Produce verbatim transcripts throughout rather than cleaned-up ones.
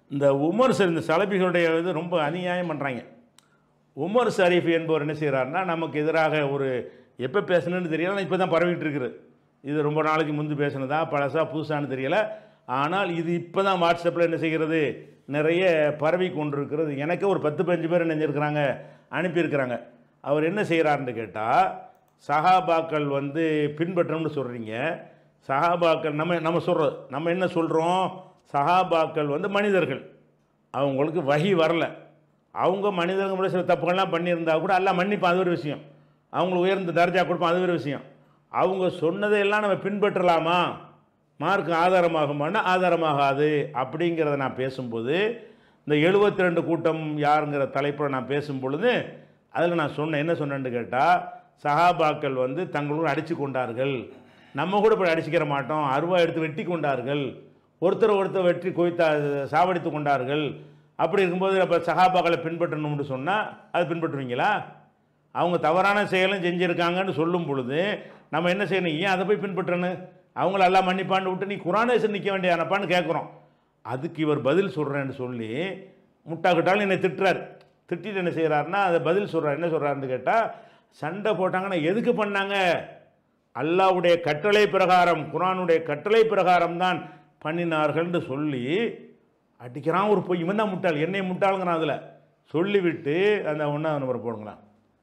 இந்த உமர் ஷரீஃப் இந்த சலபிகளுடைய இது ரொம்ப அநியாயம் பண்ணுறாங்க. உமர் ஷரீஃப் என்பவர் என்ன செய்கிறாருன்னா, நமக்கு எதிராக ஒரு எப்போ பேசணுன்னு தெரியல, இப்போ தான் பரவிட்டு இருக்குது. இது ரொம்ப நாளைக்கு முன்பு பேசினதா பழசா புதுசான்னு தெரியலை. ஆனால் இது இப்போ தான் வாட்ஸ்அப்பில் என்ன செய்கிறது, நிறைய பரவி கொண்டிருக்கிறது. எனக்கு ஒரு பத்து பதினஞ்சு பேர் என்ன செஞ்சுருக்கிறாங்க, அனுப்பியிருக்கிறாங்க. அவர் என்ன செய்கிறாருன்னு கேட்டால், சஹாபாக்கள் வந்து பின்பற்றணும்னு சொல்கிறீங்க. சஹாபாக்கள் நம்ம நம்ம சொல்கிறது நம்ம என்ன சொல்கிறோம், சஹாபாக்கள் வந்து மனிதர்கள், அவங்களுக்கு வஹி வரல. அவங்க மனிதர்கள் கூட சில தப்புகள்லாம் பண்ணியிருந்தா கூட எல்லாம் மன்னிப்பான், அது ஒரு விஷயம். அவங்களுக்கு உயர்ந்த தர்ஜா கொடுப்பான், அது ஒரு விஷயம். அவங்க சொன்னதையெல்லாம் நம்ம பின்பற்றலாமா, மார்க்கு ஆதாரமாகுமானா ஆதாரமாகாது அப்படிங்கிறத நான் பேசும்போது, இந்த எழுபத்தி ரெண்டு கூட்டம் யாருங்கிற தலைப்பில் நான் பேசும் பொழுது அதில் நான் சொன்னேன், என்ன சொன்னேன்னு கேட்டால், சஹாபாக்கள் வந்து தங்களோடு அடித்து கொண்டார்கள், நம்ம கூட போய் அடிச்சுக்கிற மாட்டோம், அருவா எடுத்து வெட்டி கொண்டார்கள், ஒருத்தர் ஒருத்தர் வெற்றி கொய்த்தா சாவடித்து கொண்டார்கள். அப்படி இருக்கும்போது அப்போ சஹாபாக்களை பின்பற்றணும்னு சொன்னால் அது பின்பற்றுவீங்களா? அவங்க தவறான செயலும் செஞ்சுருக்காங்கன்னு சொல்லும் பொழுது நம்ம என்ன செய்யணும், ஏன் அதை போய் பின்பற்றணும், அவங்கள எல்லாம் மன்னிப்பான்னு விட்டு நீ குரானேசன் நிற்க வேண்டியானப்பான்னு கேட்குறோம். அதுக்கு இவர் பதில் சொல்கிறேன்னு சொல்லி முட்டாக்கிட்டாலும் என்னை திட்டுறார். திட்டிட்டு என்ன செய்கிறாருன்னா அதை பதில் சொல்கிறார். என்ன சொல்கிறாருன்னு கேட்டால், சண்டை போட்டாங்கன்னா எதுக்கு பண்ணாங்க, அல்லாஹ்வுடைய கட்டளை பிரகாரம், குரானுடைய கட்டளை பிரகாரம் தான் பண்ணினார்கள்னு சொல்லி அடிக்கிறான். ஒரு பொய், இவன் தான் முட்டாள், என்னை முட்டாளுங்கிறான். அதில் சொல்லிவிட்டு அந்த ஒன்றாவது நம்பர் போடுங்களேன்,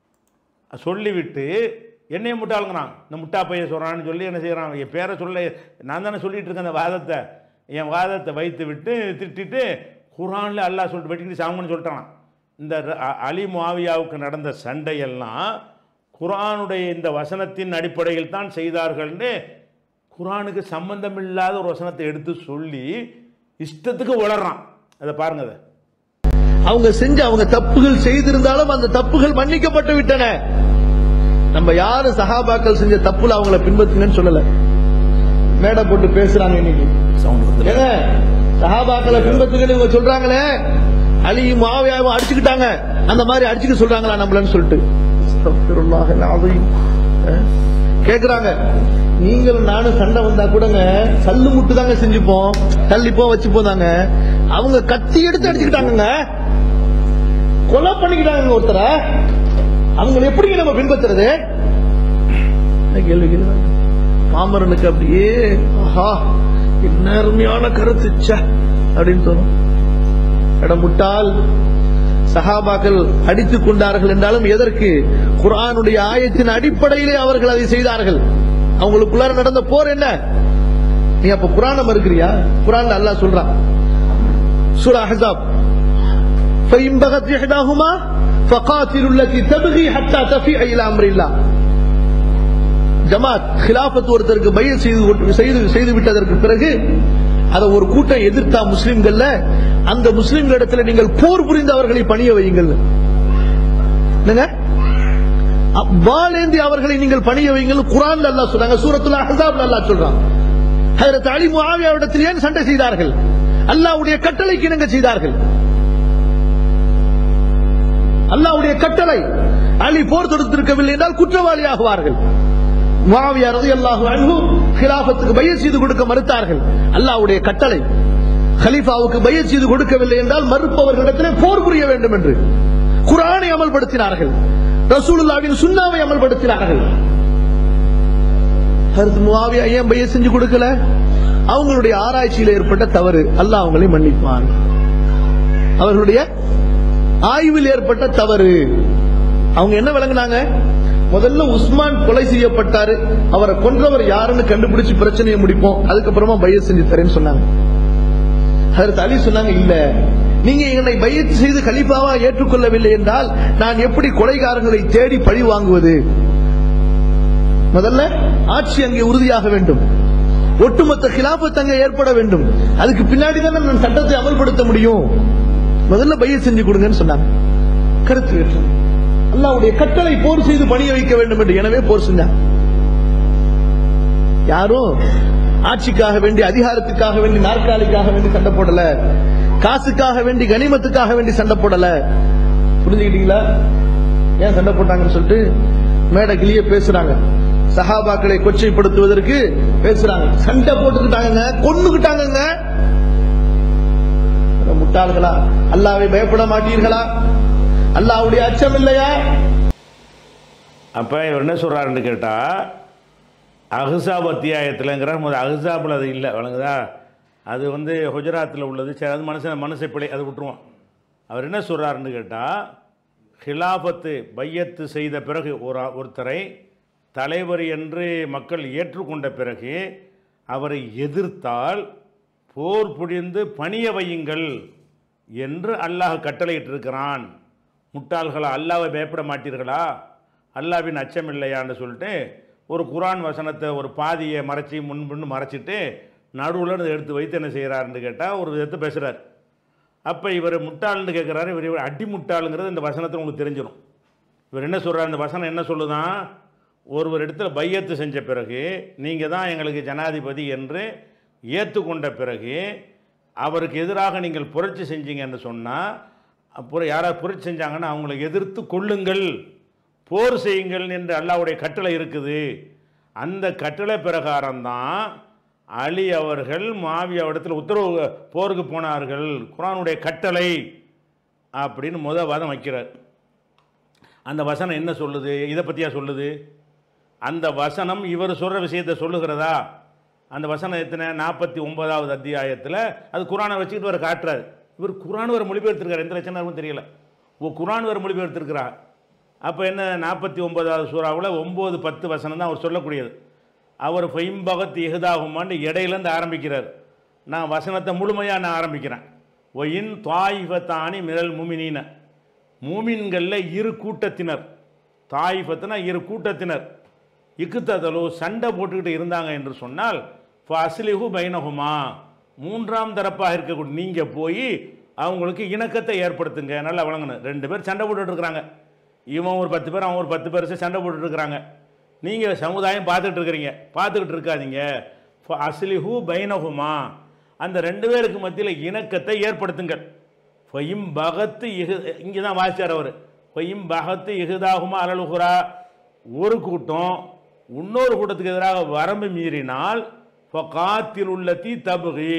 சொல்லிவிட்டு என்னையை முட்டாளுங்கிறான், இந்த முட்டா பைய சொல்கிறான்னு சொல்லி என்ன செய்கிறான், என் பேரை சொல்ல நான் தானே சொல்லிகிட்டு இருக்கேன், அந்த வாதத்தை என் வாதத்தை வைத்து விட்டு திட்டிட்டு குரானில் அல்லாஹ் சொல்லிட்டு வெட்டிக்கிட்டு சாங்கன்னு சொல்லிட்டான். இந்த அலி முஆவியாவுக்கு நடந்த சண்டையெல்லாம் குரானுடைய இந்த வசனத்தின் அடிப்படையில் தான் செய்தார்கள்னு குரானுக்கு சம்பந்தம் இல்லாத ஒரு வசனத்தை எடுத்து சொல்லி இஷ்டத்துக்கு உளறான். அதை பாருங்க. அதை அவங்க செஞ்ச அவங்க தப்புகள் செய்திருந்தாலும் அந்த தப்புகள் மன்னிக்கப்பட்டு விட்டன. நம்ம யாரு சஹாபாக்கள் செஞ்ச தப்புல அவங்கள பின்பற்றுங்கன்னு சொல்லல. மேடை போட்டு பேசுறாங்க இன்னைக்கு, சஹாபாக்களை பின்பற்றுங்க சொல்றாங்களே, அலியும் முஆவியாவும் அடிச்சுக்கிட்டாங்க, அந்த மாதிரி அடிச்சுக்க சொல்றாங்களா நம்மளன்னு சொல்லிட்டு கேக்குறாங்க. நீங்களும் நானும் சண்டை வந்தா கூடங்க சல்லு முட்டு தாங்க செஞ்சுப்போம், தள்ளிப்போ வச்சு போதாங்க. அவங்க கத்தி எடுத்து அடிச்சுக்கிட்டாங்க, கொலை பண்ணிக்கிட்டாங்க ஒருத்தர. அவங்க எப்படி நம்ம பின்பற்றுறது? கேள்வி கேட்கிறாங்க. பாமரனுக்கு அப்படியே ஆஹா என்ன அருமையான கருத்து அப்படின்னு தோணும். இடம் முட்டால் சஹாபாக்கள் அடித்துக் கொண்டார்கள் என்றாலும் எதற்கு? குர்ஆனுடைய ஆயத்தின் அடிப்படையிலே அவர்கள் அதை செய்தார்கள். அவங்களுக்குள்ளார நடந்த போர் என்ன? நீ அப்ப குர்ஆனை மறுக்கிறியா? குர்ஆன்ல அல்லாஹ் சொல்றான், சூரா அஹ்ஸாப், فَإِنْ بَغَتْ إِحْدَاهُمَا فَقَاتِلُوا الَّتِي تَبْغِي حَتَّى تَفِيءَ إِلَى أَمْرِ اللَّهِ. ஜமாத் கிலாஃபத் ஒருத்தருக்கு பைஅத் செய்து செய்து விட்டதற்கு பிறகு அதை ஒரு கூட்டம் எதிர்த்தா முஸ்லிம்கள்ல, அந்த முஸ்லிம்களிடத்தில் நீங்கள் போர் புரிந்து அவர்களை பணிய வையுங்கள். வாளேந்தி அவர்களை நீங்கள் பணிய வையுங்கள் குர்ஆன்ல அல்லாஹ் சொல்றாங்க. சூரத்துல் அஹ்ஸாப்ல அல்லாஹ் சொல்றான். ஹஜ்ரத் அலி முஆவியாவிடத்தில் ஏன் சண்டை செய்தார்கள்? அல்லாஹ்வுடைய கட்டளைக்கு இணங்க செய்தார்கள். அல்லாஹ்வுடைய கட்டளை. அலி போர் தொடுத்திருக்கவில்லை என்றால் குற்றவாளி ஆகுவார்கள். முஆவியா ரலியல்லாஹு அன்ஹு கிலாஃபத்துக்கு பைஅத் செய்து கொடுக்க மறுத்தார்கள். அல்லாஹ்வுடைய கட்டளை. கலீஃபாவுக்கு பைஅத் செய்து கொடுக்கவில்லை என்றால் மறுப்பவர்களிடத்திலே போர் புரிய வேண்டும் என்று குர்ஆனை அமல்படுத்தினார்கள். ரசூலுல்லாஹ்வின் சுன்னாவை அமல்படுத்தினார்கள். ஹஜ்ரத் முஆவியா ஏன் பைஅத் செஞ்சு கொடுக்கல? அவங்களுடைய ஆராய்ச்சியில் ஏற்பட்ட தவறு, அல்லாஹ் அவங்களை மன்னிப்பான். அவர்களுடைய ஆய்வில் ஏற்பட்ட தவறு. அவங்க என்ன விளங்கினாங்க? முதல்ல உஸ்மான் கொலை செய்யப்பட்டாரு, அவரை கொன்றவர் யாருன்னு கண்டுபிடிச்சு பிரச்சனையை முடிப்போம், அதுக்கப்புறமா பைஅத் செஞ்சு தரேன்னு சொன்னாங்க. ஹஜ்ரத் அலி சொன்னாங்க, இல்ல, நீங்க என்னை பைஅத் செய்து கலீஃபாவா ஏற்றுக்கொள்ளவில்லை என்றால் நான் எப்படி கொலைகாரங்களை தேடி பழி வாங்குவது? முதல்ல ஆட்சி அங்கே உறுதியாக வேண்டும், ஒட்டுமொத்த கிலாஃபத் அங்கே ஏற்பட வேண்டும், அதுக்கு பின்னாடி தான் நான் சட்டத்தை அமல்படுத்த முடியும். முதல்ல பைஅத் செஞ்சு கொடுங்கன்னு சொன்னாங்க. கருத்து வேற்று. அல்லாஹ்வுடைய கட்டளை போர் செய்து பணிய வைக்க வேண்டும் என்று, எனவே போர் செஞ்சாங்க. யாரும் ஆட்சிக்காக வேண்டி, அதிகாரத்துக்காக வேண்டி, நாற்காலிக்காக வேண்டி சண்டை போடல, காசுக்காக வேண்டி, கனிமத்துக்காக வேண்டி சண்டை போடல. புரிஞ்சுக்கிட்டீங்களா? ஏன் சண்டை போட்டாங்கன்னு சொல்லிட்டு மேடை கிளிய பேசுறாங்க. சஹாபாக்களை கொச்சைப்படுத்துவதற்கு பேசுறாங்க. சண்டை போட்டுக்கிட்டாங்க, கொன்னுக்கிட்டாங்க. முட்டாள் முட்டாள்களா? அல்லாஹ்வை பயப்பட மாட்டீர்களா? அல்லாஹ்வுடைய அச்சம் இல்லையா? அப்போ இவர் என்ன சொல்கிறாருன்னு கேட்டால், அஹ்ஸாப் அத்தியாயத்தில்ங்கிற முதல் அஹ்ஸாபில் அது இல்லை, வழங்குதா? அது வந்து ஹுஜராத்தில் உள்ளது. சரி, அது மனுஷன் மனுஷ பிழை, அதை விட்டுருவோம். அவர் என்ன சொல்கிறாருன்னு கேட்டால், ஹிலாஃபத்து பையத்து செய்த பிறகு ஒரு ஒருத்தரை தலைவர் என்று மக்கள் ஏற்றுக்கொண்ட பிறகு அவரை எதிர்த்தால் போர் புரிந்து பணிய வையுங்கள் என்று அல்லாஹ் கட்டளையிட்டிருக்கிறான். முட்டாள்களா, அல்லாஹ்வை பயப்பட மாட்டீர்களா? அல்லாஹ்வின் அச்சம் இல்லையான்னு சொல்லிட்டு ஒரு குர்ஆன் வசனத்தை ஒரு பாதியை மறைச்சி முன்புன்னு மறைச்சிட்டு நடுவில் எடுத்து வைத்து என்ன செய்கிறாருன்னு கேட்டால் ஒரு விதத்தை பேசுகிறார். அப்போ இவர் முட்டாள்னு கேட்குறாரு. இவர் இவர் அடி முட்டாளுங்கிறது இந்த வசனத்தை உங்களுக்கு தெரிஞ்சிடும். இவர் என்ன சொல்கிறார், இந்த வசனம் என்ன சொல்லுதான், ஒருவர் இடத்துல பையத்து செஞ்ச பிறகு நீங்கள் தான் எங்களுக்கு ஜனாதிபதி என்று ஏற்றுக்கொண்ட பிறகு அவருக்கு எதிராக நீங்கள் புரட்சி செஞ்சீங்கன்னு சொன்னால், அப்புறம் யாராவது புரட்சி செஞ்சாங்கன்னா அவங்கள எதிர்த்து கொள்ளுங்கள், போர் செய்யுங்கள் என்று அல்லாஹ்வுடைய கட்டளை இருக்குது. அந்த கட்டளை பிரகாரம்தான் அலி அவர்கள் மாவியாவிடத்தில் உத்தரவு போருக்கு போனார்கள், குர்ஆனுடைய கட்டளை அப்படின்னு முத வாதம் வைக்கிறார். அந்த வசனம் என்ன சொல்லுது? இதை பற்றியா சொல்லுது? அந்த வசனம் இவர் சொல்கிற விஷயத்தை சொல்லுகிறதா? அந்த வசனம் எத்தனை? நாற்பத்தி ஒன்பதாவது அத்தியாயத்தில் அது குர்ஆனை வச்சுக்கிட்டு வர காட்டுறாரு. இவர் குர்ஆன் வர மொழிபெயர்த்திருக்கார், எந்த லட்சணம் தெரியல. ஓ, குர்ஆன் வர மொழிபெயர்த்திருக்கிறார். அப்போ என்ன, நாற்பத்தி ஒன்பதாவது சூறாவில் ஒம்பது பத்து வசனம் தான் அவர் சொல்லக்கூடியது. அவர் ஃபைம்பகத் இஹ்தாஹுமான்னு இடையிலேருந்து ஆரம்பிக்கிறார். நான் வசனத்தை முழுமையாக நான் ஆரம்பிக்கிறேன். ஒயின் தாயிஃபத்தானி மினல் முமினீன, மூமின்களில் இரு கூட்டத்தினர், தாயிஃபத்துனா இரு கூட்டத்தினர், இக்குத்ததலோ சண்டை போட்டுக்கிட்டு இருந்தாங்க என்று சொன்னால் ஃபஸ்லிஹு பைனஹுமா, மூன்றாம் தரப்பாக இருக்கக்கூடிய நீங்கள் போய் அவங்களுக்கு இணக்கத்தை ஏற்படுத்துங்க. நல்லா வழங்கணும். ரெண்டு பேர் சண்டை போட்டுட்டு இருக்கிறாங்க, இவன் ஒரு பத்து பேர் அவன் ஒரு பத்து பேர் சண்டை போட்டுட்டு இருக்கிறாங்க. நீங்கள் சமுதாயம் பார்த்துக்கிட்டு இருக்கிறீங்க, பார்த்துக்கிட்டு இருக்காதீங்க. அஸ்லிஹு பைனஹுமா, அந்த ரெண்டு பேருக்கு மத்தியில் இணக்கத்தை ஏற்படுத்துங்கள். ஃபைம் பகத்து இஹு, இங்கே தான் வாசிச்சார் அவர். ஃபைம் பகத்து இஹுதாகுமா அலலுகுரா, ஒரு கூட்டம் இன்னொரு கூட்டத்துக்கு எதிராக வரம்பு மீறினால் ஃபகாத்தில் உள்ளத்தி தபுகி,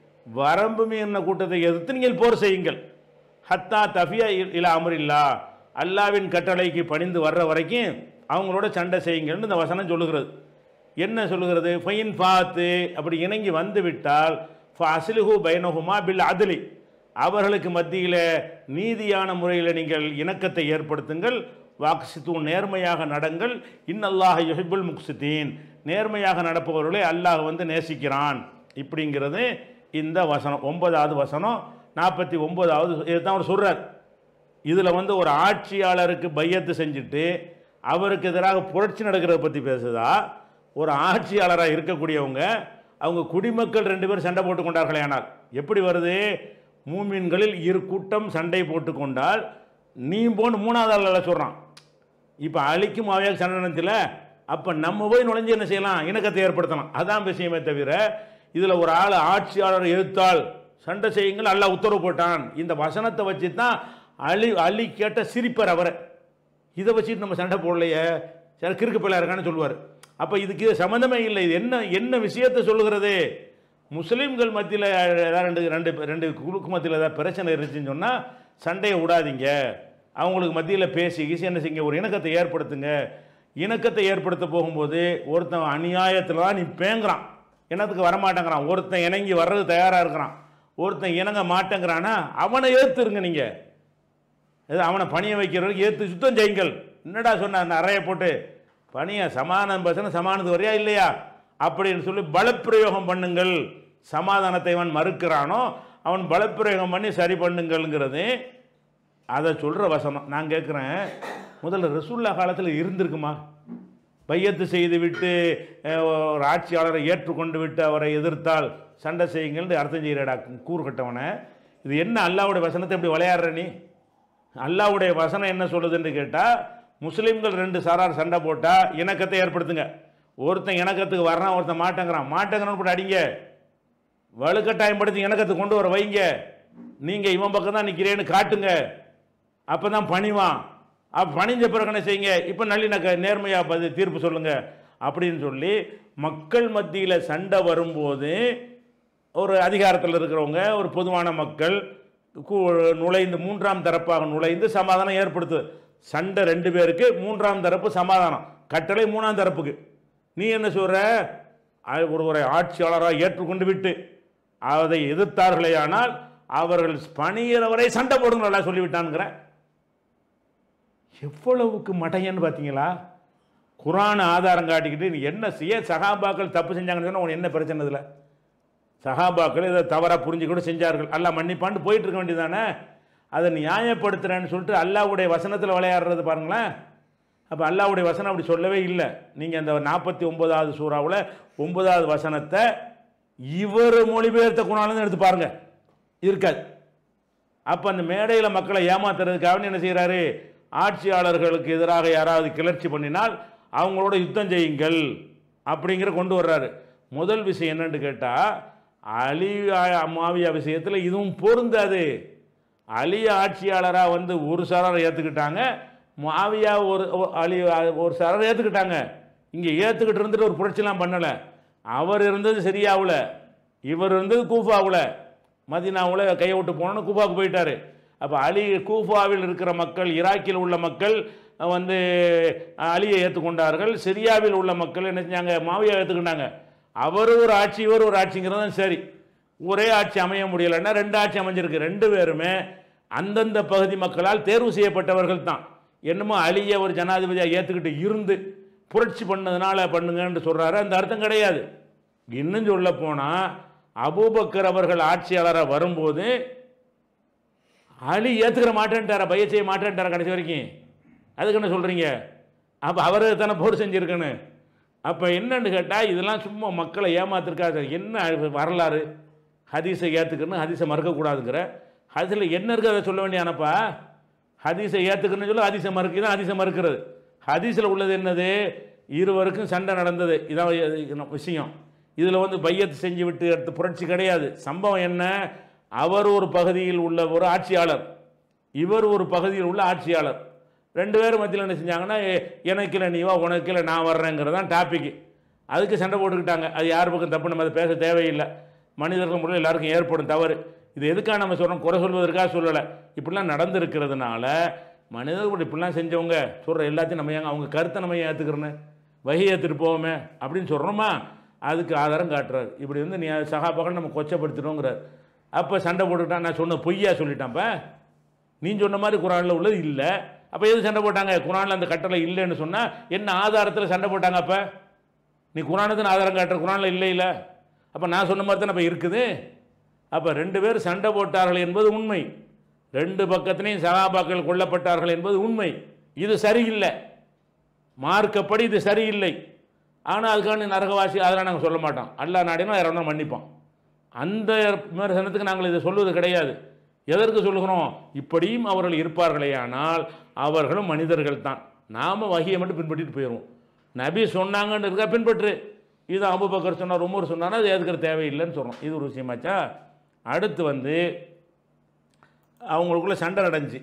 வரம்பு மீறின கூட்டத்தை எதிர்த்து நீங்கள் போர் செய்யுங்கள். ஹத்தா தஃபியா இலா அம்ரில்லா, அல்லாவின் கட்டளைக்கு பணிந்து வர்ற வரைக்கும் அவங்களோட சண்டை செய்யுங்கள்னு இந்த வசனம் சொல்லுகிறது. என்ன சொல்லுகிறது? ஃபைன் ஃபாத்து, அப்படி இணங்கி வந்து விட்டால் ஃபஸ்லிஹு பைனஹுமா பில் அத்லி, அவர்களுக்கு மத்தியில் நீதியான முறையில் நீங்கள் இணக்கத்தை ஏற்படுத்துங்கள். வாக்சித்து, நேர்மையாக நடங்கள். இன்னல்லாஹ் யுஹிப்புல் முக்சிதீன், நேர்மையாக நடப்பவர்களை அல்லாஹ் வந்து நேசிக்கிறான். இப்படிங்கிறது இந்த வசனம், ஒன்பதாவது வசனம், நாற்பத்தி ஒன்பதாவது. இதுதான் அவர் சொல்கிறார். இதில் வந்து ஒரு ஆட்சியாளருக்கு பையத்து செஞ்சுட்டு அவருக்கு எதிராக புரட்சி நடக்கிறத பற்றி பேசுதா? ஒரு ஆட்சியாளராக இருக்கக்கூடியவங்க அவங்க குடிமக்கள் ரெண்டு பேர் சண்டை போட்டு கொண்டார்களே, ஆனால் எப்படி வருது? மூமின்களில் இரு கூட்டம் சண்டை போட்டு கொண்டால் நீ போன்னு மூணாவது ஆள் சொல்கிறான். இப்போ அலிக்கும் மாவியாக சண்டை நடந்துல, அப்போ நம்ம போய் நுழைஞ்சு என்ன செய்யலாம்? இணக்கத்தை ஏற்படுத்தலாம். அதான் விஷயமே தவிர இதில் ஒரு ஆள் ஆட்சியாளர் எதிர்த்தால் சண்டை செய்யுங்கள் அல்லாஹ் உத்தரவு போட்டான், இந்த வசனத்தை வச்சு தான் அலி அலி கேட்ட சிரிப்பர் அவரை. இதை வச்சுட்டு நம்ம சண்டை போடலையே, சரி கிறுக்கு பிள்ளை இருக்கான்னு சொல்லுவார். அப்போ இதுக்கு சம்மந்தமே இல்லை. இது என்ன என்ன விஷயத்தை சொல்லுகிறது? முஸ்லீம்கள் மத்தியில் ஏதாவது ரெண்டு ரெண்டு ரெண்டு குழுக்கு மத்தியில் ஏதாவது பிரச்சனை இருந்துச்சுன்னு சொன்னால் சண்டையை விடாதீங்க, அவங்களுக்கு மத்தியில் பேசி கீசி என்ன செய்யுங்க, ஒரு இணக்கத்தை ஏற்படுத்துங்க. இணக்கத்தை ஏற்படுத்த போகும்போது ஒருத்தன் அநியாயத்தில் தான் நீ பேங்குறான், இனத்துக்கு வரமாட்டேங்கிறான், ஒருத்தன் இணங்கி வர்றது தயாராக இருக்கிறான், ஒருத்தன் இணங்க மாட்டேங்கிறான்னா அவனை ஏற்றுருங்க. நீங்கள் அவனை பணியை வைக்கிறவருக்கு ஏற்று சுத்தம் செய்யுங்கள். என்னடா சொன்ன நிறைய போட்டு பணியை சமாதானம் பேசணும், சமாதானத்து வரையா இல்லையா அப்படின்னு சொல்லி பலப்பிரயோகம் பண்ணுங்கள். சமாதானத்தை அவன் மறுக்கிறானோ அவன் பலப்பிரயோகம் பண்ணி சரி பண்ணுங்கள்ங்கிறது அதை சொல்கிற வசனம். நான் கேட்குறேன், முதல்ல ரசூலுல்லாஹ் காலத்தில் இருந்திருக்குமா? பையத்து செய்து விட்டு ஒரு ஆட்சியாளரை ஏற்றுக்கொண்டு விட்டு அவரை எதிர்த்தால் சண்டை செய்யுங்கள்னு அர்த்தம் செய்கிறடா கூறு கட்டவனை. இது என்ன அல்லாஹ்வுடைய வசனத்தை இப்படி விளையாடுற நீ? அல்லாஹ்வுடைய வசனம் என்ன சொல்லுதுன்னு கேட்டால், முஸ்லீம்கள் ரெண்டு சாரார் சண்டை போட்டால் இணக்கத்தை ஏற்படுத்துங்க. ஒருத்தன் இணக்கத்துக்கு வர்றான், ஒருத்தன் மாட்டேங்கிறான், மாட்டேங்கிறான்னு கூட அடிங்க, வலுக்கட்டாயப்படுத்தி இணக்கத்துக்கு கொண்டு வர வைங்க. நீங்கள் இவன் பக்கம் தான் நிற்கிறேன்னு காட்டுங்க, அப்போ தான் பணிவான். அப்போ பணிஞ்ச பிறகு என்ன செய்யுங்க, இப்போ நல்லிணக்க நேர்மையாக பதில் தீர்ப்பு சொல்லுங்கள் அப்படின்னு சொல்லி மக்கள் மத்தியில் சண்டை வரும்போது ஒரு அதிகாரத்தில் இருக்கிறவங்க, ஒரு பொதுவான மக்கள் நுழைந்து மூன்றாம் தரப்பாக நுழைந்து சமாதானம் ஏற்படுத்துது. சண்டை ரெண்டு பேருக்கு, மூன்றாம் தரப்பு சமாதானம், கட்டளை மூணாம் தரப்புக்கு. நீ என்ன சொல்ற? ஒருவரை ஆட்சியாளராக ஏற்றுக்கொண்டு விட்டு அதை எதிர்த்தார்களே ஆனால் அவர்கள் பணியிறவரை சண்டை போடுங்க நல்லா சொல்லிவிட்டான்ங்கிற. எவ்வளவுக்கு மடையன்னு பார்த்தீங்களா? குரான் ஆதாரம் காட்டிக்கிட்டு நீ என்ன செய்ய சஹாபாக்கள் தப்பு செஞ்சாங்கன்னு சொன்னால் உனக்கு என்ன பிரச்சனை? இதில் சஹாபாக்கள் இதை தவறாக புரிஞ்சுக்கூட செஞ்சார்கள், அல்லாஹ் மன்னிப்பான்னு போயிட்டு இருக்க வேண்டியதானே. அதை நியாயப்படுத்துறேன்னு சொல்லிட்டு அல்லாஹ்வுடைய வசனத்தில் விளையாடுறது பாருங்களேன். அப்போ அல்லாஹ்வுடைய வசனம் அப்படி சொல்லவே இல்லை. நீங்கள் அந்த நாற்பத்தி ஒன்பதாவது சூறாவில் ஒன்பதாவது வசனத்தை இவர் மொழிபெயர்த்த குரான் எடுத்து பாருங்க, இருக்காது. அப்போ அந்த மேடையில் மக்களை ஏமாத்துறதுக்காக என்ன செய்கிறாரு? ஆட்சியாளர்களுக்கு எதிராக யாராவது கிளர்ச்சி பண்ணினால் அவங்களோட யுத்தம் செய்யுங்கள் அப்படிங்கிற கொண்டு வர்றாரு. முதல் விஷயம் என்னன்னு கேட்டால், அலி மாவியா விஷயத்தில் இதுவும் பொருந்தாது. அலி ஆட்சியாளராக வந்து ஒரு சாராரை ஏற்றுக்கிட்டாங்க, மாவியா ஒரு அலி ஒரு சாராரை ஏற்றுக்கிட்டாங்க. இங்கே ஏற்றுக்கிட்டு இருந்துட்டு ஒரு புரட்சிலாம் பண்ணலை. அவர் இருந்தது சரியாவில், இவர் இருந்தது கூஃபாவில், மதீனாவில் கையை விட்டு போனோன்னு கூஃபாவுக்கு போயிட்டார். அப்போ அலி கூஃபாவில் இருக்கிற மக்கள், ஈராக்கில் உள்ள மக்கள் வந்து அலியை ஏற்றுக்கொண்டார்கள். சிரியாவில் உள்ள மக்கள் என்ன செஞ்சாங்க? மாவியா ஏற்றுக்கிட்டாங்க. அவர் ஒரு ஆட்சி, இவர் ஒரு ஆட்சிங்கிறது சரி. ஒரே ஆட்சி அமைய முடியலைன்னா ரெண்டு ஆட்சி அமைஞ்சிருக்கு. ரெண்டு பேருமே அந்தந்த பகுதி மக்களால் தேர்வு செய்யப்பட்டவர்கள் தான். என்னமோ அலியை ஒரு ஜனாதிபதியாக ஏற்றுக்கிட்டு இருந்து புரட்சி பண்ணதுனால பண்ணுங்கன்னு சொல்கிறாரு, அந்த அர்த்தம் கிடையாது. இன்னும் சொல்ல போனால் அபூபக்கர் அவர்கள் ஆட்சியாளராக வரும்போது அலி ஏற்றுக்கிற மாட்டேன்ட்டார, பைய செய்ய மாட்டேன்ட்டார கடைசி வரைக்கும். அதுக்கு என்ன சொல்கிறீங்க? அப்போ அவர் தானே போர் செஞ்சுருக்கேன்னு. அப்போ என்னன்னு கேட்டால் இதெல்லாம் சும்மா மக்களை ஏமாத்திருக்காது. என்ன வரலாறு? ஹதீஸை ஏற்றுக்கணும், ஹதீஸை மறுக்கக்கூடாதுங்கிற. ஹதீஸில் என்ன இருக்குது அதை சொல்ல வேண்டியானப்பா? ஹதீஸை ஏற்றுக்கணும்னு சொல்ல ஹதீஸை மறுக்கு தான் ஹதீஸை மறுக்கிறது. ஹதீஸில் உள்ளது என்னது? இருவருக்கும் சண்டை நடந்தது, இதான் விஷயம். இதில் வந்து பையத்து செஞ்சு விட்டு எடுத்து புரட்சி கிடையாது. சம்பவம் என்ன? அவர் ஒரு பகுதியில் உள்ள ஒரு ஆட்சியாளர், இவர் ஒரு பகுதியில் உள்ள ஆட்சியாளர். ரெண்டு பேரும் மத்தியில் என்ன செஞ்சாங்கன்னா, எனக்கு இல்லை நீ வா, உனக்கு இல்லை நான் வர்றேங்கிறது தான் டாப்பிக்கு. அதுக்கு சண்டை போட்டுக்கிட்டாங்க. அது யார் பக்கம் தப்பு, நம்ம அதை பேச தேவையில்லை. மனிதர்கள் முறையில் எல்லாருக்கும் ஏற்படும் தவறு. இது எதுக்காக நம்ம சொல்கிறோம்? குறை சொல்வதற்காக சொல்லலை. இப்படிலாம் நடந்திருக்கிறதுனால மனிதர்கள் இப்படிலாம் செஞ்சவங்க சொல்கிற எல்லாத்தையும் நம்ம ஏங்க அவங்க கருத்தை நம்ம ஏன் ஏற்றுக்கிறேன்னு வகை ஏற்றுட்டு போவோமே அப்படின்னு சொல்கிறோமா? அதுக்கு ஆதாரம் காட்டுறாரு. இப்படி வந்து நீ சகாபாக்கள் நம்ம கொச்சப்படுத்தினோங்கிறார். அப்போ சண்டை போட்டுக்கிட்டான், நான் சொன்ன பொய்யா சொல்லிட்டான்ப்ப, நீ சொன்ன மாதிரி குரானில் உள்ளது இல்லை. அப்போ எது சண்டை போட்டாங்க? குரானில் அந்த கட்டளை இல்லைன்னு சொன்னால் என்ன ஆதாரத்தில் சண்டை போட்டாங்க? அப்போ நீ குரானுக்கு ஆதாரம் காட்டுற, குரானில் இல்லை இல்லை. அப்போ நான் சொன்ன மாதிரி தான் இப்போ இருக்குது. அப்போ ரெண்டு பேர் சண்டை போட்டார்கள் என்பது உண்மை, ரெண்டு பக்கத்திலையும் சகாபாக்கள் கொல்லப்பட்டார்கள் என்பது உண்மை. இது சரியில்லை, மார்க்கப்படி இது சரியில்லை. ஆனால் அதுக்கான நரகவாசி அதெல்லாம் நாங்கள் சொல்ல மாட்டோம். அல்லாஹ் நாடினா யாரும் மன்னிப்போம். அந்த விமர்சனத்துக்கு நாங்கள் இதை சொல்வது கிடையாது. எதற்கு சொல்லுகிறோம்? இப்படியும் அவர்கள் இருப்பார்களே ஆனால் அவர்களும் மனிதர்கள் தான். நாம் வகையை மட்டும் பின்பற்றிட்டு போயிடுவோம். நபி சொன்னாங்கன்னு இருக்கா பின்பற்று. இது அபூபக்கர் சொன்னார், உமர் சொன்னார், அது ஏற்கிற தேவையில்லைன்னு சொல்கிறோம். இது ஒரு விஷயமாச்சா? அடுத்து வந்து அவங்களுக்குள்ள சண்டை நடந்துச்சு.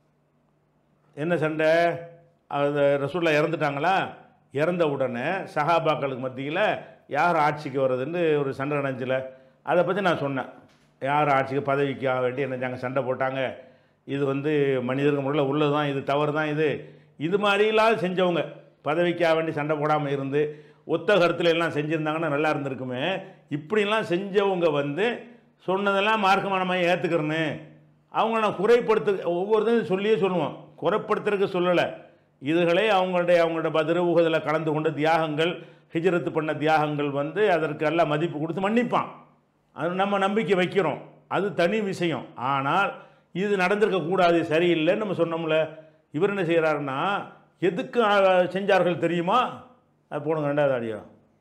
என்ன சண்டை? அது ரசூலுல்லாஹ் இறந்துட்டாங்களா? இறந்த உடனே சஹாபாக்களுக்கு மத்தியில் யார் ஆட்சிக்கு வர்றதுன்னு ஒரு சண்டை நடந்துச்சுல, அதை பற்றி நான் சொன்னேன். யார் ஆட்சிக்கு பதவிக்காக வேண்டி என்ன சண்டை போட்டாங்க, இது வந்து மனிதர்கள் முறையில் உள்ளது தான், இது தவறு தான். இது இது மாதிரிலாம் செஞ்சவங்க பதவிக்காக வேண்டி சண்டை போடாமல் இருந்து ஒத்த கருத்தில் எல்லாம் செஞ்சுருந்தாங்கன்னா நல்லா இருந்திருக்குமே. இப்படிலாம் செஞ்சவங்க வந்து சொன்னதெல்லாம் மார்க்கமானமாக ஏற்றுக்கிறேன்னு அவங்க நான் குறைப்படுத்து ஒவ்வொருத்தரும் சொல்லியே சொல்லுவோம், குறைப்படுத்துறதுக்கு சொல்லலை. இதுகளே அவங்களுடைய அவங்களோட பதிரு ஊகத்தில் கலந்து கொண்ட தியாகங்கள், ஹிஜ்ரத்து பண்ண தியாகங்கள் வந்து அதற்கு எல்லாம் மதிப்பு கொடுத்து மன்னிப்பான். அது நம்ம நம்பிக்கை வைக்கிறோம், அது தனி விஷயம். ஆனால் இது நடந்திருக்கக்கூடாது, சரியில்லைன்னு நம்ம சொன்னோம்ல. இவர் என்ன செய்கிறாருன்னா, எதுக்கு செஞ்சார்கள் தெரியுமா? அது போடுங்க ரெண்டாவது ஆடியோ.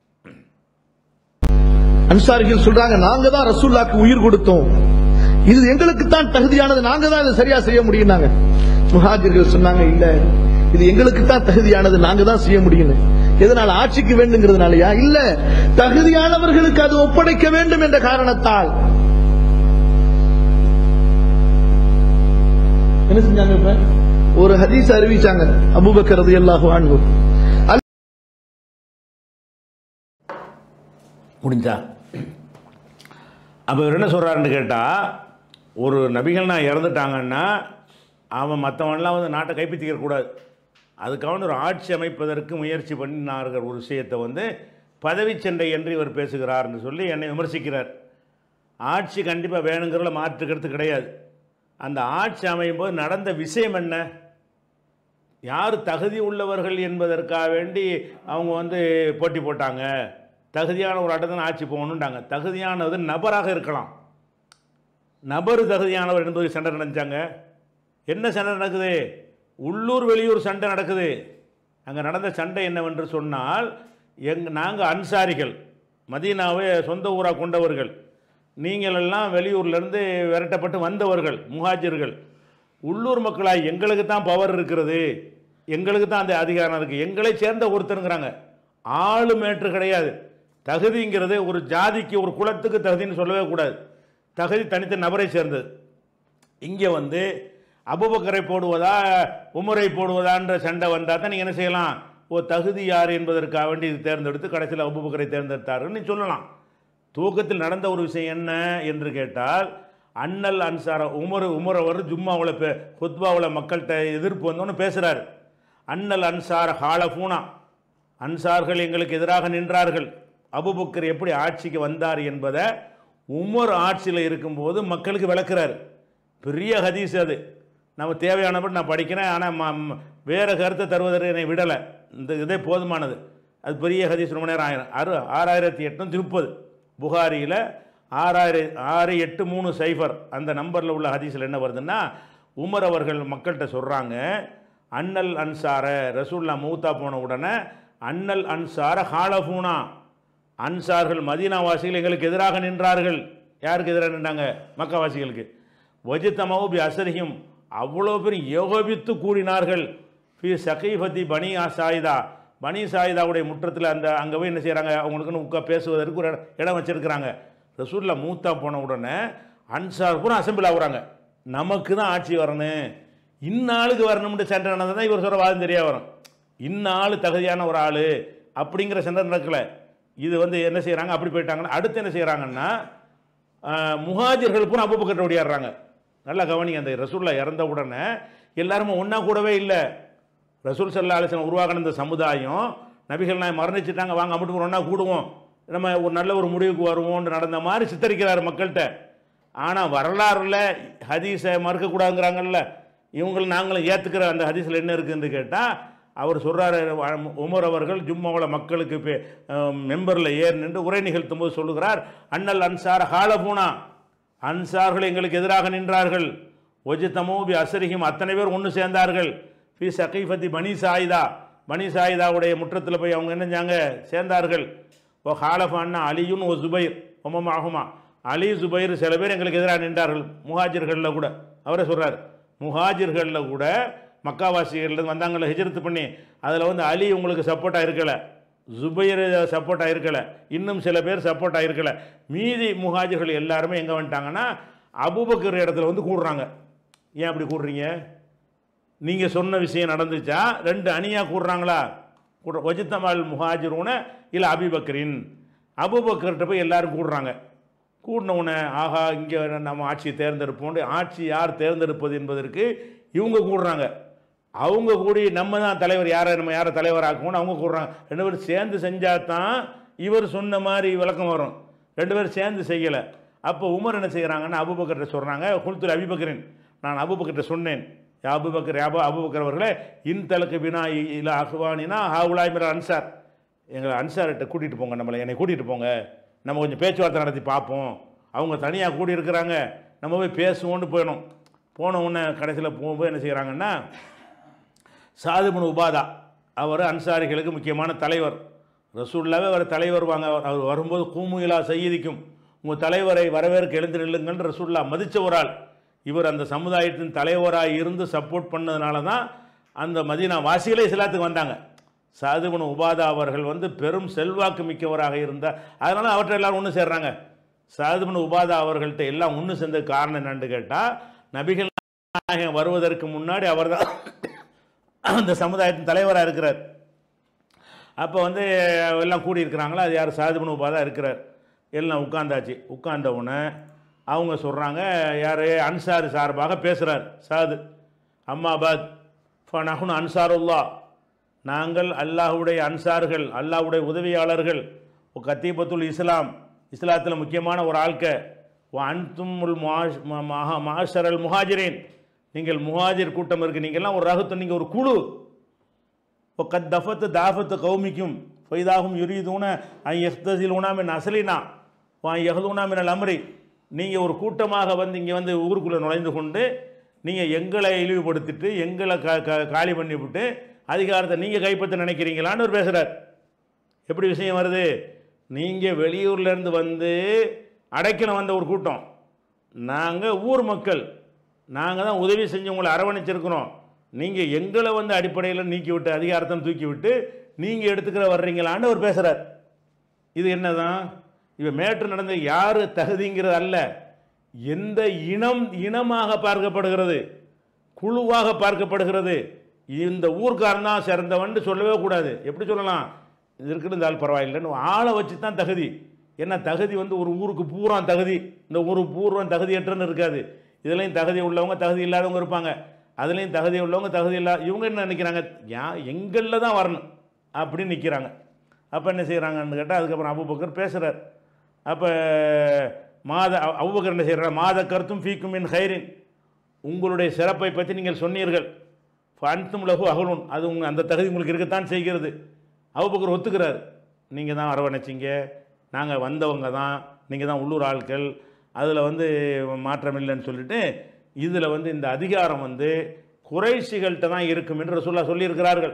அன்சாரிகள் சொல்றாங்க, நாங்க தான் ரசூலுல்லாஹ்க்கு உயிர் கொடுத்தோம், இது எங்களுக்கு தான் தகுதியானது, நாங்க தான் இதை சரியா செய்ய முடியும். முஹாஜிர்கள் சொன்னாங்க, இல்ல இது எங்களுக்கு தான் தகுதியானது, நாங்க தான் செய்ய முடியும். எதனால? ஆட்சிக்கு வேண்டுங்கிறதுனாலயா? இல்ல, தகுதியானவர்களுக்கு அது ஒப்படைக்க வேண்டும் என்ற காரணத்தால். என்ன செஞ்சாங்க? இப்ப ஒரு ஹதீஸ் அறிவிச்சாங்க, அபூபக்கர் ரலியல்லாஹு அன்ஹு. முடிஞ்சா? அப்போ இவர் என்ன சொல்கிறாருன்னு கேட்டால், ஒரு நபிகள் நான் இறந்துட்டாங்கன்னா அவன் மற்றவன்லாம் வந்து நாட்டை கைப்பற்றிக்கக்கூடாது. அதுக்காக ஒரு ஆட்சி அமைப்பதற்கு முயற்சி பண்ணினார்கள். ஒரு விஷயத்தை வந்து பதவி சண்டை என்று இவர் பேசுகிறார்னு சொல்லி என்னை விமர்சிக்கிறார். ஆட்சி கண்டிப்பாக வேணுங்கிறத மாற்றுக்கிறது கிடையாது. அந்த ஆட்சி அமையும் போது நடந்த விஷயம் என்ன, யார் தகுதி உள்ளவர்கள் என்பதற்காக வேண்டி அவங்க வந்து போட்டி போட்டாங்க. தகுதியான ஒரு இடத்துல ஆட்சி போகணுன்றாங்க. தகுதியானது நபராக இருக்கலாம். நபர் தகுதியானவர் என்பது சண்டை நடந்தாங்க. என்ன சண்டை நடக்குது? உள்ளூர் வெளியூர் சண்டை நடக்குது. அங்கே நடந்த சண்டை என்னவென்று சொன்னால், எங் நாங்கள் அன்சாரிகள், மதீனாவை சொந்த ஊராக கொண்டவர்கள், நீங்கள் எல்லாம் வெளியூர்லேருந்து விரட்டப்பட்டு வந்தவர்கள் முஹாஜிர்கள். உள்ளூர் மக்களாக எங்களுக்கு தான் பவர் இருக்கிறது, எங்களுக்கு தான் அந்த அதிகாரம் இருக்குது, எங்களை சேர்ந்த ஒருத்தருங்கிறாங்க. ஆளு மேற்று கிடையாது. தகுதிங்கிறது ஒரு ஜாதிக்கு ஒரு குலத்துக்கு தகுதின்னு சொல்லவே கூடாது. தகுதி தனித்த நபரை சேர்ந்தது. இங்கே வந்து அபூபக்கரை போடுவதா உமரை போடுவதான்ற சண்டை வந்தால் தான் நீங்கள் என்ன செய்யலாம், ஓ தகுதி யார் என்பதற்காக வேண்டி இது தேர்ந்தெடுத்து கடைசியில் அபூபக்கரை தேர்ந்தெடுத்தாருன்னு சொல்லலாம். தூக்கத்தில் நடந்த ஒரு விஷயம் என்ன என்று கேட்டால், அண்ணல் அன்சார உமர் உமர் அவர் ஜும்மாவில் பே ஹுத்பாவில் மக்கள்கிட்ட எதிர்ப்பு வந்தோன்னு பேசுகிறார். அண்ணல் அன்சார ஹாலஃபூனா, அன்சார்கள் எங்களுக்கு எதிராக நின்றார்கள். அபூபக்கர் எப்படி ஆட்சிக்கு வந்தார் என்பதை உமர் ஆட்சியில் இருக்கும்போது மக்களுக்கு விளக்குறார். பெரிய ஹதீஸ் அது. நம்ம தேவையானபடி நான் படிக்கிறேன், ஆனால் வேறு கருத்தை தருவதற்கு என்னை விடலை. இந்த இதே போதுமானது. அது பெரிய ஹதீஸ், ரொம்ப நேரம் ஆயிரம் ஆறு ஆறாயிரத்தி எட்நூற்றி முப்பது புகாரியில் ஆறாயிரம் ஆறு எட்டு மூணு சைஃபர் அந்த நம்பரில் உள்ள ஹதீஸில் என்ன வருதுன்னா, உமர் அவர்கள் மக்கள்கிட்ட சொல்கிறாங்க, அண்ணல் அன்சார ரசூல்லா மூத்தா போன உடனே அண்ணல் அன்சார ஹாலஃபூனா, அன்சார்கள் மதீனாவாசிகள் எங்களுக்கு எதிராக நின்றார்கள். யாருக்கு எதிராக நின்றாங்க? மக்காவாசிகளுக்கு. வஜித்தமவு பி அசரியும், அவ்வளோ பேர் யோகபித்து கூடினார்கள். ஃபி சகீஃபத்தி பனி சாயிதா, பனி சாயிதாவுடைய முற்றத்தில் அந்த அங்கே போய் என்ன செய்கிறாங்க, அவங்களுக்குன்னு உட்கா பேசுவதற்கு ஒரு இடம் வச்சுருக்கிறாங்க. ரசூல்லா மூத்தா போன உடனே அன்சார் பூரா அசம்பிள் ஆகுறாங்க. நமக்கு தான் ஆட்சி வரணும், இந்நாளுக்கு வரணும்னு சண்டை நடந்தால் தான் இவர் சொல்கிற வாதம் தெரியா வரும். இந்நாள் தகுதியான ஒரு ஆள் அப்படிங்கிற சண்டை நடக்கலை. இது வந்து என்ன செய்கிறாங்க, அப்படி போயிட்டாங்கன்னா அடுத்து என்ன செய்கிறாங்கன்னா, முஹாஜிர்கள் பூரா அபூபக்கர் ஓடியாடுறாங்க. நல்லா கவனிங்க, அந்த ரசூல்லா இறந்த உடனே எல்லாருமே ஒன்றா கூடவே இல்லை. ரசூல் ஸல்லல்லாஹு அலைஹி வஸல்லம் உருவாகின இந்த சமுதாயம், நபிகள் நான் மரணிச்சிட்டாங்க, வாங்க மட்டும் ஒன்றா கூடுவோம், நம்ம ஒரு நல்ல ஒரு முடிவுக்கு வருவோம்னு நடந்த மாதிரி சித்தரிக்கிறார் மக்கள்கிட்ட. ஆனால் வரலாறுல ஹதீஸை மறுக்கக்கூடாதுங்கிறாங்கல்ல, இவங்களை நாங்களும் ஏற்றுக்கிற அந்த ஹதீஸில் என்ன இருக்குதுன்னு கேட்டால், அவர் சொல்கிறார், உமர் அவர்கள் ஜும்மாவில் மக்களுக்கு மெம்பரில் ஏர் நின்று உரை நிகழ்த்தும் போது சொல்லுகிறார், அண்ணல் அன்சார் ஹாலபூனா, அன்சார்கள் எங்களுக்கு எதிராக நின்றார்கள். ஒஜித்தமோ பி அசரிஹிம், அத்தனை பேர் ஒன்று சேர்ந்தார்கள். ஃபி சகீஃபத்தி பனி சாயிதா, பனி சாயிதாவுடைய முற்றத்தில் போய் அவங்க என்ன செஞ்சாங்க, சேர்ந்தார்கள். ஓ ஹாலஃபான்னா அலியுன் ஓ ஜுபைர் ஒமம் ஆகுமா, அலி ஜுபைர் சில பேர் எங்களுக்கு எதிராக நின்றார்கள். முஹாஜிர்களில் கூட அவரே சொல்கிறார், முஹாஜிர்களில் கூட மக்காவாசிகள் வந்தாங்கள ஹிஜ்ரத் பண்ணி, அதில் வந்து அலி உங்களுக்கு சப்போர்ட்டாக இருக்கலை, ஜுபைர் சப்போர்ட்டாக இருக்கலை, இன்னும் சில பேர் சப்போர்ட்டாக இருக்கலை. மீதி முஹாஜிர்கள் எல்லாருமே எங்கே வந்துட்டாங்கன்னா அபூபக்கர் இடத்துல வந்து கூடுறாங்க. ஏன் அப்படி கூடுறீங்க? நீங்கள் சொன்ன விஷயம் நடந்துச்சா? ரெண்டு அணியாக கூடுறாங்களா? கூட வஜித்தமால் முஹாஜிரூன இல்லை அபிபக்கரின், அபூபக்கர்கிட்ட போய் எல்லாரும் கூடுறாங்க. கூடினவுடனே ஆஹா இங்கே நம்ம ஆட்சியை தேர்ந்தெடுப்போம், ஆட்சி யார் தேர்ந்தெடுப்பது என்பதற்கு இவங்க கூடுறாங்க. அவங்க கூடி நம்ம தான் தலைவர், யாரை நம்ம யாரை தலைவர் ஆக்கணும்னு அவங்க கூடுறாங்க. ரெண்டு பேரும் சேர்ந்து செஞ்சால் தான் இவர் சொன்ன மாதிரி விளக்கம் வரும். ரெண்டு பேரும் சேர்ந்து செய்யலை. அப்போ உமர் என்ன செய்கிறாங்கன்னா அபூபக்கர்கிட்ட சொல்கிறாங்க, குல்துல் அபிபக்கரின், நான் அபூபக்கர்கிட்ட சொன்னேன், அபூபக்கர் யாபா அபூபக்கர் அவர்களே, இன் தலக்கு பினா இல்லை அஹ்வானினா ஹாவுலாய் மிர அன்சார், எங்களை அன்சார்கிட்ட கூட்டிகிட்டு போங்க, நம்மளை என்னை கூட்டிகிட்டு போங்க, நம்ம கொஞ்சம் பேச்சுவார்த்தை நடத்தி பார்ப்போம். அவங்க தனியாக கூடி இருக்கிறாங்க, நம்ம போய் பேசுவோன்னு போயிடும். போன உடனே கடைசியில் போகும்போது என்ன செய்கிறாங்கன்னா, சாது இப்னு உபாதா அவர் அன்சாரிகளுக்கு முக்கியமான தலைவர். ரசூலுல்லாஹ்வே அவர் தலைவர் வாங்க, அவர் வரும்போது கூமு இலா சய்யிதிக்கும், உங்கள் தலைவரை வரவேற்க எழுந்து நில்லுங்கன்னு ரசூலுல்லாஹ் மதித்த ஒரு ஆள். இவர் அந்த சமுதாயத்தின் தலைவராக இருந்து சப்போர்ட் பண்ணதுனால தான் அந்த மதீனா வாசிகளே இஸ்லாத்துக்கு வந்தாங்க. சாது இப்னு உபாதா அவர்கள் வந்து பெரும் செல்வாக்கு மிக்கவராக இருந்தார். அதனால் அவற்றை எல்லோரும் ஒன்று சேர்றாங்க. சாது இப்னு உபாதா அவர்கள்ட்ட எல்லாம் ஒன்று சேர்ந்த காரணம் என்னன்னு கேட்டால், நபிகள் நாயகம் வருவதற்கு முன்னாடி அவர் தான் அந்த சமுதாயத்தின் தலைவராக இருக்கிறார். அப்போ வந்து எல்லாம் கூடியிருக்கிறாங்களா, அது யார்? சாது இப்னு உபாதா இருக்கிறார். எல்லாம் உட்கார்ந்தாச்சு. உட்கார்ந்த உடனே அவங்க சொல்கிறாங்க, யார் அன்சார் சார்பாக பேசுகிறார் சாது, அம்மாபாத் ஃபனஹுன் அன்சாருல்லா, நாங்கள் அல்லாஹுடைய அன்சார்கள், அல்லாஹுடைய உதவியாளர்கள், கத்தீபத்துல் இஸ்லாம், இஸ்லாத்தில் முக்கியமான ஒரு ஆட்க, அன்துமுல் மாஷரல் முஹாஜிரின், நீங்கள் முஹாஜிர் கூட்டம் இருக்குது, நீங்கள்லாம் ஒரு ரகுத்து, நீங்கள் ஒரு குழு, கத் தஃபத்து தாஃபத்து கௌமிக்கும் ஃபைதாகும் யுரீதூன ஐ எஃப்தசிலூனா மின் அசலினா வா யஹ்தூனா மினல் அம்ரி, நீங்கள் ஒரு கூட்டமாக வந்து இங்கே வந்து ஊருக்குள்ளே நுழைந்து கொண்டு நீங்கள் எங்களை இழிவுபடுத்திட்டு எங்களை க க காலி பண்ணிவிட்டு அதிகாரத்தை நீங்கள் கைப்பற்ற நினைக்கிறீங்களான்னு ஒரு பேசுகிறார். எப்படி விஷயம் வருது? நீங்கள் வெளியூர்லேருந்து வந்து அடைக்கணும் வந்த ஒரு கூட்டம், நாங்கள் ஊர் மக்கள், நாங்கள் தான் உதவி செஞ்சு உங்களை அரவணைச்சிருக்கிறோம், நீங்கள் எங்களை வந்து அடிப்படையில் நீக்கி விட்டு அதிகாரத்தை தூக்கி விட்டு நீங்கள் எடுத்துக்கிற வர்றீங்களான்னு அவர் பேசுகிறார். இது என்ன தான் இப்போ மேற்று நடந்த யார் தகுதிங்கிறது அல்ல, எந்த இனம் இனமாக பார்க்கப்படுகிறது, குழுவாக பார்க்கப்படுகிறது. இந்த ஊர்க்காரன் தான் சிறந்தவன் சொல்லவே கூடாது. எப்படி சொல்லலாம்? இது இருக்கிறதால் பரவாயில்லைன்னு ஆளை வச்சு தான் தகுதி. என்ன தகுதி வந்து ஒரு ஊருக்கு பூரா தகுதி, இந்த ஒரு பூர்வம் தகுதியற்றன்னு இருக்காது. இதுலேயும் தகுதி உள்ளவங்க தகுதி இல்லாதவங்க இருப்பாங்க, அதுலேயும் தகுதி உள்ளவங்க தகுதி இல்லா. இவங்க என்ன நினைக்கிறாங்க, யா எங்களில் தான் வரணும் அப்படின்னு நிற்கிறாங்க. அப்போ என்ன செய்கிறாங்கன்னு கேட்டால் அதுக்கப்புறம் அபூபக்கர் பேசுகிறார். அப்போ மாத அபூபக்கர் என்ன செய்கிறார், மாத கருத்தும் ஃபீக்கும் மின் ஹைரின், உங்களுடைய சிறப்பை பற்றி நீங்கள் சொன்னீர்கள், ஃபன்தும் லஹு அஹ்லுன், அது உங்கள் அந்த தகுதி உங்களுக்கு இருக்கத்தான் செய்கிறது. அபூபக்கர் ஒத்துக்கிறார், நீங்கள் தான் அரவணைச்சிங்க, நாங்கள் வந்தவங்க தான், நீங்கள் தான் உள்ளூர் ஆட்கள், அதில் வந்து மாற்றம் இல்லைன்னு சொல்லிட்டு இதில் வந்து இந்த அதிகாரம் வந்து குறைஷிகள்கிட்ட தான் இருக்கும் என்று ரசூலுல்லாஹ் சொல்லியிருக்கிறார்கள்.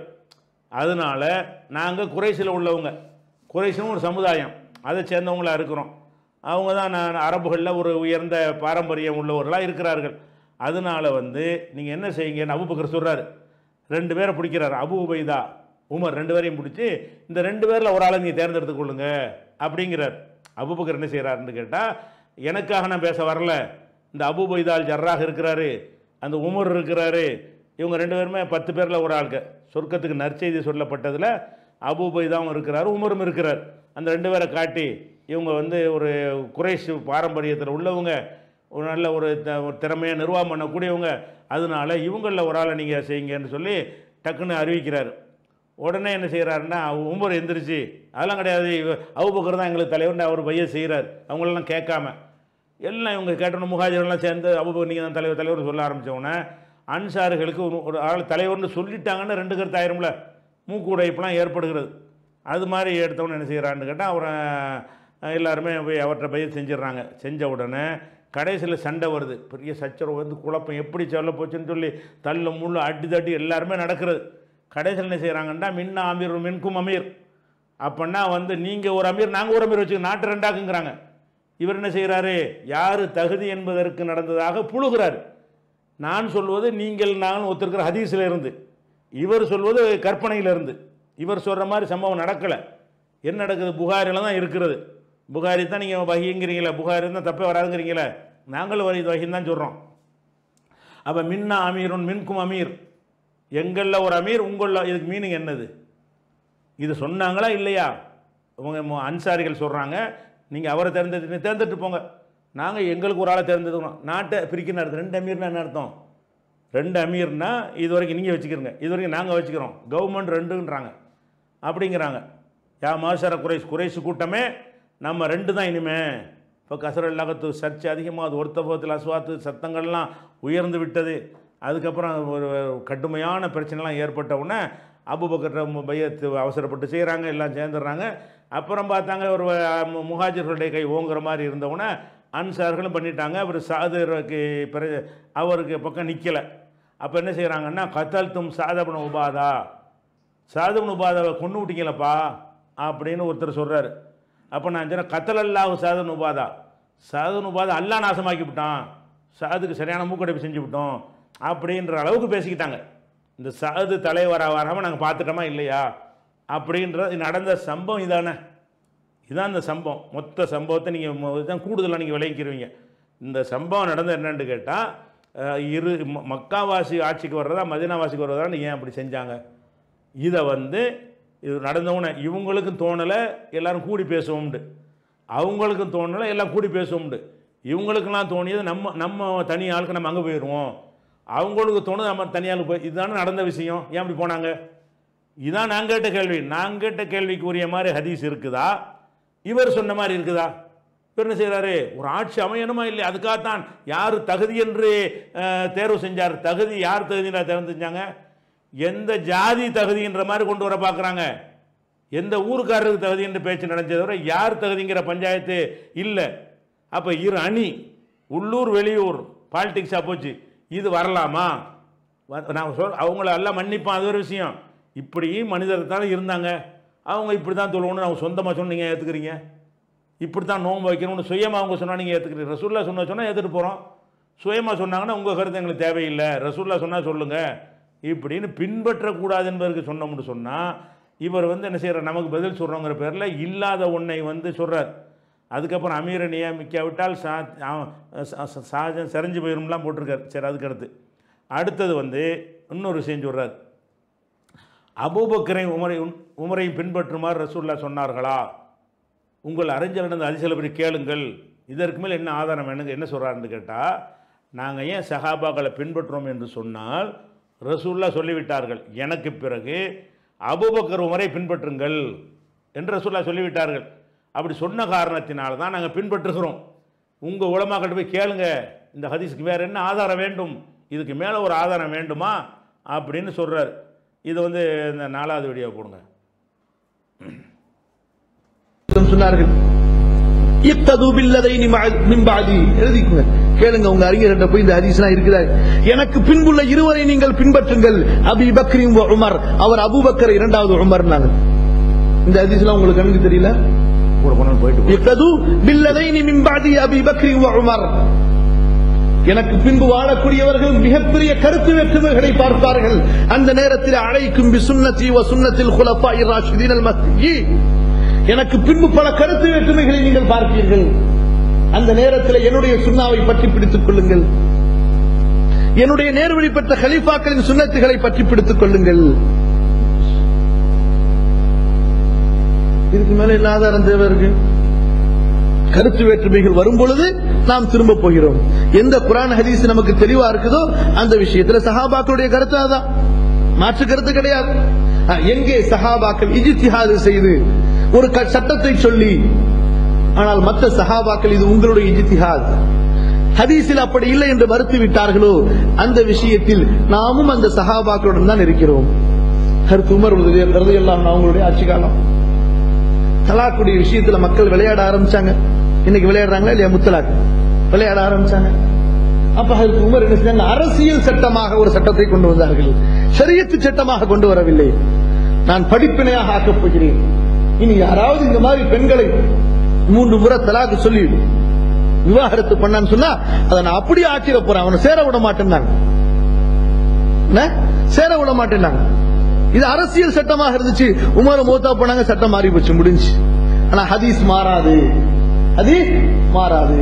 அதனால் நாங்கள் குறைஷில் உள்ளவங்க, குறைஷின்னு ஒரு சமுதாயம், அதை சேர்ந்தவங்களாக இருக்கிறோம், அவங்க தான் நான் அரபுகளில் ஒரு உயர்ந்த பாரம்பரியம் உள்ளவர்களாக இருக்கிறார்கள். அதனால் வந்து நீங்கள் என்ன செய்யுங்கன்னு அபூபக்கர் சொல்கிறார். ரெண்டு பேரை பிடிக்கிறார், அபூ உபைதா உமர், ரெண்டு பேரையும் பிடிச்சி இந்த ரெண்டு பேரில் ஒரு ஆளை நீங்கள் தேர்ந்தெடுத்து கொள்ளுங்க அப்படிங்கிறார். அபூபக்கர் என்ன செய்கிறாருன்னு கேட்டால், எனக்காக நான் பேச வரல, இந்த அபூ உபைதால் ஜர்ராஹ் இருக்கிறாரு, அந்த உமர் இருக்கிறாரு, இவங்க ரெண்டு பேருமே பத்து பேரில் ஒரு ஆளுக்கு சொர்க்கத்துக்கு நற்செய்தி சொல்லப்பட்டதில் அபூ உபைதாவும் இருக்கிறார், உமரும் இருக்கிறார். அந்த ரெண்டு பேரை காட்டி இவங்க வந்து ஒரு குறைஷ் பாரம்பரியத்தில் உள்ளவங்க, ஒரு நல்ல ஒரு ஒரு திறமையாக நிர்வாகம் பண்ணக்கூடியவங்க, அதனால இவங்களில் ஒரு ஆளை நீங்கள் செய்யுங்கன்னு சொல்லி டக்குன்னு அறிவிக்கிறார். உடனே என்ன செய்கிறாருன்னா உமர் எந்திரிச்சு, அதெல்லாம் கிடையாது, அபூபக்கர் தான் எங்களுக்கு தலைவர்னு அவர் பைய செய்கிறார். அவங்களெல்லாம் கேட்காம எல்லாம் இவங்க கேட்டணும், முஹாஜிரெல்லாம் சேர்ந்து அபூபக்கர் நீங்கள் தான் தலைவர் தலைவர் சொல்ல ஆரம்பித்தவொடனே அன்சார்களுக்கு ஒரு ஒரு ஆள் தலைவர்னு சொல்லிட்டாங்கன்னு ரெண்டு கருத்து ஆயிரும்ல, மூக்குடைப்பெலாம் ஏற்படுகிறது. அது மாதிரி எடுத்தவொடனே என்ன செய்கிறான்னு கேட்டால் அவரை எல்லாருமே போய் அவர்கிட்ட பயிர் செஞ்சிடறாங்க. செஞ்ச உடனே கடைசியில் சண்டை வருது, பெரிய சச்சரவு வந்து குழப்பம், எப்படி சொல்ல போச்சுன்னு சொல்லி தள்ளு முள்ளு அடி தட்டி எல்லாருமே நடக்கிறது. கடைசியில் என்ன செய்கிறாங்கன்னா மின்னா அமீர் மின்கும் அமீர், அப்படின்னா வந்து நீங்கள் ஒரு அமீர் நாங்கள் ஒரு அமீர் வச்சு நாட்டு ரெண்டாக்குங்கிறாங்க. இவர் என்ன செய்கிறாரு, யார் தகுதி என்பதற்கு நடந்ததாக புழுகிறார். நான் சொல்வது நீங்கள் நாங்கள் ஒத்துருக்கிற ஹதீஸில் இருந்து, இவர் சொல்வது கற்பனையிலிருந்து. இவர் சொல்கிற மாதிரி சம்பவம் நடக்கலை. என்ன நடக்குது, புகாரில் தான் இருக்கிறது. புகாரி தான் நீங்கள் வகிங்கிறீங்களே, புகாரி தான் தப்பே வராதுங்கிறீங்களே, நாங்களும் வரி வகின்னு தான் சொல்கிறோம். அப்போ மின்னா அமீருன் மின்கும் அமீர், எங்களில் ஒரு அமீர் உங்களில், இதுக்கு மீனிங் என்னது? இது சொன்னாங்களா இல்லையா? இவங்க அன்சாரிகள் சொல்கிறாங்க, நீங்கள் அவரை தேர்ந்தெடுத்து தேர்ந்தெடுத்து போங்க, நாங்கள் எங்களுக்கு ஒரு ஆளை தேர்ந்தெடுக்கணும். நாட்டை பிரிக்கிற அர்த்தம், ரெண்டு அமீர்னா என்ன அர்த்தம்? ரெண்டு அமீர்னா இது வரைக்கும் நீங்கள் வச்சுக்கிறங்க, இது வரைக்கும் நாங்கள் வச்சுக்கிறோம், கவர்மெண்ட் ரெண்டுன்றாங்க அப்படிங்கிறாங்க. யா மாஷர குறைஷ், குறைஷ் கூட்டமே நம்ம ரெண்டு தான் இனிமே. இப்போ கசரல்லாகத்து சர்ச்சை அதிகமாக, அது ஒருத்தபத்தில் அஸ்வாத்து சத்தங்கள்லாம் உயர்ந்து விட்டது. அதுக்கப்புறம் ஒரு கடுமையான பிரச்சனைலாம் ஏற்பட்ட உடனே அபூபக்கர் பையத்து அவசரப்பட்டு செய்கிறாங்க, எல்லாம் சேர்ந்துடுறாங்க. அப்புறம் பார்த்தாங்க ஒரு முஹாஜிர்களுடைய கை ஓங்குற மாதிரி இருந்தவுடனே அன்சார்களும் பண்ணிட்டாங்க. அவர் சாதுருக்கு பிற அவருக்கு பக்கம் நிற்கலை. அப்போ என்ன செய்கிறாங்கன்னா, கத்தல்தும் சாதபன் உபாதா, சாதபன் உபாதாவை கொண்டு விட்டீங்களப்பா அப்படின்னு ஒருத்தர் சொல்கிறார். அப்போ நான் சொன்னேன், கத்தல் அல்லாஹ் சாதன் உபாதா, சாதன் உபாதா அல்லா நாசமாக்கி விட்டான், சாதுக்கு சரியான மூக்கடைப்பு செஞ்சு விட்டோம் அப்படின்ற அளவுக்கு பேசிக்கிட்டாங்க. இந்த சாது தலைவராக வராமல் நாங்கள் பார்த்துட்டோமா இல்லையா அப்படின்றது நடந்த சம்பவம் இதானே. இதுதான் இந்த சம்பவம். மொத்த சம்பவத்தை நீங்கள் இதுதான் கூடுதலாக நீங்கள் விளைவிக்கிறீங்க. இந்த சம்பவம் நடந்த என்னன்னு கேட்டால், இரு மக்காவாசி ஆட்சிக்கு வர்றதா மதீனாவாசிக்கு வர்றதான்னு ஏன் அப்படி செஞ்சாங்க? இதை வந்து இது நடந்தவுடனே இவங்களுக்கும் தோணலை, எல்லோரும் கூடி பேசுவோம்ண்டு, அவங்களுக்கும் தோணலை, எல்லாம் கூடி பேசுவோம்ண்டு. இவங்களுக்கெல்லாம் தோணியது நம்ம நம்ம தனி ஆளுக்கு நம்ம அங்கே போயிடுவோம், அவங்களுக்கு தோணுது நம்ம தனியாளுக்கு போய், இதுதானே நடந்த விஷயம். ஏன் அப்படி போனாங்க? இதுதான் நான் கேட்ட கேள்வி. நான் கேட்ட கேள்விக்கு உரிய மாதிரி ஹதீஸ் இருக்குதா, இவர் சொன்ன மாதிரி இருக்குதா? இவர் என்ன செய்கிறாரு, ஒரு ஆட்சி அமையணுமா இல்லை, அதுக்காகத்தான் யார் தகுதி என்று தேர்வு செஞ்சார். தகுதி யார் தகுதினா தேர்வு செஞ்சாங்க? எந்த ஜாதி தகுதின்ற மாதிரி கொண்டு வர பார்க்குறாங்க. எந்த ஊருக்காரருக்கு தகுதி என்று பேச்சு நடந்ததை தவிர யார் தகுதிங்கிற பஞ்சாயத்து இல்லை. அப்போ இரு அணி, உள்ளூர் வெளியூர் பாலிடிக்ஸாக போச்சு. இது வரலாமா? நான் சொல் அவங்கள எல்லாம் மன்னிப்பான், அது ஒரு விஷயம். இப்படியும் மனிதர் தானே இருந்தாங்க. அவங்க இப்படி தான் தொழுவணும்னு அவங்க சொந்தமாக சொன்ன நீங்கள் ஏற்றுக்கிறீங்க. இப்படி தான் நோன்பு வைக்கணும்னு சுயமாக அவங்க சொன்னால் நீங்கள் ஏற்றுக்கிறீங்க. ரசூல்லா சொன்ன சொன்னால் ஏற்றுட்டு போகிறோம். சுயமாக சொன்னாங்கன்னா உங்கள் கருத்து எங்களுக்கு தேவையில்லை, ரசூல்லா சொன்னால் சொல்லுங்கள் இப்படின்னு பின்பற்றக்கூடாது என்பதற்கு சொன்னோம்னு சொன்னால், இவர் வந்து என்ன செய்கிறார், நமக்கு பதில் சொல்கிறோங்கிற பேரில் இல்லாத ஒன்றை வந்து சொல்கிறார். அதுக்கப்புறம் அமீரை நியமிக்காவிட்டால் சா சாஜன் செறிஞ்சு போயிரும்லாம் போட்டிருக்கார். சரி, அதுக்கடுத்து அடுத்தது வந்து இன்னொரு விஷயம் சொல்கிறார். அபூபக்கரை உமரை உமரையும் பின்பற்றுமாறு ரசூல்லா சொன்னார்களா? உங்கள் அறிஞரிடம் அதிசல பற்றி கேளுங்கள், இதற்கு மேல் என்ன ஆதாரம் வேணுங்க என்ன சொல்கிறாருன்னு கேட்டால், நாங்கள் ஏன் சஹாபாக்களை பின்பற்றுறோம் என்று சொன்னால் ரசூல்லா சொல்லிவிட்டார்கள், எனக்கு பிறகு அபூபக்கர் உமரை பின்பற்றுங்கள் என்று ரசூல்லா சொல்லிவிட்டார்கள். அப்படி சொன்ன காரணத்தினால தான் நாங்கள் பின்பற்றுகிறோம். உங்கள் உலமாக்கிட்ட போய் கேளுங்க, இந்த ஹதீஸுக்கு வேறு என்ன ஆதாரம் வேண்டும், இதுக்கு மேலே ஒரு ஆதாரம் வேண்டுமா அப்படின்னு சொல்கிறார். இது வந்து இந்த நாலாவது வீடியோ போடுங்க. சொன்னார்கள் எழுதிக்குங்க, கேளுங்க உங்க அறிஞர்கிட்ட போய் இந்த ஹதீஸ்லாம் இருக்கிறார். எனக்கு பின்புள்ள இருவரை நீங்கள் பின்பற்றுங்கள், அபி பக்ரி உமர். அவர் அபூபக்கர் இரண்டாவது உமர். இந்த ஹதீஸ்லாம் உங்களுக்கு கண்ணுக்கு தெரியல? எனக்கு பின்பு வாழக்கூடியவர்கள் மிகப்பெரிய கருத்து வேற்றுமைகளை பார்ப்பார்கள். அந்த நேரத்தில் அழைக்கும் பி சுன்னதி வ சுன்னத்தில் குலஃபாஇர் ராஷிதீன் அல் மஹ்தியின், எனக்கு பின்பு பல கருத்து வேற்றுமைகளை நீங்கள் பார்ப்பீர்கள். அந்த நேரத்தில் என்னுடைய சுன்னாவை பற்றி பிடித்துக் கொள்ளுங்கள், என்னுடைய நேர்வழி பெற்ற கலீஃபாக்களின் சுன்னத்துகளை பற்றி பிடித்துக் கொள்ளுங்கள். இதுக்கு மேல என்ன ஆதாரம் தேவை இருக்கு? கருத்து வேற்றுமைகள் வரும் பொழுது நாம் திரும்ப போகிறோம். எந்த குர்ஆன் ஹதீஸ் நமக்கு தெளிவா இருக்குதோ அந்த விஷயத்தில் சஹாபாக்களுடைய கருத்து அதான், மாற்று கருத்து கிடையாது. எங்கே சஹாபாக்கள் இஜ்திஹாது செய்து ஒரு சட்டத்தை சொல்லி, ஆனால் மற்ற சஹாபாக்கள் இது உங்களுடைய இஜ்திஹாத், ஹதீஸில் அப்படி இல்லை என்று மறுத்து விட்டார்களோ அந்த விஷயத்தில் நாமும் அந்த சஹாபாக்களுடன் தான் இருக்கிறோம். ஹஜ்ரத் உமர் ரலியல்லாஹு அன்ஹு அவங்களுடைய ஆட்சி காலம், தலாக்குடைய விஷயத்துல மக்கள் விளையாட ஆரம்பிச்சாங்க. இன்னைக்கு விளையாடுறாங்களா இல்லையா? முத்தலாக் விளையாட ஆரம்பிச்சாங்க. அப்ப ஹஜ்ரத் உமர் என்ன செஞ்சாங்க? அரசியல் சட்டமாக ஒரு சட்டத்தை கொண்டு வந்தார்கள், ஷரியத்து சட்டமாக கொண்டு வரவில்லை. நான் படிப்பினையாக ஆக்கப் போகிறேன், இனி யாராவது இந்த மாதிரி பெண்களை மூன்று முறை தலாக்கு சொல்லி விவாகரத்து பண்ணான்னு சொன்னா அதை நான் அப்படியே ஆக்கிட போறேன், அவனை சேர விட மாட்டேன்னாங்க, சேர விட மாட்டேன்னாங்க. இது அரசியல் சட்டமாக இருந்துச்சு. உமர் மௌத்தா போனாங்க, சட்டம் மாறி போச்சு, முடிஞ்சு. ஆனா ஹதீஸ் மாறாது, ஹதீஸ் மாறாது.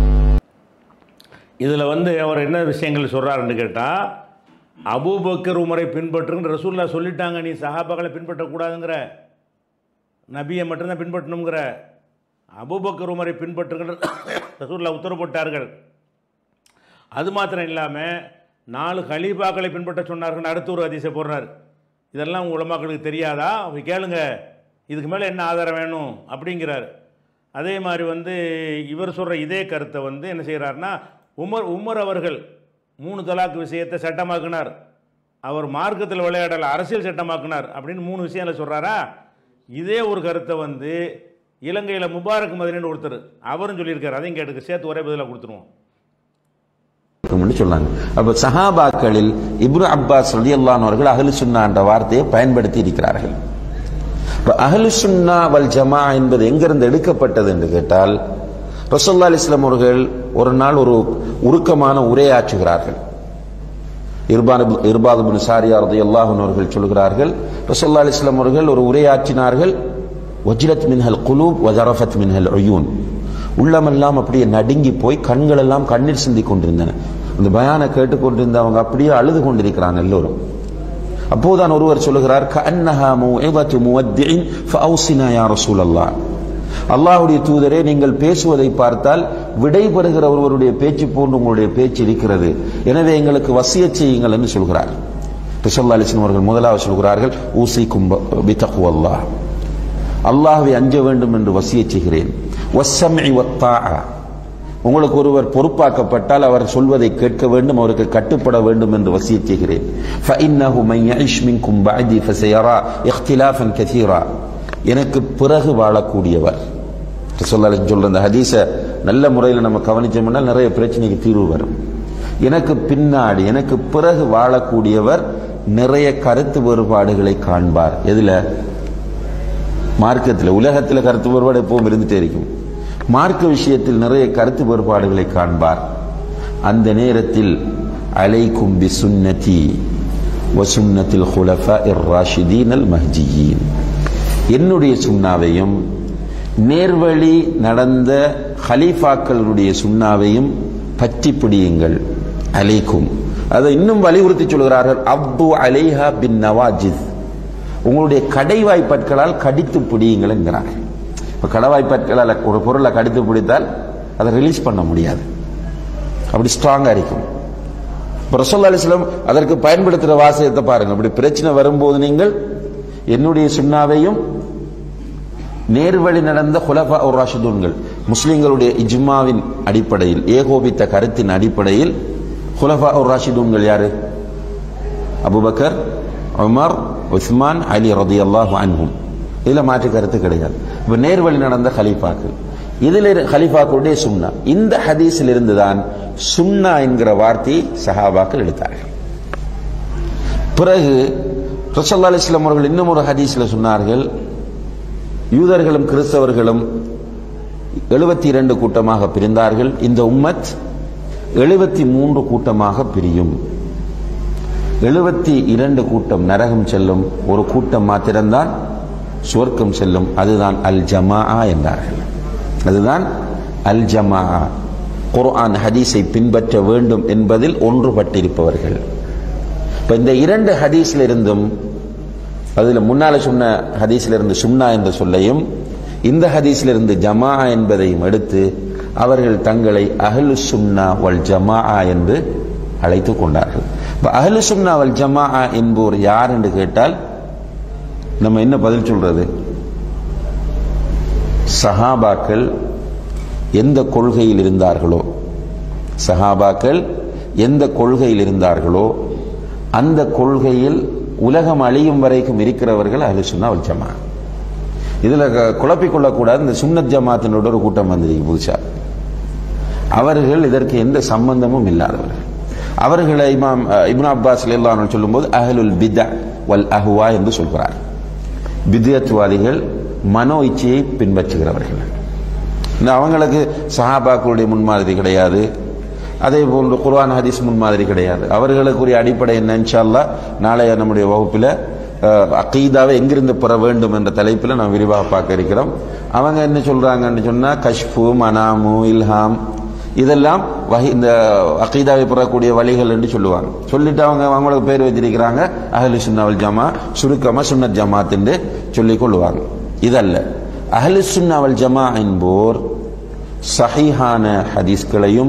இதுல வந்து அவர் என்ன விஷயங்கள் சொல்றாருன்னு கேட்டா, அபூபக்கர் உமரை பின்பற்றுங்க ரசூலுல்லாஹ் சொல்லிட்டாங்க, நீ சஹாபாக்களை பின்பற்றக்கூடாதுங்கிற, நபியை மட்டும்தான் பின்பற்றணுங்கிற. அபூபக்கர் உமரை பின்பற்றுங்க ரசூலுல்லாஹ் உத்தரவு போட்டார்கள். அது மாத்திரம் இல்லாமல் நாலு கலீஃபாக்களை பின்பற்ற சொன்னார்கள். அடுத்த ஒரு ஹதீஸை போடுறார். இதெல்லாம் உங்கள் உலமாக்களுக்கு தெரியாதா? அவங்க கேளுங்க, இதுக்கு மேலே என்ன ஆதாரம் வேணும் அப்படிங்கிறார். அதே மாதிரி வந்து இவர் சொல்கிற இதே கருத்தை வந்து என்ன செய்கிறாருன்னா, உமர் உமர் அவர்கள் மூணு தலாக்கு விஷயத்தை சட்டமாக்கினார், அவர் மார்க்கத்தில் விளையாடலை அரசியல் சட்டமாக்கினார் அப்படின்னு மூணு விஷயங்களை சொல்கிறாரா. இதே ஒரு கருத்தை வந்து இலங்கையில் முபாரக் மதனின்னு ஒருத்தர் அவரும் சொல்லியிருக்காரு. அதையும் கேட்டுக்க, சேர்த்து ஒரே பதிலாக கொடுத்துருவோம் சொன்னாங்க. அப்ப சஹாபாக்களில் இப்னு அப்பாஸ் ரலியல்லாஹு அன்ஹு அவர்கள் அஹ்லு சுன்னா என்ற வார்த்தையை பயன்படுத்தி இருக்கிறார்கள். அஹ்லு சுன்னா வல் ஜமா என்பது எங்கிருந்து எடுக்கப்பட்டது என்று கேட்டால், ரசூலுல்லாஹி அலைஹி வஸல்லம் அவர்கள் ஒரு நாள் ஒரு உருக்கமான உரையாற்றுகிறார்கள். இர்பாத் இப்னு சாரியா ரலியல்லாஹு அன்ஹு அவர்கள் சொல்கிறார்கள், ரசூலுல்லாஹி அலைஹி வஸல்லம் அவர்கள் ஒரு உரையாற்றினார்கள். வஜ்லத் மின்ஹல் குலூப் வஜரஃபத் மின்ஹல் உயூன், உள்ளமெல்லாம் அப்படியே நடுங்கி போய் கண்கள் எல்லாம் கண்ணீர் சிந்தி கொண்டிருந்தன. அந்த பயானை கேட்டுக்கொண்டிருந்த அவங்க அப்படியே அழுது கொண்டிருக்கிறாங்க எல்லோரும். அப்போதான் ஒருவர் சொல்லுகிறார், கஅன்னஹா மௌஇதத்து முவத்திஇன் ஃபஅவ்ஸினா யா ரசூலல்லாஹ், அல்லாஹ்வுடைய தூதரே, நீங்கள் பேசுவதை பார்த்தால் விடைபெறுகிற ஒருவருடைய பேச்சு போன்று உங்களுடைய பேச்சு இருக்கிறது, எனவே எங்களுக்கு வசியச் செய்யுங்கள் என்று சொல்கிறார். ஸல்லல்லாஹு அலைஹி வஸல்லம் அவர்கள் முதலாவது சொல்கிறார்கள், ஊசிக்கும் பிதக்வல்லாஹ், அல்லாஹ்வை அஞ்ச வேண்டும் என்று வசியச் செய்கிறேன். வஸ்ஸம்இ வத்தாஅ, உங்களுக்கு ஒருவர் பொறுப்பாக்கப்பட்டால் அவர் சொல்வதை கேட்க வேண்டும், அவருக்கு கட்டுப்பட வேண்டும் என்று வசியச் செய்கிறேன். ஃபஇன்னஹு மன் யஇஷ் மின்கும் பஅதி ஃபஸயரா இக்திலாஃபன் கஸீரா, எனக்கு பிறகு வாழக்கூடியவர். ஸல்லல்லாஹு அலைஹி சொல்ற அந்த ஹதீஸை நல்ல முறையில் நம்ம கவனிச்சோம்னா நிறைய பிரச்சனைக்கு தீர்வு வரும். எனக்கு பின்னாடி எனக்கு பிறகு வாழக்கூடியவர் நிறைய கருத்து வேறுபாடுகளை காண்பார். எதுல? மார்க்கத்தில். உலகத்தில் கருத்து வேறுபாடு எப்பவும் இருந்துட்டே இருக்கும். மார்க்க விஷயத்தில் நிறைய கருத்து வேறுபாடுகளை காண்பார். அந்த நேரத்தில் அலைக்கும் பி சுன்னதி வ சுன்னத்தில் குலஃபாஇர் ராஷிதீன் அல் மஹ்தியீன், என்னுடைய சுன்னாவையும் நேர்வழி நடந்த ஹலீஃபாக்களுடைய சுன்னாவையும் பற்றி பிடியுங்கள். அலைக்கும், அதை இன்னும் வலியுறுத்தி சொல்கிறார்கள், அப்பு அலைஹா பின் நவாஜித், உங்களுடைய கடைவாய்ப்பற்களால் கடித்து பிடியுங்கள் என்கிறார்கள். இப்போ கடைவாய்ப்பற்களால் ஒரு பொருளை கடித்து பிடித்தால் அதை ரிலீஸ் பண்ண முடியாது, அப்படி ஸ்ட்ராங்கா இருக்கும். இப்போ ரசூலுல்லாஹி அலைஹி வஸல்லம் அதற்கு பயன்படுத்துகிற வாசகத்தை பாருங்க. அப்படி பிரச்சனை வரும்போது நீங்கள் என்னுடைய சுன்னாவையும் நேர்வழி நடந்த குலஃபா உர் ராஷிதூன்கள், முஸ்லிம்களுடைய இஜ்மாவின் அடிப்படையில், ஏகோபித்த கருத்தின் அடிப்படையில் குலஃபா உர் ராஷிதூன்கள் யாரு? அபூபக்கர், உமர், உஸ்மான், அலி ரலியல்லாஹு அன்ஹும். இதுல மாற்று கருத்து கிடையாது. இப்ப நேர்வழி நடந்த கலீஃபாக்கள், இதில் கலீஃபாக்களுடைய சுன்னா. இந்த ஹதீஸில் இருந்துதான் சுன்னா என்கிற வார்த்தையை சஹாபாக்கள் எடுத்தார்கள். பிறகு ரசூலுல்லாஹி அலைஹி வஸல்லம் அவர்கள் இன்னும் ஒரு ஹதீஸ்ல சொன்னார்கள், யூதர்களும் கிறிஸ்தவர்களும் எழுபத்தி இரண்டு கூட்டமாக பிரிந்தார்கள், இந்த உம்மத் எழுபத்தி மூன்று கூட்டமாக பிரியும். எழுபத்தி இரண்டு கூட்டம் நரகம் செல்லும், ஒரு கூட்டம் மாத்திரம்தான் சுவர்க்கம் செல்லும், அதுதான் அல் ஜமாஆ என்றார்கள். அதுதான் அல் ஜமாஆ, குர்ஆன் ஹதீஸை பின்பற்ற வேண்டும் என்பதில் ஒன்றுபட்டிருப்பவர்கள். இப்ப இந்த இரண்டு ஹதீஸ்ல இருந்தும், அதுல முன்னால சொன்ன ஹதீஸ்ல இருந்து சுன்னா என்ற சொல்லையும் இந்த ஹதீஸ்ல இருந்து ஜமாஆ என்பதையும் எடுத்து அவர்கள் தங்களை அஹ்லு சுன்னா வல் ஜமாஆ என்று அழைத்துக் கொண்டார்கள். இப்ப அஹ்லு சுன்னா வல் ஜமாஆ என்போர் யார் என்று கேட்டால் நம்ம என்ன பதில் சொல்றது? சஹாபாக்கள் எந்த கொள்கையில் இருந்தார்களோ, சஹாபாக்கள் எந்த கொள்கையில் இருந்தார்களோ அந்த கொள்கையில் உலகம் அழியும் வரைக்கும் இருக்கிறவர்கள் அஹ்லு சுன்னா வல் ஜமாஆ. இதுல குழப்பிக்கொள்ளக்கூடாது. இந்த சுன்னத் ஜமாத்தினோட ஒரு கூட்டம் வந்திருக்கு புதுசா, அவர்கள் இதற்கு எந்த சம்பந்தமும் இல்லாதவர்கள். அவர்களை இமாம் இப்னு அப்பாஸ் ரலியல்லாஹு அன்ஹு சொல்லும்போது அஹ்லுல் பித்அ வல் அஹ்வா என்று சொல்கிறார். பித்அத்வாதிகள், மனோ இச்சையை பின்பற்றுகிறவர்கள். அவங்களுக்கு சஹாபாக்களுடைய முன்மாதிரி கிடையாது, அதே போன்று குர்ஆன் ஹதீஸ் முன்மாதிரி கிடையாது. அவர்களுக்குரிய அடிப்படை என்ன? இன்ஷா அல்லாஹ் நாளைய நம்முடைய வகுப்பில் அகீதாவை எங்கிருந்து பெற வேண்டும் என்ற தலைப்பில் நாம் விரிவாக பார்க்க இருக்கிறோம். அவங்க என்ன சொல்றாங்கன்னு சொன்னா, கஷ்ஃபு, மனாமு, இல்ஹாம் இதெல்லாம் வகை இந்த அகீதாவை பெறக்கூடிய வழிகள் என்று சொல்லுவாங்க. சொல்லிட்டு அவங்க அவங்களுக்கு பேர் வச்சிருக்கிறாங்க அஹ்லு சுன்னா வல் ஜமாஅ, சுருக்கமா சுன்னத் ஜமாத் என்று சொல்லிக் கொள்வாங்க. இதல்ல, அஹ்லு சுன்னா வல் ஜமாஅ என்போர் சஹீஹான ஹதீஸ்களையும்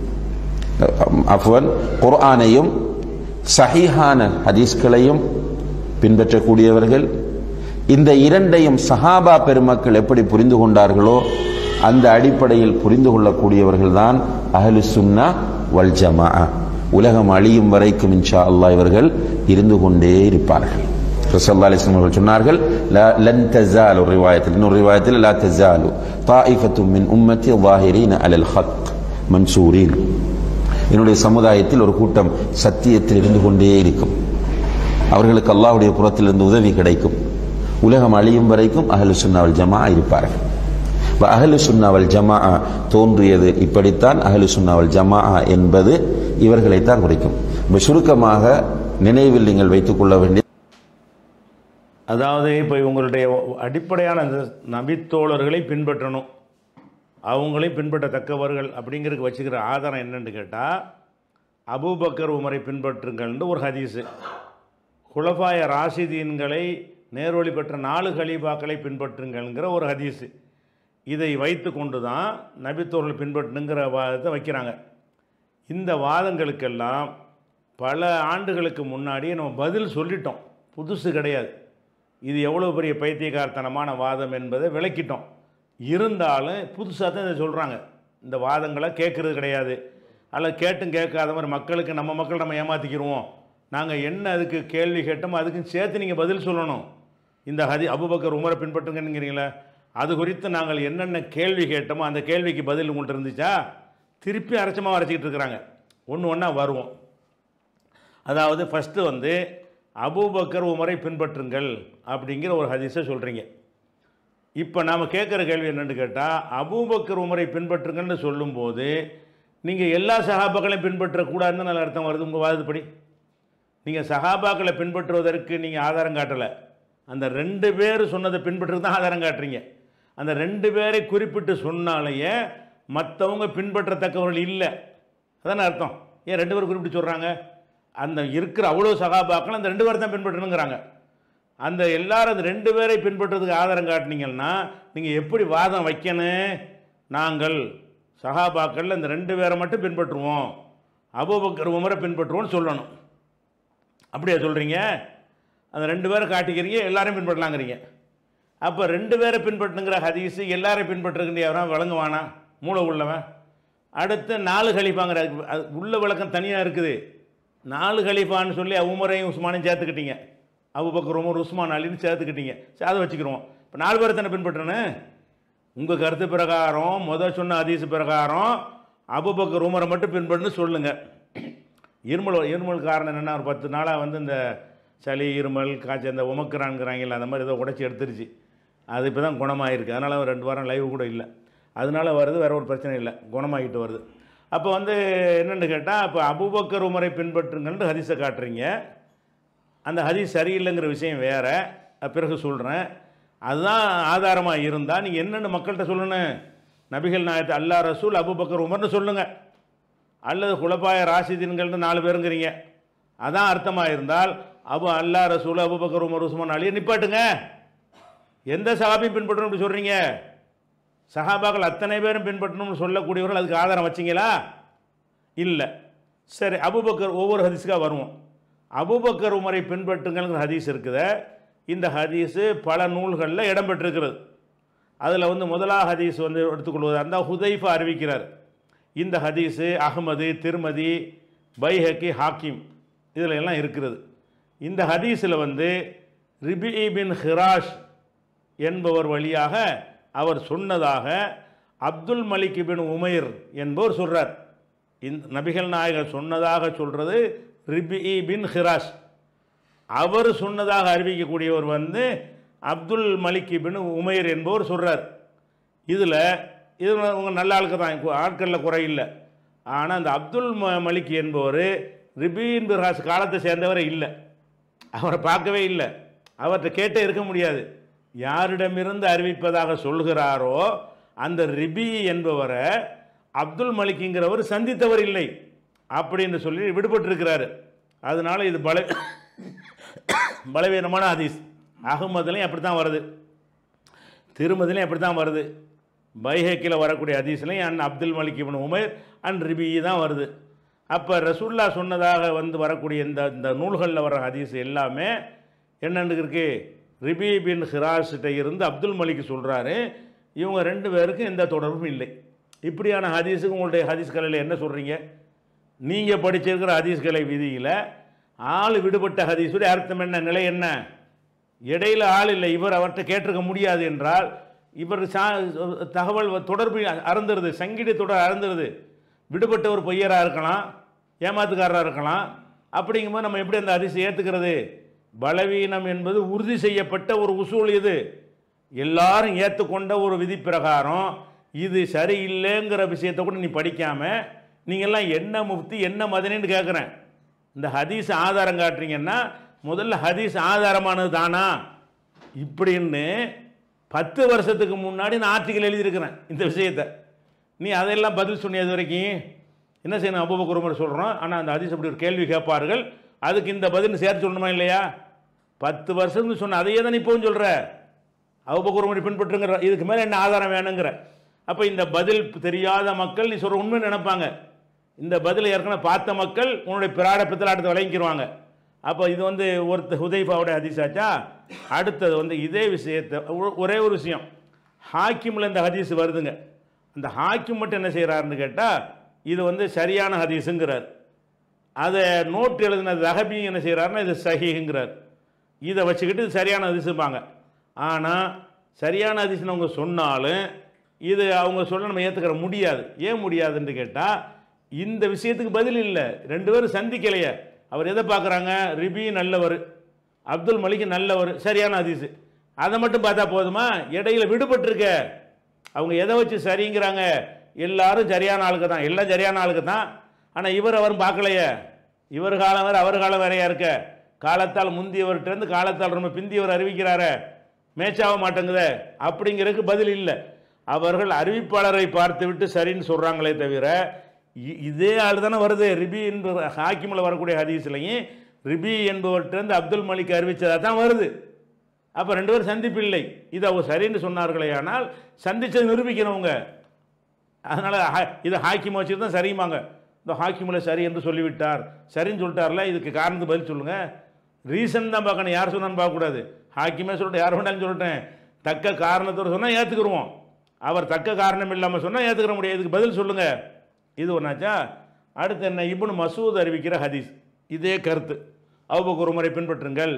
அஃவன் குர்ஆனையும் சஹீஹான ஹதீஸ்களையும் பின்பற்றக்கூடியவர்கள். இந்த இரண்டையும் சஹாபா பெருமக்கள் எப்படி புரிந்து கொண்டார்களோ அந்த அடிப்படையில் புரிந்து கொள்ளக்கூடியவர்கள் தான் அஹ்லு சுன்னா வல் ஜமாஅ. உலகம் அழியும் வரைக்கும் இன்ஷா அல்லாஹ் இவர்கள் இருந்து கொண்டே இருப்பார்கள். ஸல்லல்லாஹு அலைஹி வஸல்லம் அவர்கள் சொன்னார்கள், லன் தஸாலு ரிவாயத்தில், இன்னொரு ரிவாயத்தில் லா தஸாலு தாயிஃபத்தும் மின் உம்மத்தி ظاهرين على الخط மன்சூரீன், என்னுடைய சமுதாயத்தில் ஒரு கூட்டம் சத்தியத்தில் இருந்து கொண்டே இருக்கும், அவர்களுக்கு அல்லாஹ்வுடைய புறத்திலிருந்து உதவி கிடைக்கும், உலகம் அழியும் வரைக்கும் அஹ்லு சுன்னா வல் ஜமாஅ இருப்பார்கள். அஹ்லு சுன்னா வல் ஜமாஅ தோன்றியது இப்படித்தான். அஹ்லு சுன்னா வல் ஜமாஅ என்பது இவர்களைத்தான் குறிக்கும். சுருக்கமாக நினைவில் நீங்கள் வைத்துக் கொள்ள வேண்டிய, அதாவது இப்போ இவங்களுடைய அடிப்படையான அந்த நபித்தோழர்களை பின்பற்றணும், அவங்களையும் பின்பற்றத்தக்கவர்கள் அப்படிங்கிறதுக்கு வச்சுக்கிற ஆதாரம் என்னன்னு கேட்டால், அபூபக்கர் உமரை பின்பற்றுங்கள்னு ஒரு ஹதீஸு, குலஃபாய ராஷிதீன்களை நேர்வழி பெற்ற நாலு கலீஃபாக்களை பின்பற்றுங்கள்ங்கிற ஒரு ஹதீஸு. இதை வைத்து கொண்டு தான் நபித்தோர்கள் பின்பற்றுங்கிற வாதத்தை வைக்கிறாங்க. இந்த வாதங்களுக்கெல்லாம் பல ஆண்டுகளுக்கு முன்னாடியே நம்ம பதில் சொல்லிட்டோம், புதுசு கிடையாது. இது எவ்வளோ பெரிய பைத்தியக்காரத்தனமான வாதம் என்பதை விளக்கிட்டோம். இருந்தாலும் புதுசாக தான் இதை சொல்கிறாங்க. இந்த வாதங்களை கேட்குறது கிடையாது, அல்ல கேட்டும் கேட்காத மாதிரி மக்களுக்கு நம்ம மக்கள் நம்ம ஏமாற்றிக்கிடுவோம். நாங்கள் என்ன அதுக்கு கேள்வி கேட்டோமோ அதுக்கும் சேர்த்து நீங்கள் பதில் சொல்லணும். இந்த ஹதி அபூபக்கர் உமரை பின்பற்றுங்கிறீங்களே, அது குறித்து நாங்கள் என்னென்ன கேள்வி கேட்டோமோ அந்த கேள்விக்கு பதில் உங்கள்கிட்ட இருந்துச்சா? திருப்பி அரைச்சமாக அரைச்சிக்கிட்டு இருக்கிறாங்க. ஒன்று ஒன்றா வருவோம். அதாவது ஃபஸ்ட்டு வந்து அபூபக்கர் உமரை பின்பற்றுங்கள் அப்படிங்கிற ஒரு ஹதீஸை சொல்கிறீங்க. இப்போ நாம் கேட்குற கேள்வி என்னென்னு கேட்டால், அபூபக்கர் உமரை பின்பற்றுங்கள்னு சொல்லும்போது நீங்கள் எல்லா சஹாபாக்களையும் பின்பற்றக்கூடாதுன்னு நல்ல அர்த்தம் வருது உங்கள் வாதப்படி. நீங்கள் சஹாபாக்களை பின்பற்றுவதற்கு நீங்கள் ஆதாரம் காட்டலை, அந்த ரெண்டு பேர் சொன்னதை பின்பற்றுறது தான் ஆதாரம் காட்டுறீங்க. அந்த ரெண்டு பேரை குறிப்பிட்டு சொன்னாலேயே மற்றவங்க பின்பற்றத்தக்கவர்கள் இல்லை, அதான அர்த்தம். ஏன் ரெண்டு பேர் குறிப்பிட்டு சொல்கிறாங்க? அந்த இருக்கிற அவ்வளோ சகாபாக்கள் அந்த ரெண்டு பேரை தான் பின்பற்றணுங்கிறாங்க. அந்த எல்லாரும் அந்த ரெண்டு பேரை பின்பற்றுறதுக்கு ஆதாரம் காட்டினீங்கன்னா நீங்கள் எப்படி வாதம் வைக்கணும்? நாங்கள் சகாபாக்கள் அந்த ரெண்டு பேரை மட்டும் பின்பற்றுவோம், அபூபக்கர் உமரை பின்பற்றுவோன்னு சொல்லணும். அப்படியா சொல்கிறீங்க? அந்த ரெண்டு பேரை காட்டிக்கிறீங்க, எல்லாரையும் பின்பற்றலாங்கிறீங்க. அப்போ ரெண்டு பேரை பின்பற்றுங்கிற ஹதீஸு எல்லாரையும் பின்பற்றுகின்ற யாரும் வழங்குவானா? மூளை உள்ளவன். அடுத்து நாலு கலீஃபாங்கிற உள்ள விளக்கம் தனியாக இருக்குது. நாலு கலீஃபான்னு சொல்லி உமரையும் உஸ்மானையும் சேர்த்துக்கிட்டீங்க, அபூபக்கர் உமர் உஸ்மான் அலின்னு சேர்த்துக்கிட்டீங்க. சரி, அதை வச்சுக்கிறோம். இப்போ நாலு பேரை தானே பின்பற்றணும். உங்கள் கருத்து பிரகாரம் முதல் சொன்ன ஹதீஸ் பிரகாரம் அபூபக்கர் உமரை மட்டும் பின்பற்றுன்னு சொல்லுங்கள். இருமல் இருமல் காரணம் என்னென்னா, ஒரு பத்து நாளாக வந்து இந்த சளி இருமல் காய்ச்சல் இந்த உமக்குறான்ங்கிறாங்கல்ல, அந்த மாதிரி ஏதோ உடச்சி எடுத்துருச்சு. அது இப்போ தான் குணமாகிருக்கு. அதனால் ரெண்டு வாரம் லைவ் கூட இல்லை, அதனால் வருது, வேறு ஒரு பிரச்சனை இல்லை, குணமாகிட்டு வருது. அப்போ வந்து என்னென்னு கேட்டால், இப்போ அபூபக்கர் உமரை பின்பற்றுங்கள்னு ஹதீஸை காட்டுறீங்க. அந்த ஹதீஸ் சரியில்லைங்கிற விஷயம் வேறு, பிறகு சொல்கிறேன். அதுதான் ஆதாரமாக இருந்தால் நீங்கள் என்னென்னு மக்கள்கிட்ட சொல்லணும். நபிகள் நாயகத்தை அல்லாஹ் ரசூல் அபூபக்கர் உமர்னு சொல்லுங்கள், அல்லது குலபாய ராஷிதீன்கள்னு நாலு பேருங்கிறீங்க. அதான் அர்த்தமாக இருந்தால் அபு அல்லாஹ் ரசூல் அபூபக்கர் உமர் உஸ்மான் அலியை நிப்பாட்டுங்க. எந்த சஹாபியும் பின்பற்றணும் அப்படி சொல்கிறீங்க? சஹாபாக்கள் அத்தனை பேரும் பின்பற்றணும்னு சொல்லக்கூடியவர்கள் அதுக்கு ஆதாரம் வச்சிங்களா? இல்லை. சரி, அபூபக்கர் ஒவ்வொரு ஹதீஸுக்காக வருவோம். அபூபக்கர் உமரை பின்பற்றுங்கிற ஹதீஸ் இருக்குது. இந்த ஹதீஸு பல நூல்களில் இடம்பெற்றிருக்கிறது. அதில் வந்து முதலா ஹதீஸ் வந்து எடுத்துக்கொள்வது அந்த ஹுதைஃபா அறிவிக்கிறார். இந்த ஹதீஸு அஹ்மது, திருமதி, பைஹக்கி, ஹாக்கிம் இதில் எல்லாம் இருக்கிறது. இந்த ஹதீஸில் வந்து ரிபி பின் ஹிராஷ் என்பவர் வழியாக அவர் சொன்னதாக அப்துல் மலிக் பின் உமைர் என்பவர் சொல்கிறார். இந்த நபிகள் நாயகர் சொன்னதாக சொல்கிறது ரிபி பின் ஹிராஷ். அவர் சொன்னதாக அறிவிக்கக்கூடியவர் வந்து அப்துல் மலிக் பின் உமைர் என்பவர் சொல்கிறார். இதில் இது உங்கள் நல்ல ஆளுக்கு தான், ஆட்களில் குறையில்லை. ஆனால் அந்த அப்துல் ம மலிக் என்பவர் ரிபின் பின் காலத்தை சேர்ந்தவரை இல்லை, அவரை பார்க்கவே இல்லை, அவர்கிட்ட கேட்டே இருக்க முடியாது. யாரிடமிருந்து அறிவிப்பதாக சொல்கிறாரோ அந்த ரிபி என்பவரை அப்துல் மலிக்குங்கிறவர் சந்தித்தவர் இல்லை அப்படின்னு சொல்லி விடுபட்டிருக்கிறாரு. அதனால இது பல பலவீனமான ஹதீஸ். அஹ்மதுலையும் அப்படி தான் வருது, திருமதிலையும் அப்படி தான் வருது, பைஹக்கில் வரக்கூடிய ஹதீஸ்லையும் அன் அப்துல் மலிக் இப்னு உமைர் அன் ரிபி தான் வருது. அப்போ ரசூல்லா சொன்னதாக வந்து வரக்கூடிய இந்த இந்த நூல்களில் வர ஹதீஸ் எல்லாமே என்னென்னு இருக்குது? ரிபி பின் ஹிராஷ்கிட்ட இருந்து அப்துல் மலிக் சொல்கிறாரு, இவங்க ரெண்டு பேருக்கும் எந்த தொடர்பும் இல்லை. இப்படியான ஹதீஸுக்கு உங்களுடைய ஹதீஸ் கலையில் என்ன சொல்கிறீங்க? நீங்கள் படிச்சிருக்கிற ஹதீஸ் கலை விதியில் ஆள் விடுபட்ட ஹதீஸுடைய அர்த்தம் என்ன, நிலை என்ன? இடையில் ஆள் இல்லை, இவர் அவர்கிட்ட கேட்டிருக்க முடியாது என்றால் இவர் சா தகவல் தொடர்பு அறந்துருது, சங்கிலி தொடர் அறந்துருது. விடுபட்ட ஒரு பொய்யராக இருக்கலாம், ஏமாத்துக்காரராக இருக்கலாம். அப்படிங்கும்போது நம்ம எப்படி அந்த ஹதீஸை ஏற்றுக்கிறது? பலவீனம் என்பது உறுதி செய்யப்பட்ட ஒரு உசூல். இது எல்லாரும் ஏற்றுக்கொண்ட ஒரு விதி பிரகாரம் இது சரியில்லைங்கிற விஷயத்தை கூட நீ படிக்காமல் நீங்கள்லாம் என்ன முஃப்தி என்ன மதனின்னு கேட்குறேன். இந்த ஹதீஸ் ஆதாரம் காட்டுறீங்கன்னா முதல்ல ஹதீஸ் ஆதாரமானது தானா இப்படின்னு பத்து வருஷத்துக்கு முன்னாடி நான் ஆர்டிக்கல் எழுதியிருக்கிறேன் இந்த விஷயத்தை. நீ அதையெல்லாம் பதில் சொன்னிய இது வரைக்கும் என்ன செய்யணும்? அபூபக்கர் உமர் சொல்கிறோம், ஆனால் அந்த ஹதீஸ் அப்படி ஒரு கேள்வி கேட்பார்கள், அதுக்கு இந்த பதில் சேர்த்து சொல்லணுமா இல்லையா? பத்து வருஷம்னு சொன்ன அதையே தான் இப்போவும் சொல்கிற. அபூபக்கர் உமரை பின்பற்றுங்கிற, இதுக்கு மேலே என்ன ஆதாரம் வேணுங்கிற. அப்போ இந்த பதில் தெரியாத மக்கள் நீ சொல்கிற உண்மை நினைப்பாங்க. இந்த பதில் ஏற்கனவே பார்த்த மக்கள் உன்னுடைய பிராட பித்தலாட்டத்தை விளங்கிடுவாங்க. அப்போ இது வந்து ஒருத்தர் ஹுதைஃபாவுடைய ஹதீஸ் ஆச்சா. அடுத்தது வந்து இதே விஷயத்தை ஒரே ஒரு விஷயம், ஹாக்கிமில் இந்த ஹதீஸ் வருதுங்க. அந்த ஹாக்கிம் மட்டும் என்ன செய்கிறாருன்னு கேட்டால் இது வந்து சரியான ஹதீஸுங்கிறார். அதை நோட் எழுதின தஹபி என்ன செய்கிறாருன்னா இது சஹீஹுங்கிறார். இதை வச்சுக்கிட்டு இது சரியான ஹதீஸுப்பாங்க. ஆனால் சரியான ஹதீஸ்னு அவங்க சொன்னாலும் இது அவங்க சொல்ல நம்ம ஏற்றுக்கிற முடியாது. ஏன் முடியாதுன்னு கேட்டால் இந்த விஷயத்துக்கு பதில் இல்லை, ரெண்டு பேரும் சந்திக்கலையே. அவர் எதை பார்க்குறாங்க, ரிபி நல்லவர், அப்துல் மலிக் நல்லவர், சரியான ஹதீஸு, அதை மட்டும் பார்த்தா போதுமா? இடையில விடுபட்டிருக்க அவங்க எதை வச்சு சரிங்கிறாங்க, எல்லாரும் சரியான ஆளுக்கு தான், எல்லாம் சரியான ஆளுக்கு தான். ஆனால் இவர் அவரும் பார்க்கலையே, இவர் காலம் வேறு அவர் காலம் வேறையா இருக்க, காலத்தால் முந்தியவர்கிட்டருந்து காலத்தால் ரொம்ப பிந்தியவர் அறிவிக்கிறார, மேட்சாக மாட்டேங்குத அப்படிங்கிறதுக்கு பதில் இல்லை. அவர்கள் அறிவிப்பாளரை பார்த்து விட்டு சரின்னு சொல்கிறாங்களே தவிர இதே ஆள் தானே வருது. ரிபி என்பது ஹாக்கிமில் வரக்கூடிய ஹதீஸ்லையும் ரிபி என்பவர்கிட்டருந்து அப்துல் மலிக் அறிவித்ததாக தான் வருது. அப்போ ரெண்டு பேரும் சந்திப்பு இல்லை. இதை அவங்க சரின்னு சொன்னார்களே, ஆனால் சந்தித்தது நிரூபிக்கிறவங்க. அதனால் இதை ஹாக்கிம் வச்சுட்டு தான் சரியுமாங்க. இந்த ஹாக்கிமில் சரி என்று சொல்லிவிட்டார், சரின்னு சொல்லிட்டார்ல, இதுக்கு காரணத்துக்கு பதில் சொல்லுங்கள். ரீசன் தான் பார்க்கணும், யார் சொன்னான்னு பார்க்கக்கூடாது. ஹாக்கிமே சொல்லிட்டு யார் வேண்டாலும் சொல்லிட்டேன், தக்க காரணத்தோடு சொன்னால் ஏற்றுக்குருவோம். அவர் தக்க காரணம் இல்லாமல் சொன்னால் ஏற்றுக்கிற முடியாது. இதுக்கு பதில் சொல்லுங்கள். இது ஒன்றாச்சா. அடுத்து என்ன, இப்னு மசூத் அறிவிக்கிற ஹதீஸ், இதே கருத்து, அபூபக்கர் உமரை பின்பற்றுங்கள்.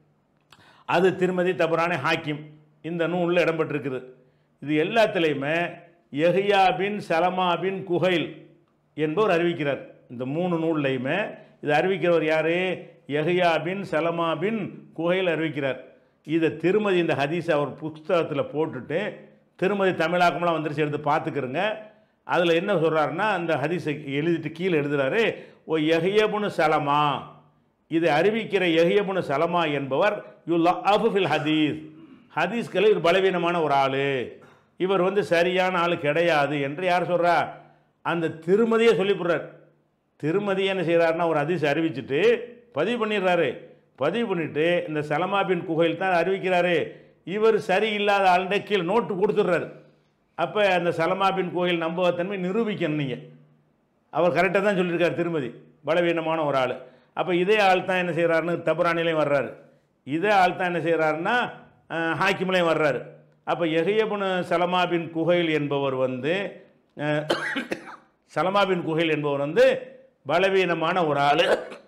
அது திருமதி தபரானி ஹாக்கிம் இந்த நூலில் இடம்பெற்றிருக்குது. இது எல்லாத்துலேயுமே யஹ்யா பின் சலமா பின் குஹைல் என்பவர் அறிவிக்கிறார். இந்த மூணு நூல்லையுமே இது அறிவிக்கிறவர் யார், யஹ்யா பின் சலமா பின் குஹைல் அறிவிக்கிறார். இதை திருமதி இந்த ஹதீஸை அவர் புஸ்தகத்தில் போட்டுட்டு திருமதி தமிழாக்கமெல்லாம் வந்துருச்சு, எடுத்து பார்த்துக்கிறங்க. அதில் என்ன சொல்கிறாருன்னா, அந்த ஹதீஸை எழுதிட்டு கீழே எழுதுகிறாரு, ஓ யஹ்யபுனு சலமா, இதை அறிவிக்கிற யஹ்யபுனு சலமா என்பவர் யுல்லா அஃபில் ஹதீஸ், ஹதீஸ்களை ஒரு பலவீனமான ஒரு ஆள், இவர் வந்து சரியான ஆள் கிடையாது என்று யார் சொல்கிறா, அந்த திருமதியை சொல்லிவிடுறார். திருமதி என்ன செய்கிறாருன்னா ஒரு ஹதீஸ் அறிவிச்சுட்டு பதிவு பண்ணிடுறாரு. பதிவு பண்ணிவிட்டு இந்த சலமா பின் குஹைல் தான் அறிவிக்கிறாரு, இவர் சரியில்லாத ஆளுடைய கீழே நோட்டு கொடுத்துட்றாரு. அப்போ அந்த சலமா பின் கோயில் நம்பகத்தன்மை நிரூபிக்கணும். நீங்கள் அவர் கரெக்டாக தான் சொல்லியிருக்கார், திருமதி பலவீனமான ஒரு ஆள். அப்போ இதே ஆள் தான் என்ன செய்கிறாருன்னு தபரானிலையும் வர்றாரு, இதே ஆள் தான் என்ன செய்கிறாருன்னா ஹாக்கிம்லையும் வர்றாரு. அப்போ யஹ்யபுனு சலமா பின் குஹைல் என்பவர் வந்து சலமா பின் குஹைல் என்பவர் வந்து பலவீனமான ஒரு ஆள்.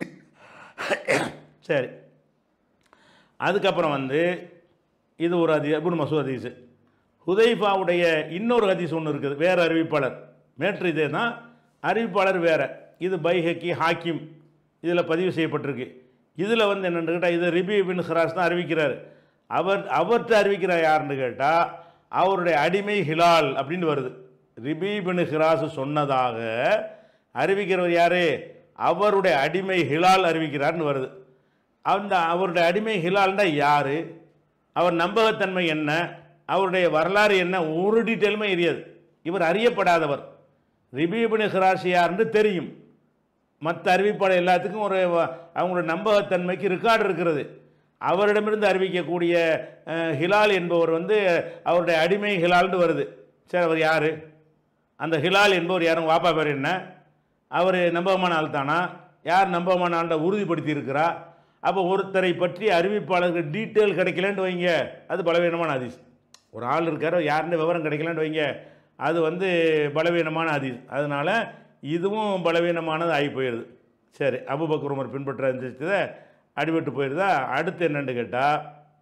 சரி, அதுக்கப்புறம் வந்து இது ஒரு ஹதீஸ், இப்னு மசூத் ஹதீஸு. ஹுதைஃபாவுடைய இன்னொரு ஹதீஸ் ஒன்று இருக்குது, வேறு அறிவிப்பாளர், மேற்று இதே தான், அறிவிப்பாளர் வேறு. இது பைஹக்கி ஹாக்கிம் இதில் பதிவு செய்யப்பட்டிருக்கு. இதில் வந்து என்னென்னு கேட்டால் இது ரிபி பின் ஹிராஸ் தான் அறிவிக்கிறார். அவர் அவர்கிட்ட அறிவிக்கிறார் யாருன்னு கேட்டால் அவருடைய அடிமை ஹிலால் அப்படின்னு வருது. ரிபி பின் ஹிராஸ் சொன்னதாக அறிவிக்கிறவர் யார், அவருடைய அடிமை ஹிலால் அறிவிக்கிறார்னு வருது. அந்த அவருடைய அடிமை ஹிலால்னா யார், அவர் நம்பகத்தன்மை என்ன, அவருடைய வரலாறு என்ன, ஒரு டீட்டெயிலுமே தெரியாது. இவர் அறியப்படாதவர். ரிபி பின் ஹிராஸ் யாருன்னு தெரியும், மற்ற அறிவிப்பாளர் எல்லாத்துக்கும் ஒரு அவங்களோட நம்பகத்தன்மைக்கு ரெக்கார்டு இருக்கிறது. அவரிடமிருந்து அறிவிக்கக்கூடிய ஹிலால் என்பவர் வந்து அவருடைய அடிமை ஹிலால்னு வருது. சரி, அவர் யார், அந்த ஹிலால் என்பவர் யாரும், வாப்பா பேர் என்ன, அவர் நம்பகமான ஆள் தானா, யார் நம்பகமான ஆள்கிட்ட உறுதிப்படுத்தி இருக்கிறா. அப்போ ஒருத்தரை பற்றி அறிவிப்பாளருக்கு டீட்டெயில் கிடைக்கலன்னு வைங்க, அது பலவீனமான ஹதீஸ். ஒரு ஆள் இருக்கார், யாருன்னு விவரம் கிடைக்கலன்னு வைங்க, அது வந்து பலவீனமான ஹதீஸ். அதனால் இதுவும் பலவீனமானது ஆகி போயிடுது. சரி, அபூபக்கர் உமர் பின்பற்ற இருந்துச்சு அடிபட்டு போயிடுதா. அடுத்து என்னென்னு கேட்டால்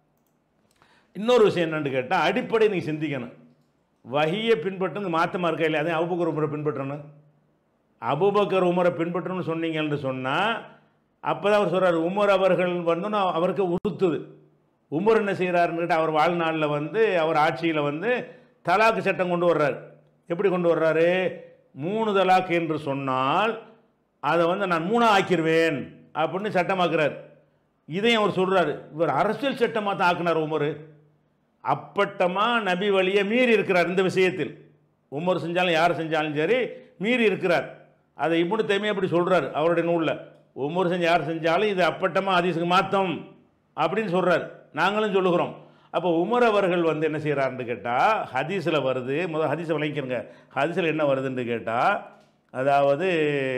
இன்னொரு விஷயம் என்னென்னு கேட்டால் அடிப்படை நீங்கள் சிந்திக்கணும். வஹியை பின்பற்றுங்க மாற்றமாக இருக்கா இல்லையா, அதே அபூபக்கர் உமரை பின்பற்றணும். அபூபக்கர் உமரை பின்பற்றணும்னு சொன்னீங்கன்னு சொன்னால் அப்போ தான் அவர் சொல்கிறார், உமர் அவர்கள் வந்து அவருக்கு உறுத்துது. உமர் என்ன செய்கிறாருன்னு கேட்டால் அவர் வாழ்நாளில் வந்து அவர் ஆட்சியில் வந்து தலாக்கு சட்டம் கொண்டு வர்றார். எப்படி கொண்டு வர்றாரு, மூணு தலாக் என்று சொன்னால் அதை வந்து நான் மூணாக ஆக்கிடுவேன் அப்படின்னு சட்டமாக்குறார். இதையும் அவர் சொல்கிறார். இவர் அரசியல் சட்டமாக தான் ஆக்கினார் உமர். அப்பட்டமாக நபி வழியை மீறி இருக்கிறார். இந்த விஷயத்தில் உமர் செஞ்சாலும் யார் செஞ்சாலும் சரி மீறி இருக்கிறார். அதை இப்னு தைமியா அப்படி சொல்கிறார் அவருடைய நூலில். உமர் செஞ்ச யார் செஞ்சாலும் இது அப்பட்டமாக ஹதீஸுக்கு மாத்தம் அப்படின்னு சொல்கிறார். நாங்களும் சொல்லுகிறோம். அப்போ உமர் அவர்கள் வந்து என்ன செய்கிறாருன்னு கேட்டால் ஹதீஸில் வருது, முதல் ஹதீஸை விளங்கிக்கிறங்க. ஹதீஸில் என்ன வருதுன்னு கேட்டால், அதாவது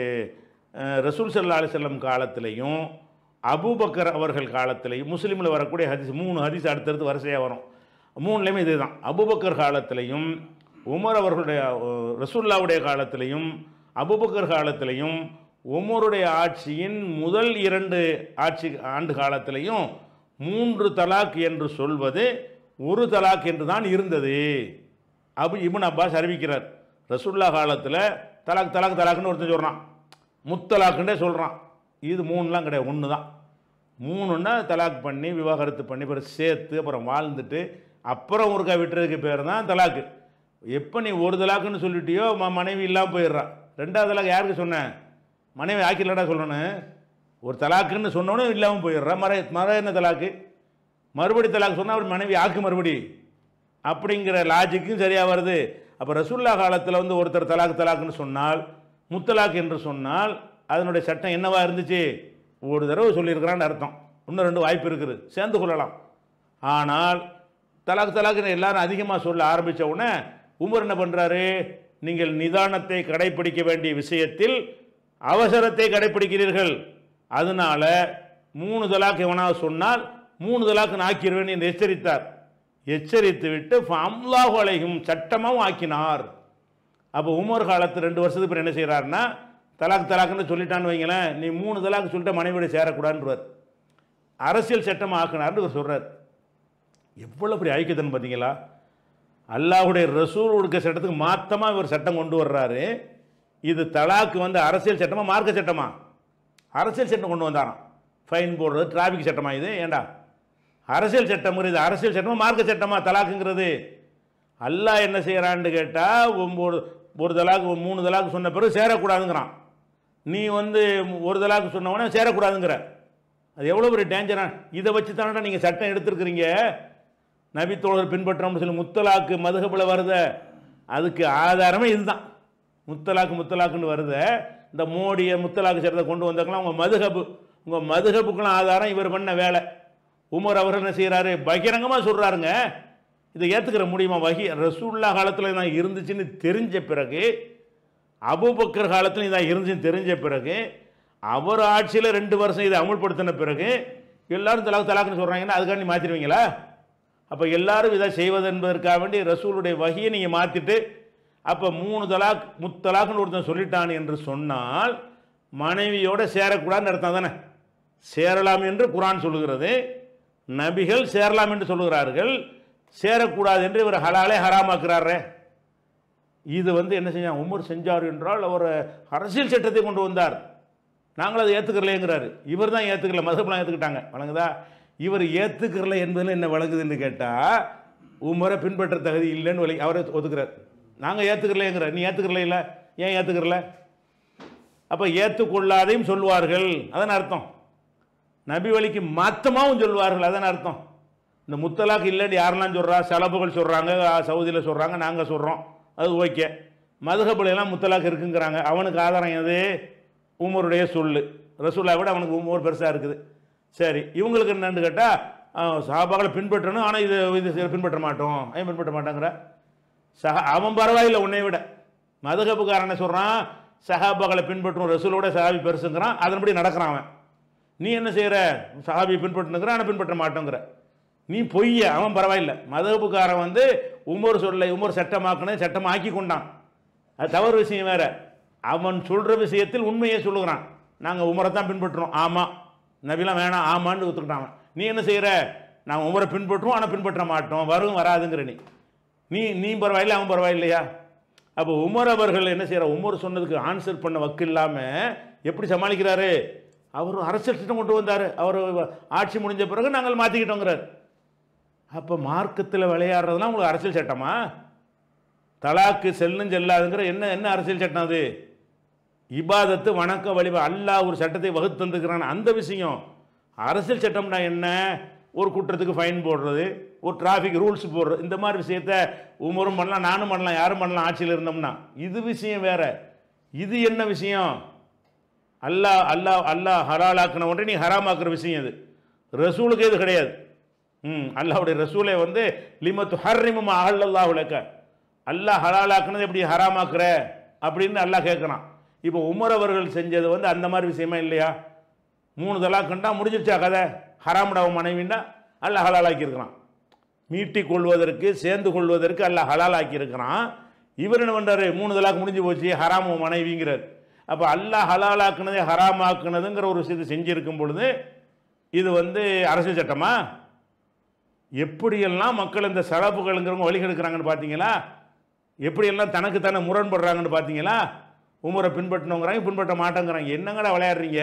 ரசூல் ஸல்லல்லாஹு அலைஹி வஸல்லம் காலத்திலையும் அபூபக்கர் அவர்கள் காலத்திலையும், முஸ்லீமில் வரக்கூடிய ஹதீஸ் மூணு ஹதீஸ் அடுத்தடுத்து வரிசையாக வரும், மூணுலேயுமே இது தான். அபூபக்கர் காலத்திலையும் உமர் அவர்களுடைய ரசூலுல்லாவுடைய காலத்திலையும் அபூபக்கர் காலத்திலையும் உமருடைய ஆட்சியின் முதல் இரண்டு ஆட்சி ஆண்டு காலத்திலையும் மூன்று தலாக் என்று சொல்வது ஒரு தலாக் என்று தான் இருந்தது. அபு இப்னு அப்பாஸ் அறிவிக்கிறார். ரசூலுல்லா காலத்தில் தலாக் தலாக் தலாக்னு ஒருத்தன் சொல்கிறான், முத்தலாக்குன்றே சொல்கிறான். இது மூணுலாம் கிடையாது, ஒன்று தான். மூணுன்னா தலாக் பண்ணி விவாகரத்து பண்ணி அப்புறம் சேர்த்து அப்புறம் வாழ்ந்துட்டு அப்புறம் ஒருக்கா விட்டுறதுக்கு பேர் தான் தலாக்கு. எப்போ நீ ஒரு தலாக்குன்னு சொல்லிட்டியோ ம மனைவி இல்லாமல் போயிடுறான். ரெண்டாவது தலாக் யாருக்கு சொன்னேன்? மனைவி ஆக்கிலடா சொல்லணும். ஒரு தலாக்குன்னு சொன்னோன்னே இல்லாமல் போயிடுறா. மற மற என்ன தலாக்கு? மறுபடி தலாக்கு சொன்னால் அவர் மனைவி ஆக்கு மறுபடி அப்படிங்கிற லாஜிக்கும் சரியாக வருது. அப்போ ரசூலுல்லா காலத்தில் வந்து ஒருத்தர் தலாக்கு தலாக்குன்னு சொன்னால், முத்தலாக் என்று சொன்னால் அதனுடைய சட்டம் என்னவா இருந்துச்சு? ஒரு தடவை சொல்லியிருக்கிறான்னு அர்த்தம். இன்னும் ரெண்டு வாய்ப்பு இருக்குது, சேர்ந்து கொள்ளலாம். ஆனால் தலாக் தலாக்குன்னு எல்லாரும் அதிகமாக சொல்ல ஆரம்பித்த உடனே உமர் என்ன பண்ணுறாரு? நீங்கள் நிதானத்தை கடைப்பிடிக்க வேண்டிய விஷயத்தில் அவசரத்தை கடைப்பிடிக்கிறீர்கள். அதனால மூணு தலாக் எவனாவது சொன்னால் மூணு தலாக்கு ஆக்கிடுவேன் என்று எச்சரித்தார். எச்சரித்து விட்டு அல்லாஹு அலைஹிம் சட்டமாகவும் ஆக்கினார். அப்போ உமர் காலத்து ரெண்டு வருஷத்துக்கு பிறகு என்ன செய்கிறாருன்னா, தலாக் தலாக்குன்னு சொல்லிட்டான்னு வைங்களேன், நீ மூணு தலாக்கு சொல்லிட்டு மனைவியோட சேரக்கூடாதுன்றவர் அரசியல் சட்டமாக ஆக்கினார்னு இவர் சொல்கிறார். எவ்வளோ பெரிய ஐக்கியத்தன்னு பார்த்தீங்களா? அல்லாஹுடைய ரசூல் கொடுக்க சட்டத்துக்கு மாற்றமாக இவர் சட்டம் கொண்டு வர்றாரு. இது தலாக்கு வந்து அரசியல் சட்டமா மார்க்க சட்டமா? அரசியல் சட்டம் கொண்டு வந்தாராம். ஃபைன் போடுறது டிராஃபிக் சட்டமா? இது ஏண்டா அரசியல் சட்டம்ங்கிறது? அரசியல் சட்டமா மார்க்க சட்டமா தலாக்குங்கிறது? அல்லாஹ் என்ன செய்கிறான்னு கேட்டால், ஒம்பது ஒரு தலாக்கு மூணு தலாக்கு சொன்ன பிறகு சேரக்கூடாதுங்கிறான். நீ வந்து ஒரு தலாக்கு சொன்னவொடனே சேரக்கூடாதுங்கிற. அது எவ்வளோ பெரிய டேஞ்சரா? இதை வச்சு தானடா நீங்கள் சட்டம் எடுத்துருக்குறீங்க. நபித்தோழர் பின்பற்றோம்னு சொல்லி முத்தலாக்கு மதுஹபில் வருத, அதுக்கு ஆதாரமே இதுதான். முத்தலாக்கு முத்தலாக்குன்னு வருத, இந்த மோடியை முத்தலாக்கு சட்டத்தை கொண்டு வந்தாக்கலாம் உங்கள் மதுஹபு, உங்கள் மதுஹபுக்கெல்லாம் ஆதாரம் இவர் பண்ண வேலை. உமர் அவர் என்ன செய்கிறாரு? பகிரங்கமாக சொல்கிறாருங்க. இதை ஏற்றுக்கிற முடியுமா? வகி ரசூலுல்லாஹ் காலத்தில் தான் இருந்துச்சுன்னு தெரிஞ்ச பிறகு, அபூபக்கர் காலத்தில் இதான் இருந்துச்சுன்னு தெரிஞ்ச பிறகு, அவர் ஆட்சியில் ரெண்டு வருஷம் இதை அமுல்படுத்தின பிறகு எல்லாரும் தலாக் தலாக்குன்னு சொல்கிறாங்கன்னா அதுக்காண்டி மாற்றிடுவீங்களா? அப்போ எல்லாரும் இதை செய்வது என்பதற்காக வேண்டி ரசூலுடைய வகியை நீங்கள் மாற்றிட்டு, அப்போ மூணு தலாக் முத்தலாக்குன்னு ஒருத்தன் சொல்லிட்டான் என்று சொன்னால் மனைவியோட சேரக்கூடாதுன்னு அர்த்தம் தானே? சேரலாம் என்று குர்ஆன் சொல்லுகிறது, நபிகள் சேரலாம் என்று சொல்லுகிறார்கள். சேரக்கூடாது என்று இவர் ஹலாலே ஹராமாக்குறாரு. இது வந்து என்ன செஞ்சாங்க? உமர் செஞ்சார் என்றால் அவர் அரசியல் சட்டத்தை கொண்டு வந்தார், நாங்கள் அதை ஏற்றுக்கிறலேங்கிறாரு. இவர் தான் ஏற்றுக்கல, மதுஹப்லாம் ஏற்றுக்கிட்டாங்க. வழங்குதா? இவர் ஏற்றுக்கிறல என்பதில் என்ன வழங்குதுன்னு கேட்டால், உமரை பின்பற்ற தகுதி இல்லைன்னு வழி அவரை ஒத்துக்கிறார். நாங்கள் ஏற்றுக்கிறலேங்கிறார். நீ ஏற்றுக்கிறல இல்லை, ஏன் ஏற்றுக்கிறல? அப்போ ஏற்றுக்கொள்ளாதையும் சொல்லுவார்கள், அதன் அர்த்தம். நபி வழிக்கு மாற்றமாகவும் சொல்லுவார்கள், அதன் அர்த்தம். இந்த முத்தலாக்கு இல்லைன்னு யாரெல்லாம் சொல்கிறா? சலபுகள் சொல்கிறாங்க, சவுதியில் சொல்கிறாங்க, நாங்கள் சொல்கிறோம், அது ஓகே. மதுஹபுலாம் முத்தலாக்கு இருக்குங்கிறாங்க. அவனுக்கு ஆதாரம் எது? உமருடைய சொல்லு. ரசூலா விட அவனுக்கு உமர் பெருசாக இருக்குது. சரி, இவங்களுக்கு என்னன்னு கேட்டால் சஹாபாக்களை பின்பற்றணும், ஆனால் இது இது பின்பற்ற மாட்டோம். ஏன் பின்பற்ற மாட்டாங்கிற? சஹ அவன் பரவாயில்லை உன்னை விட. மதுஹபுக்காரனை சொல்கிறான் சஹாபாக்களை பின்பற்றும், ரசூலோட சஹாபி பெருசுங்கிறான், அதன்படி நடக்கிறான் அவன். நீ என்ன செய்கிற? சஹாபியை பின்பற்றுனுங்கிற, ஆனால் பின்பற்ற மாட்டோங்கிற. நீ பொய்ய, அவன் பரவாயில்லை. மதுஹபுக்காரன் வந்து உமர் சொல்ல உமர் சட்டமாக்குனது சட்டமாக்கி கொண்டான், அது தவறு விஷயம் வேற. அவன் சொல்கிற விஷயத்தில் உண்மையை சொல்லுகிறான். நாங்கள் உமரை தான் பின்பற்றுறோம், ஆமாம். நபிலாம் வேணாம், ஆமான்னு ஒத்துக்கிட்டான். நீ என்ன செய்கிற? நாங்கள் உமரை பின்பற்றுவோம், ஆனால் பின்பற்ற மாட்டோம், வரும் வராதுங்கிற. நீ நீ நீ பரவாயில்லை, அவன் பரவாயில்லையா? அப்போ உமர் அவர்கள் என்ன செய்கிற? உமர் சொன்னதுக்கு ஆன்சர் பண்ண வக்கு இல்லாமல் எப்படி சமாளிக்கிறாரு? அவர் அரசியல் சட்டம் கொண்டு வந்தார், அவர் ஆட்சி முடிஞ்ச பிறகு நாங்கள் மாற்றிக்கிட்டோங்கிறார். அப்போ மார்க்கத்தில் விளையாடுறதுலாம் உங்களுக்கு அரசியல் சட்டமா? தலாக்கு செல்லும் செல்லாதுங்கிற என்ன என்ன அரசியல் சட்டம் அது? இபாதத்து வணக்க வழிபா அல்லாஹ் ஒரு சட்டத்தை வகுத்து தந்துக்கிறான், அந்த விஷயம். அரசியல் சட்டம்னா என்ன? ஒரு குற்றத்துக்கு ஃபைன் போடுறது, ஒரு டிராஃபிக் ரூல்ஸ் போடுறது, இந்த மாதிரி விஷயத்த உமரும் பண்ணலாம், நானும் பண்ணலாம், யாரும் பண்ணலாம் ஆட்சியில் இருந்தோம்னா. இது விஷயம் வேற. இது என்ன விஷயம்? அல்லாஹ் அல்லாஹ் அல்லாஹ் ஹலாலாக்குன ஒன்றை நீ ஹராமாக்குற விஷயம் இது. ரசூலுக்கு இது கிடையாது. ம் அல்லாஹ்வுடைய ரசூலை வந்து லிமத்து ஹர்ரிமு மா அஹல்லல்லாஹு லக, அல்லாஹ் ஹலாலாக்குனது எப்படி ஹராமாக்குற அப்படின்னு அல்லாஹ் கேட்குறான். இப்போ உமர் அவர்கள் செஞ்சது வந்து அந்த மாதிரி விஷயமா இல்லையா? மூணு தலாக்குண்டா முடிஞ்சிருச்சா கதை? ஹராமுடாவ மனைவின்னா அல்லாஹ் ஹலாலாக்கி இருக்கிறான். மீட்டி கொள்வதற்கு சேர்ந்து கொள்வதற்கு அல்லாஹ் ஹலாலாக்கி இருக்கிறான். இவர் என்ன பண்ணுறாரு? மூணு தலாக்கு முடிஞ்சு போச்சு, ஹராமு மனைவிங்கிறார். அப்போ அல்லாஹ் ஹலாலாக்குனதே ஹராமாக்குனதுங்கிற ஒரு விஷயத்தை செஞ்சுருக்கும் பொழுது இது வந்து அரசியல் சட்டமா? எப்படியெல்லாம் மக்கள் இந்த சலப்புகளுங்கிறவங்க வழிகெடுக்கிறாங்கன்னு பார்த்தீங்களா? எப்படியெல்லாம் தனக்கு தானே முரண்படுறாங்கன்னு பார்த்தீங்களா? உமரை பின்பற்றினவங்கிறாங்க, பின்பற்ற மாட்டேங்கிறாங்க. என்னங்கடா விளையாடுறீங்க?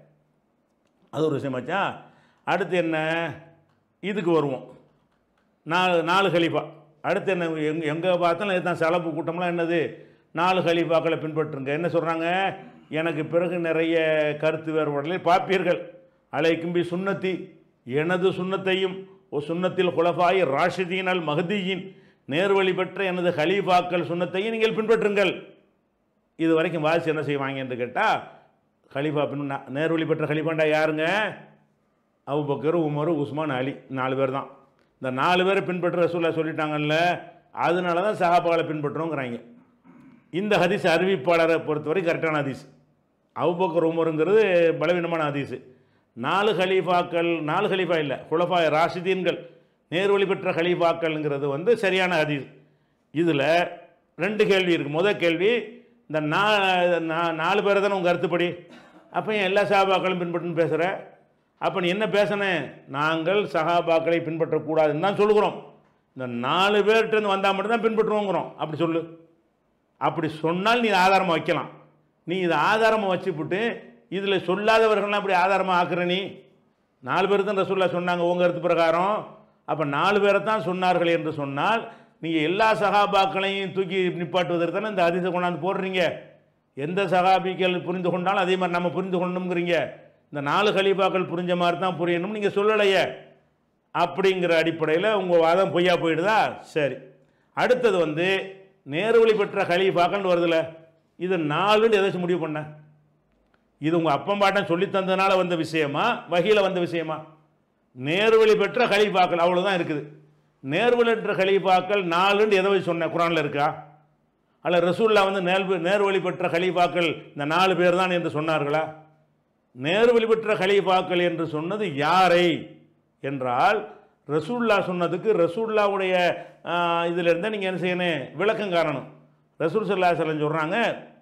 அது ஒரு விஷயமாச்சா. அடுத்து என்ன? இதுக்கு வருவோம். நாலு நாலு ஹலீஃபா. அடுத்து என்ன? எங் எங்கே பார்த்தாலும் இதுதான் சலப்பு கூட்டம்லாம். என்னது? நாலு ஹலீஃபாக்களை பின்பற்றுங்க. என்ன சொல்கிறாங்க? எனக்கு பிறகு நிறைய கருத்து வேறுபாடுகளை பார்ப்பீர்கள். அலைக்கும்பி சுன்னத்தி, எனது சுன்னத்தையும் ஓ சுன்னத்தில் குலஃபாய் ராஷிதீன் அல் மஹதியின், நேர்வழி பெற்ற எனது ஹலீஃபாக்கள் சுன்னத்தையும் நீங்கள் பின்பற்றுங்கள். இது வரைக்கும் வாசி என்ன செய்வாங்க என்று கேட்டால், ஹலீஃபா பின் நேர்வழி பெற்ற ஹலீஃபாண்டா யாருங்க? அபூபக்கர், உமர், உஸ்மான், அலி, நாலு பேர் தான். இந்த நாலு பேரை பின்பற்ற ரசூலுல்லாஹ் சொல்லிட்டாங்கல்ல, அதனால தான் சஹாபாக்களை பின்பற்றுறோங்கிறாங்க. இந்த ஹதீஸ் அறிவிப்பாளரை பொறுத்தவரை கரெக்டான ஹதீஸ். அபூபக்கர் உமருங்கிறது பலவீனமான ஹதீஸு. நாலு ஹலீஃபாக்கள், நாலு ஹலீஃபா இல்லை, குலஃபாய் ராஷிதீன்கள், நேர்வழி பெற்ற ஹலீஃபாக்கள்ங்கிறது வந்து சரியான ஹதீஸ். இதில் ரெண்டு கேள்வி இருக்குது. முதல் கேள்வி, இந்த நா நாலு பேரை தானே உங்கள் கருத்துப்படி, அப்போ ஏன் எல்லா சஹாபாக்களும் பின்பற்றுன்னு பேசுகிற? அப்போ நீ என்ன பேசுனேன்? நாங்கள் சஹாபாக்களை பின்பற்றக்கூடாதுன்னு தான் சொல்லுகிறோம். இந்த நாலு பேர்கிட்ட வந்தால் மட்டும்தான் பின்பற்றுவோங்கிறோம். அப்படி சொல்லு. அப்படி சொன்னால் நீ ஆதாரமாக வைக்கலாம். நீ இதை ஆதாரமாக வச்சுவிட்டு இதில் சொல்லாதவர்கள்லாம் அப்படி ஆதாரமாக ஆக்குற. நீ நாலு பேர் தான் ரசூலுல்லாஹ் சொன்னாங்க உங்கள் கருத்து பிரகாரம். அப்போ நாலு பேரை தான் சொன்னார்கள் என்று சொன்னால் நீங்கள் எல்லா சஹாபாக்களையும் தூக்கி நிப்பாட்டுவதற்கு தானே இந்த ஹதீஸை கொண்டாந்து போடுறீங்க. எந்த சஹாபிகள் புரிந்து கொண்டாலும் அதே மாதிரி நம்ம புரிந்து கொள்ளணுங்கிறீங்க. இந்த நாலு ஹலீஃபாக்கள் புரிஞ்ச மாதிரி தான் புரியணும் நீங்கள் சொல்லலையே. அப்படிங்கிற அடிப்படையில் உங்கள் வாதம் பொய்யா போயிடுதா? சரி. அடுத்தது வந்து நேர்வழி பெற்ற ஹலீஃபாக்கள் வருதுல, இது நாலுன்னு எதாச்சும் முடிவு பண்ண? இது உங்கள் அப்பம்பாட்டன் சொல்லி தந்ததுனால வந்த விஷயமா, வகையில் வந்த விஷயமா? நேர்வழி பெற்ற ஹலீஃபாக்கள் அவ்வளோதான் இருக்குது. நேர்வழி பெற்ற ஹலீஃபாக்கள் நாலுன்னு எதை வச்சு சொன்ன? குரானில் இருக்கா? அல்ல ரசூலுல்லாஹ் வந்து நேர் நேர்வழி பெற்ற ஹலீஃபாக்கள் இந்த நாலு பேர் தான் என்று சொன்னார்களா? நேர்வழி பெற்ற ஹலீஃபாக்கள் என்று சொன்னது யாரை என்றால், ரசூலுல்லாஹ் சொன்னதுக்கு ரசூலுல்லாஹ்வுடைய இதில் இருந்தால் நீங்கள் என்ன செய்யணும்? விளக்கம் காரணம். ரசூல் ஸல்லல்லாஹு அலைஹி வஸல்லம் சொல்கிறாங்க,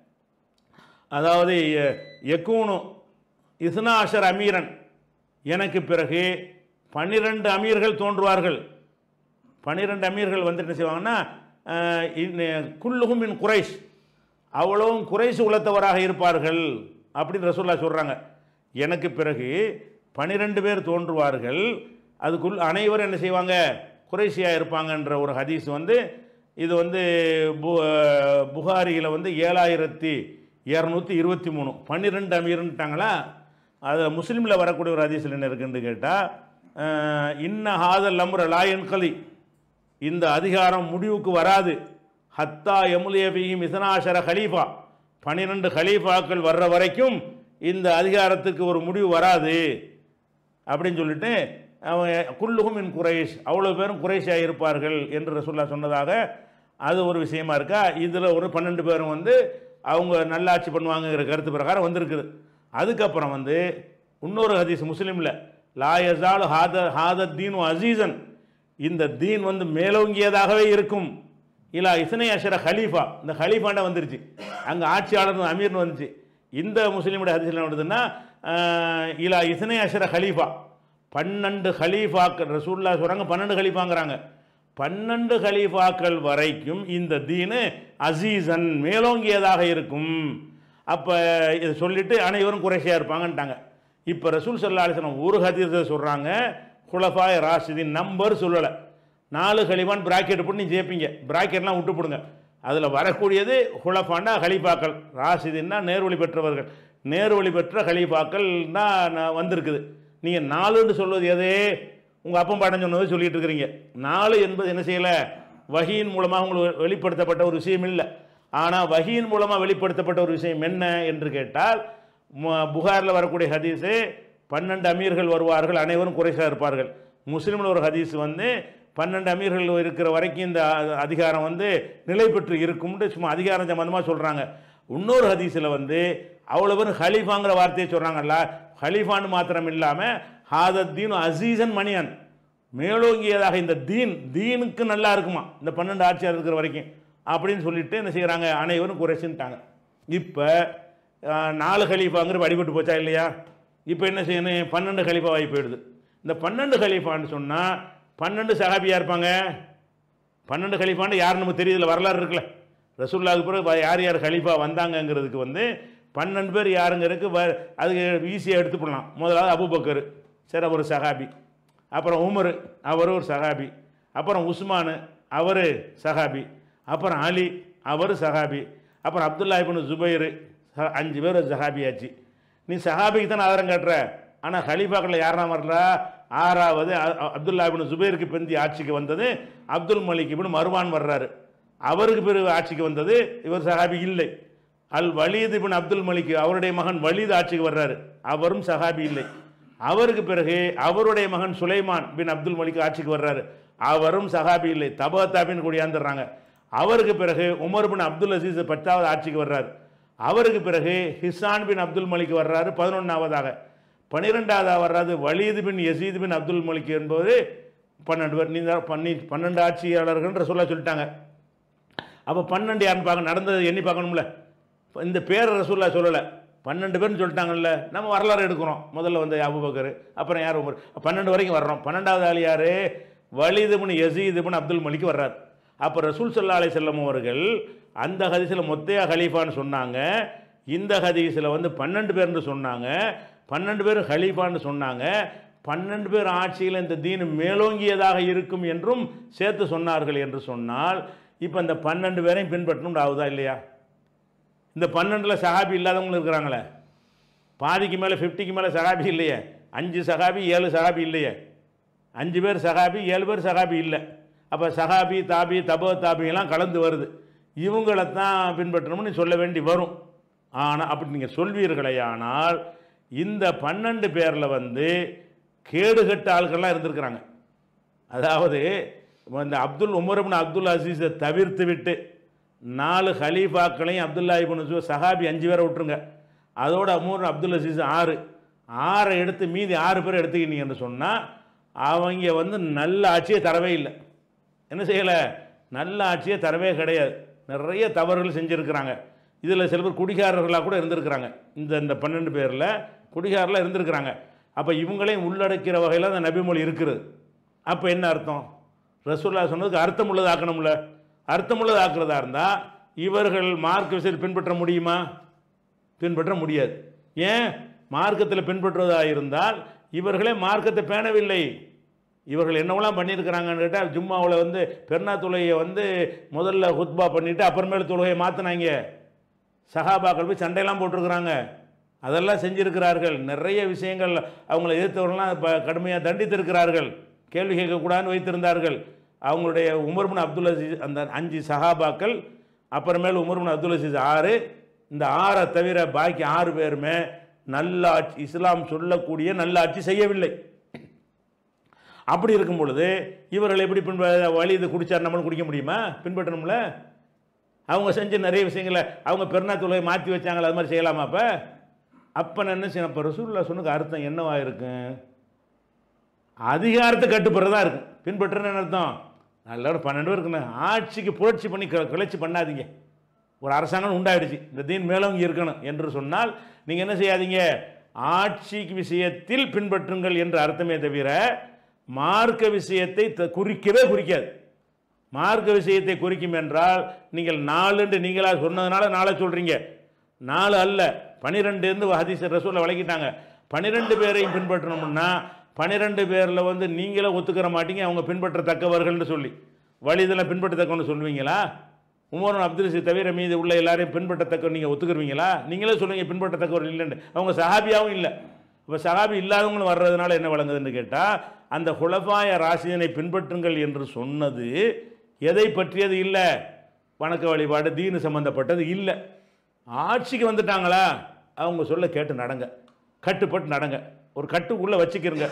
அதாவது யக்கூனு இஸ்னா அஷர் அமீரன், எனக்கு பிறகு பன்னிரெண்டு அமீர்கள் தோன்றுவார்கள். பன்னிரெண்டு அமீர்கள் வந்து என்ன செய்வாங்கன்னா, குல்லுஹும் மின் குரைஷ், அவ்வளவும் குறைஷ் உலத்தவராக இருப்பார்கள் அப்படின்னு ரசூலுல்லாஹ் சொல்கிறாங்க. எனக்கு பிறகு பன்னிரெண்டு பேர் தோன்றுவார்கள், அதுக்குள் அனைவரும் என்ன செய்வாங்க? குறைஷியாக இருப்பாங்கன்ற ஒரு ஹதீஸ் வந்து, இது வந்து பு புகாரியில் வந்து ஏழாயிரத்தி இரநூத்தி இருபத்தி மூணு பன்னிரெண்டு அமீர்ன்ட்டாங்களா. அது முஸ்லீமில் வரக்கூடிய ஒரு ஹதீஸில் என்ன இருக்குன்னு கேட்டால், இன்ன ஹாதல் அம்ர லாயன் கலி, இந்த அதிகாரம் முடிவுக்கு வராது, ஹத்தா எமுலியபியும் இசனாஷர ஹலீஃபா, பன்னிரெண்டு ஹலீஃபாக்கள் வர்ற வரைக்கும் இந்த அதிகாரத்துக்கு ஒரு முடிவு வராது அப்படின்னு சொல்லிட்டு, அவன் குல்லுகும் மின் குறைஷ், அவ்வளோ பேரும் குறைஷாக இருப்பார்கள் என்று ரசூலுல்லாஹ் சொன்னதாக அது ஒரு விஷயமா இருக்கா. இதில் ஒரு பன்னெண்டு பேரும் வந்து அவங்க நல்லாட்சி பண்ணுவாங்கங்கிற கருத்து பிரகாரம் வந்திருக்குது. அதுக்கப்புறம் வந்து இன்னொரு ஹதீஸ் முஸ்லீமில், லாயசால் ஹாத ஹாதத் தீனு அசீசன், இந்த தீன் வந்து மேலோங்கியதாகவே இருக்கும். இல்லா இஸ்னை அஷர ஹலீஃபா, இந்த ஹலீஃபாண்டா வந்துருச்சு, அங்கே ஆட்சியாளர் அமீர்னு வந்துச்சு. இந்த முஸ்லீமுடைய ஹதீஸில் என்ன வருதுன்னா, இலா இஸ்னை அஷர ஹலீஃபா, பன்னெண்டு ஹலீஃபாக்கள், ரசூலுல்லாஹ் சொல்கிறாங்க பன்னெண்டு ஹலீஃபாங்கிறாங்க, பன்னெண்டு ஹலீஃபாக்கள் வரைக்கும் இந்த தீனு அசீசன் மேலோங்கியதாக இருக்கும். அப்போ இதை சொல்லிவிட்டு அனைவரும் குறைஷியாக இருப்பாங்கன்ட்டாங்க. இப்போ ரசூல் ஸல்லல்லாஹு அலைஹி வஸல்லம் ஒரு ஹதீஸை சொல்கிறாங்க, குலஃபாய் ராஷிதீன் நம்பர் சொல்லலை, நாலு ஹலீஃபான் பிராக்கெட் போட்டு நீ ஜெயிப்பீங்க, பிராக்கெட்லாம் விட்டு போடுங்க. அதில் வரக்கூடியது ஹுலஃபான்னா ஹலீஃபாக்கள், ராஷிதீன்னா நேர்வழி பெற்றவர்கள், நேர்வழி பெற்ற ஹலீஃபாக்கள் தான் வந்திருக்குது. நீங்கள் நாலுன்னு சொல்வது எது? உங்கள் அப்பம் பாடம் சொன்னது சொல்லிட்டு இருக்கிறீங்க. நாலு என்பது என்ன செய்யலை? வஹீயின் மூலமாக உங்களுக்கு வெளிப்படுத்தப்பட்ட ஒரு விஷயம் இல்லை. ஆனால் வஹீயின் மூலமாக வெளிப்படுத்தப்பட்ட ஒரு விஷயம் என்ன என்று கேட்டால், புகாரில் வரக்கூடிய ஹதீஸு, பன்னெண்டு அமீர்கள் வருவார்கள், அனைவரும் குறைஷாக இருப்பார்கள். முஸ்லீமில் ஒரு ஹதீஸ் வந்து பன்னெண்டு அமீர்கள் இருக்கிற வரைக்கும் இந்த அதிகாரம் வந்து நிலை பெற்று இருக்கும்னு சும்மா அதிகாரம் சம்பந்தமாக சொல்கிறாங்க. இன்னொரு ஹதீஸில் வந்து அவ்வளோ பேர் ஹலீஃபாங்கிற வார்த்தையை சொல்கிறாங்கல்ல, ஹலீஃபான்னு மாத்திரம் இல்லாமல் ஹாதத் தீன் அசீசன் மணியன், மேலோங்கியதாக இந்த தீன் தீனுக்கு நல்லா இருக்குமா இந்த பன்னெண்டு ஆட்சியாளர் இருக்கிற வரைக்கும் அப்படின்னு சொல்லிட்டு என்ன செய்கிறாங்க, அனைவரும் குறைச்சின்ட்டாங்க. இப்போ நாலு ஹலீஃபாங்கிற அடிபட்டு போச்சா இல்லையா? இப்போ என்ன செய்யணும், பன்னெண்டு ஹலீஃபாவாகி போயிடுது. இந்த பன்னெண்டு ஹலீஃபான்னு சொன்னால் பன்னெண்டு சஹாபியாக இருப்பாங்க. பன்னெண்டு ஹலீஃபான்னு யார் நமக்கு தெரியுதுல, வரலாறு இருக்குல்ல, ரசூலுல்லாஹ்வுக்கு பிறகு யார் யார் ஹலீஃபா வந்தாங்கங்கிறதுக்கு வந்து பன்னெண்டு பேர் யாருங்கிறதுக்கு வ அதுக்கு ஈஸியாக எடுத்துப்படலாம். முதலாவது அபூபக்கர், சரி அவர் சஹாபி. அப்புறம் உமர், அவர் ஒரு சஹாபி. அப்புறம் உஸ்மான், அவர் சஹாபி. அப்புறம் அலி, அவர் சஹாபி. அப்புறம் அப்துல்லா இப்னு ஜுபைர், அஞ்சு பேர் சஹாபியாச்சு. நீ சஹாபிக்கு தானே ஆதாரம் காட்டுற, ஆனால் ஹலீஃபாக்களில் யாரா வரல? ஆறாவது அப்துல்லா இப்னு ஜுபைருக்கு பிந்தி ஆட்சிக்கு வந்தது அப்துல் மலிக் இப்னு மர்வான் வர்றாரு. அவருக்கு பிறகு ஆட்சிக்கு வந்தது இவர் சஹாபி இல்லை. Al Walid ibn Abdul Malik, அவருடைய மகன் வலீத் ஆட்சிக்கு வர்றாரு, அவரும் சஹாபி இல்லை. அவருக்கு பிறகு அவருடைய மகன் சுலைமான் பின் அப்துல் மலிக் ஆட்சிக்கு வர்றாரு, அவரும் சஹாபி இல்லை. தபா தாபின்னு கூடியாந்துடுறாங்க. அவருக்கு பிறகு உமர் பின் அப்துல் அசீஸ் பத்தாவது ஆட்சிக்கு வர்றாரு. அவருக்கு பிறகு ஹிசான் பின் அப்துல் மலிக் வர்றாரு பதினொன்றாவதாக. பன்னிரெண்டாவதாக வர்றாரு வலீது பின் யசீத் பின் அப்துல் மலிக் என்பது பன்னெண்டு பேர். நீ பண்ணி பன்னெண்டு ஆட்சியாளர்கள்ன்ற சொல்ல சொல்லிட்டாங்க. அப்போ பன்னெண்டு யாருன்னு பார்க்க நடந்தது எண்ணி பார்க்கணும்ல. இந்த பேர் ரசூல்லா சொல்லலை, பன்னெண்டு பேர்னு சொல்லிட்டாங்கல்ல. நம்ம வரலாறு எடுக்கிறோம். முதல்ல வந்து அபூபக்கர், அப்புறம் யார் உமர், பன்னெண்டு வரைக்கும் வர்றோம். பன்னெண்டாவது ஆள் யார்? வலீது பின் யசீத் பின் அப்துல் மலிக் வர்றார். அப்போ ரசூல் ஸல்லல்லாஹு அலைஹி வஸல்லம் அவர்கள் அந்த ஹதீஸில் மொத்தையா ஹலீஃபான்னு சொன்னாங்க, இந்த ஹதீஸில் வந்து பன்னெண்டு பேர்னு சொன்னாங்க. பன்னெண்டு பேர் ஹலீஃபான்னு சொன்னாங்க. பன்னெண்டு பேர் ஆட்சியில் இந்த தீன் மேலோங்கியதாக இருக்கும் என்றும் சேர்த்து சொன்னார்கள் என்று சொன்னால், இப்போ இந்த பன்னெண்டு பேரையும் பின்பற்றணும் ஆகுதா இல்லையா? இந்த பன்னெண்டில் சஹாபி இல்லாதவங்களும் இருக்கிறாங்களே, பாதிக்கு மேலே ஃபிஃப்டிக்கு மேலே சஹாபி இல்லையே. அஞ்சு சஹாபி ஏழு சஹாபி இல்லையே. அஞ்சு பேர் சஹாபி ஏழு பேர் சஹாபி இல்லை. அப்போ சஹாபி தாபி தபோ தாபியெல்லாம் கலந்து வருது. இவங்களை தான் பின்பற்றணும்னு சொல்ல வேண்டி வரும். ஆனால் அப்படி நீங்கள் சொல்வீர்களே, ஆனால் இந்த பன்னெண்டு பேரில் வந்து கேடுகட்ட ஆட்கள்லாம் இருந்திருக்கிறாங்க. அதாவது இந்த அப்துல் உமர் இப்னு அப்துல் அசீஸை தவிர்த்து விட்டு நாலு ஹலீஃபாக்களையும் அப்துல்லா இப்னு ஜுபைர் சஹாபி அஞ்சு பேரை விட்டுருங்க, அதோட உமர் அப்துல் அசீஸ் ஆறு ஆறை எடுத்து மீதி ஆறு பேரை எடுத்துக்கிட்டீங்கன்னு சொன்னால் அவங்க வந்து நல்ல ஆட்சியை தரவே இல்லை. என்ன செய்யலை? நல்ல ஆட்சியை தரவே கிடையாது. நிறைய தவறுகள் செஞ்சுருக்கிறாங்க. இதில் சில பேர் குடிகாரர்களாக கூட இருந்திருக்கிறாங்க. இந்த இந்த பன்னெண்டு பேரில் குடிகாரெலாம் இருந்திருக்கிறாங்க. அப்போ இவங்களையும் உள்ளடக்கிற வகையில் அந்த நபிமொழி இருக்குது. அப்போ என்ன அர்த்தம்? ரசூலுல்லாஹ் சொன்னதுக்கு அர்த்தம் உள்ளது ஆக்கணும்ல. அர்த்தம் உள்ளது ஆக்குறதா இருந்தால் இவர்கள் மார்க்க விஷயத்தில் பின்பற்ற முடியுமா? பின்பற்ற முடியாது. ஏன்? மார்க்கத்தில் பின்பற்றுவதாக இருந்தால் இவர்களே மார்க்கத்தை பேணவில்லை. இவர்கள் என்னவெல்லாம் பண்ணியிருக்கிறாங்கன்னு கேட்டால், ஜும்மாவில் வந்து பெருநா தொழுகையை வந்து முதல்ல ஹுத்பா பண்ணிவிட்டு அப்புறமேல தொழுகையை மாற்றினாங்க. சஹாபாக்கள் போய் சண்டையெல்லாம் போட்டிருக்கிறாங்க. அதெல்லாம் செஞ்சுருக்கிறார்கள். நிறைய விஷயங்கள் அவங்கள எதிர்த்தவர்கள்லாம் இப்போ கடுமையாக தண்டித்திருக்கிறார்கள். கேள்வி கேட்கக்கூடாதுன்னு வைத்திருந்தார்கள். அவங்களுடைய உமர் பின் அப்துல் அசீஸ் அந்த அஞ்சு சஹாபாக்கள், அப்புறமேல் உமர் பின் அப்துல் அசீஸ் ஆறு, இந்த ஆறை தவிர பாக்கி ஆறு பேருமே நல்ல ஆட்சி, இஸ்லாம் சொல்லக்கூடிய நல்ல ஆட்சி செய்யவில்லை. அப்படி இருக்கும் பொழுது இவர்கள் எப்படி பின்ப வழி இது குடிச்சார் நம்மளும் குடிக்க முடியுமா? பின்பற்றணும்ல. அவங்க செஞ்ச நிறைய விஷயங்களை அவங்க பெருநா தொழுகை மாற்றி வச்சாங்களே, அது மாதிரி செய்யலாமா? அப்போ அப்போ என்ன செய்யணும்? இப்போ ரசூலுல்லாஹ் சொன்னதுக்கு அர்த்தம் என்னவா இருக்கும்? அதிகாரத்தை கட்டுப்படுறதா இருக்கும். பின்பற்றுன்னு அர்த்தம் நல்ல பன்னெண்டு பேர் இருக்குன்னு ஆட்சிக்கு புரட்சி பண்ணி கிளர்ச்சி பண்ணாதீங்க. ஒரு அரசாங்கம் உண்டாயிடுச்சு, இந்த தீன் மேலோங்கி இருக்கணும் என்று சொன்னால் நீங்கள் என்ன செய்யாதீங்க? ஆட்சிக்கு விஷயத்தில் பின்பற்றுங்கள் என்று அர்த்தமே தவிர மார்க்க விஷயத்தை குறிக்கவே குறிக்காது. மார்க்க விஷயத்தை குறிக்கும் என்றால் நீங்கள் நாலுன்னு நீங்களாக சொன்னதுனால நாளை சொல்கிறீங்க. நாலு அல்ல, பனிரெண்டு இருந்து ஹதீஸ் ரசூலில் விளக்கிட்டாங்க. பன்னிரெண்டு பேரையும் பின்பற்றணும்னா பன்னிரெண்டு பேரில் வந்து நீங்களே ஒத்துக்கிற மாட்டீங்க அவங்க பின்பற்றத்தக்கவர்கள்னு சொல்லி. வழிதெல்லாம் பின்பற்றத்தக்கன்னு சொல்லுவீங்களா? உமர் அப்துல் அசீஸ் தவிர மீது உள்ள எல்லாரையும் பின்பற்றத்தக்க நீங்கள் ஒத்துக்குருவீங்களா? நீங்களே சொல்லுவீங்க பின்பற்றத்தக்கவர் இல்லைன்னு. அவங்க சஹாபியாகவும் இல்லை. இப்போ சஹாபி இல்லாதவங்களும் வர்றதுனால என்ன வழங்குதுன்னு கேட்டால், அந்த ஹுலஃபாய ராஷிதனை பின்பற்றுங்கள் என்று சொன்னது எதை பற்றியது இல்லை? வணக்க வழிபாடு தீனு சம்பந்தப்பட்டது இல்லை. ஆட்சிக்கு வந்துட்டாங்களா அவங்க சொல்ல கேட்டு நடங்க, கட்டுப்பட்டு நடங்க. ஒரு கட்டுக்குள்ளே வச்சுக்கிறங்க.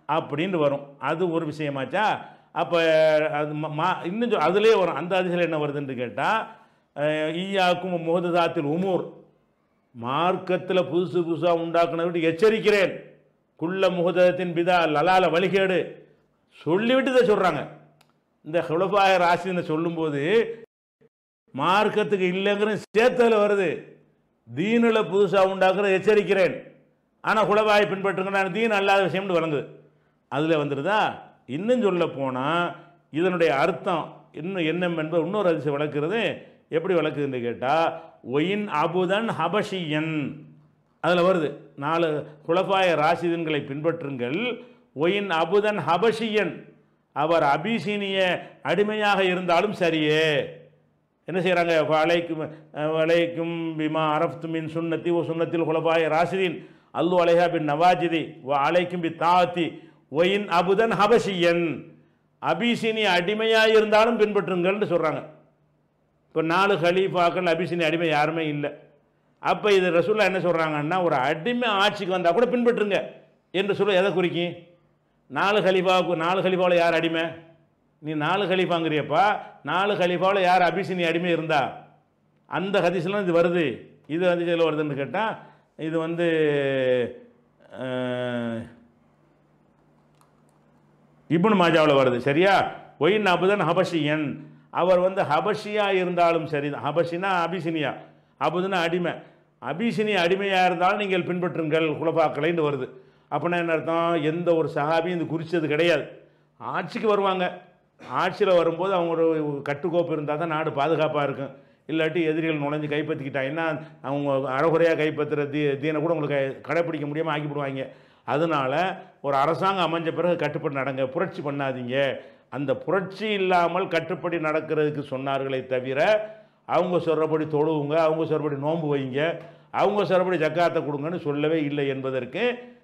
அப்படின்னு வரும். அது ஒரு விஷயமாச்சா. அப்போ அது மா இன்னும் சொ அதுலேயே வரும். அந்த அதிசயில் என்ன வருதுன்னு கேட்டால், ஈயாக்கும் முஹததாத்தில் உமூர், மார்க்கத்தில் புதுசு புதுசாக உண்டாக்குனதை விட்டு எச்சரிக்கிறேன். குள்ள முஹதத்தின் பிதா லலால வழிகேடு சொல்லிவிட்டு இதை சொல்கிறாங்க. இந்த ஹுலஃபாய ராஷிதீனை சொல்லும்போது மார்க்கத்துக்கு இல்லைங்கிற சேர்த்தல வருது. தீனில் புதுசாக உண்டாக்குற எச்சரிக்கிறேன், ஆனால் ஹுலஃபாயை பின்பற்றுங்க, நான் தீன் அல்லாத விஷயம்னு வழங்குது. அதில் வந்துடுதா. இன்னும் சொல்ல போனால் இதனுடைய அர்த்தம் இன்னும் என்ன என்பது இன்னொரு அதிசயம் விளக்குறது. எப்படி விளக்குதுன்னு கேட்டால், ஒயின் அபுதன் ஹபஷியன், அதில் வருது நாலு ஹுலஃபாய ராஷிதீன்களை பின்பற்றுங்கள். ஒயின் அபுதன் ஹபஷியன், அவர் அபிசீனிய அடிமையாக இருந்தாலும் சரியே. என்ன செய்கிறாங்க? வலைக்கும் வலைக்கும் பிமா அரஃப்து மின் சுன்னத்தி ஓ சுன்னத்தில் ஹுலஃபாய ராஷிதீன் அல்லு அலைஹா பின் நவாஜிதி ஓ அலைக்கும் பி தாத்தி ஒயின் அபுதன் ஹபஷியன், அபிசீனிய அடிமையாக இருந்தாலும் பின்பற்றுங்கள்னு சொல்கிறாங்க. இப்போ நாலு ஹலீஃபாக்கள் அபிசீனிய அடிமை யாருமே இல்லை. அப்போ இது ரசூலுல்லாஹ் என்ன சொல்கிறாங்கன்னா, ஒரு அடிமை ஆட்சிக்கு வந்தால் கூட பின்பற்றுங்க என்று சொல்ல எதை குறிக்கும்? நாலு ஹலீஃபாவுக்கு நாலு ஹலீஃபாவில் யார் அடிமை? நீ நாலு ஹலீஃபாங்கிறியப்பா, நாலு ஹலீஃபாவில் யார் அபிசீனிய அடிமை இருந்தா? அந்த ஹதீஸ்லாம் இது வருது. இது வந்து இதில் வருதுன்னு கேட்டால், இது வந்து இப்னு மாஜாவில் வருது. சரியா? ஒயின் அபுதன் ஹபஷியன், அவர் வந்து ஹபஷியா இருந்தாலும் சரி. ஹபஷினா அபிசினியா, அபுதுனா அடிமை. அபிசினியா அடிமையாக இருந்தாலும் நீங்கள் பின்பற்றுங்கள் குலபாக்களைன்னு வருது. அப்படின்னா என்ன அர்த்தம்? எந்த ஒரு சஹாபியும் இது குறித்தது கிடையாது. ஆட்சிக்கு வருவாங்க, ஆட்சியில் வரும்போது அவங்க ஒரு கட்டுக்கோப்பு இருந்தால் தான் நாடு பாதுகாப்பாக இருக்கும். இல்லாட்டி எதிரிகள் நுழைஞ்சு கைப்பற்றிக்கிட்டாங்கன்னா அவங்க அறகுறையாக கைப்பற்றுற தீ தீனை கூட உங்களுக்கு கடைப்பிடிக்க முடியாமல் ஆக்கிவிடுவாங்க. அதனால் ஒரு அரசாங்கம் அமைஞ்ச பிறகு கட்டுப்படி நடங்க, புரட்சி பண்ணாதீங்க. அந்த புரட்சி இல்லாமல் கட்டுப்படி நடக்கிறதுக்கு சொன்னார்களே தவிர, அவங்க சொல்கிறபடி தொழுவுங்க, அவங்க சொல்கிறபடி நோன்பு வைங்க, அவங்க சொல்கிறபடி ஜக்காத்தை கொடுங்கன்னு சொல்லவே இல்லை என்பதற்கு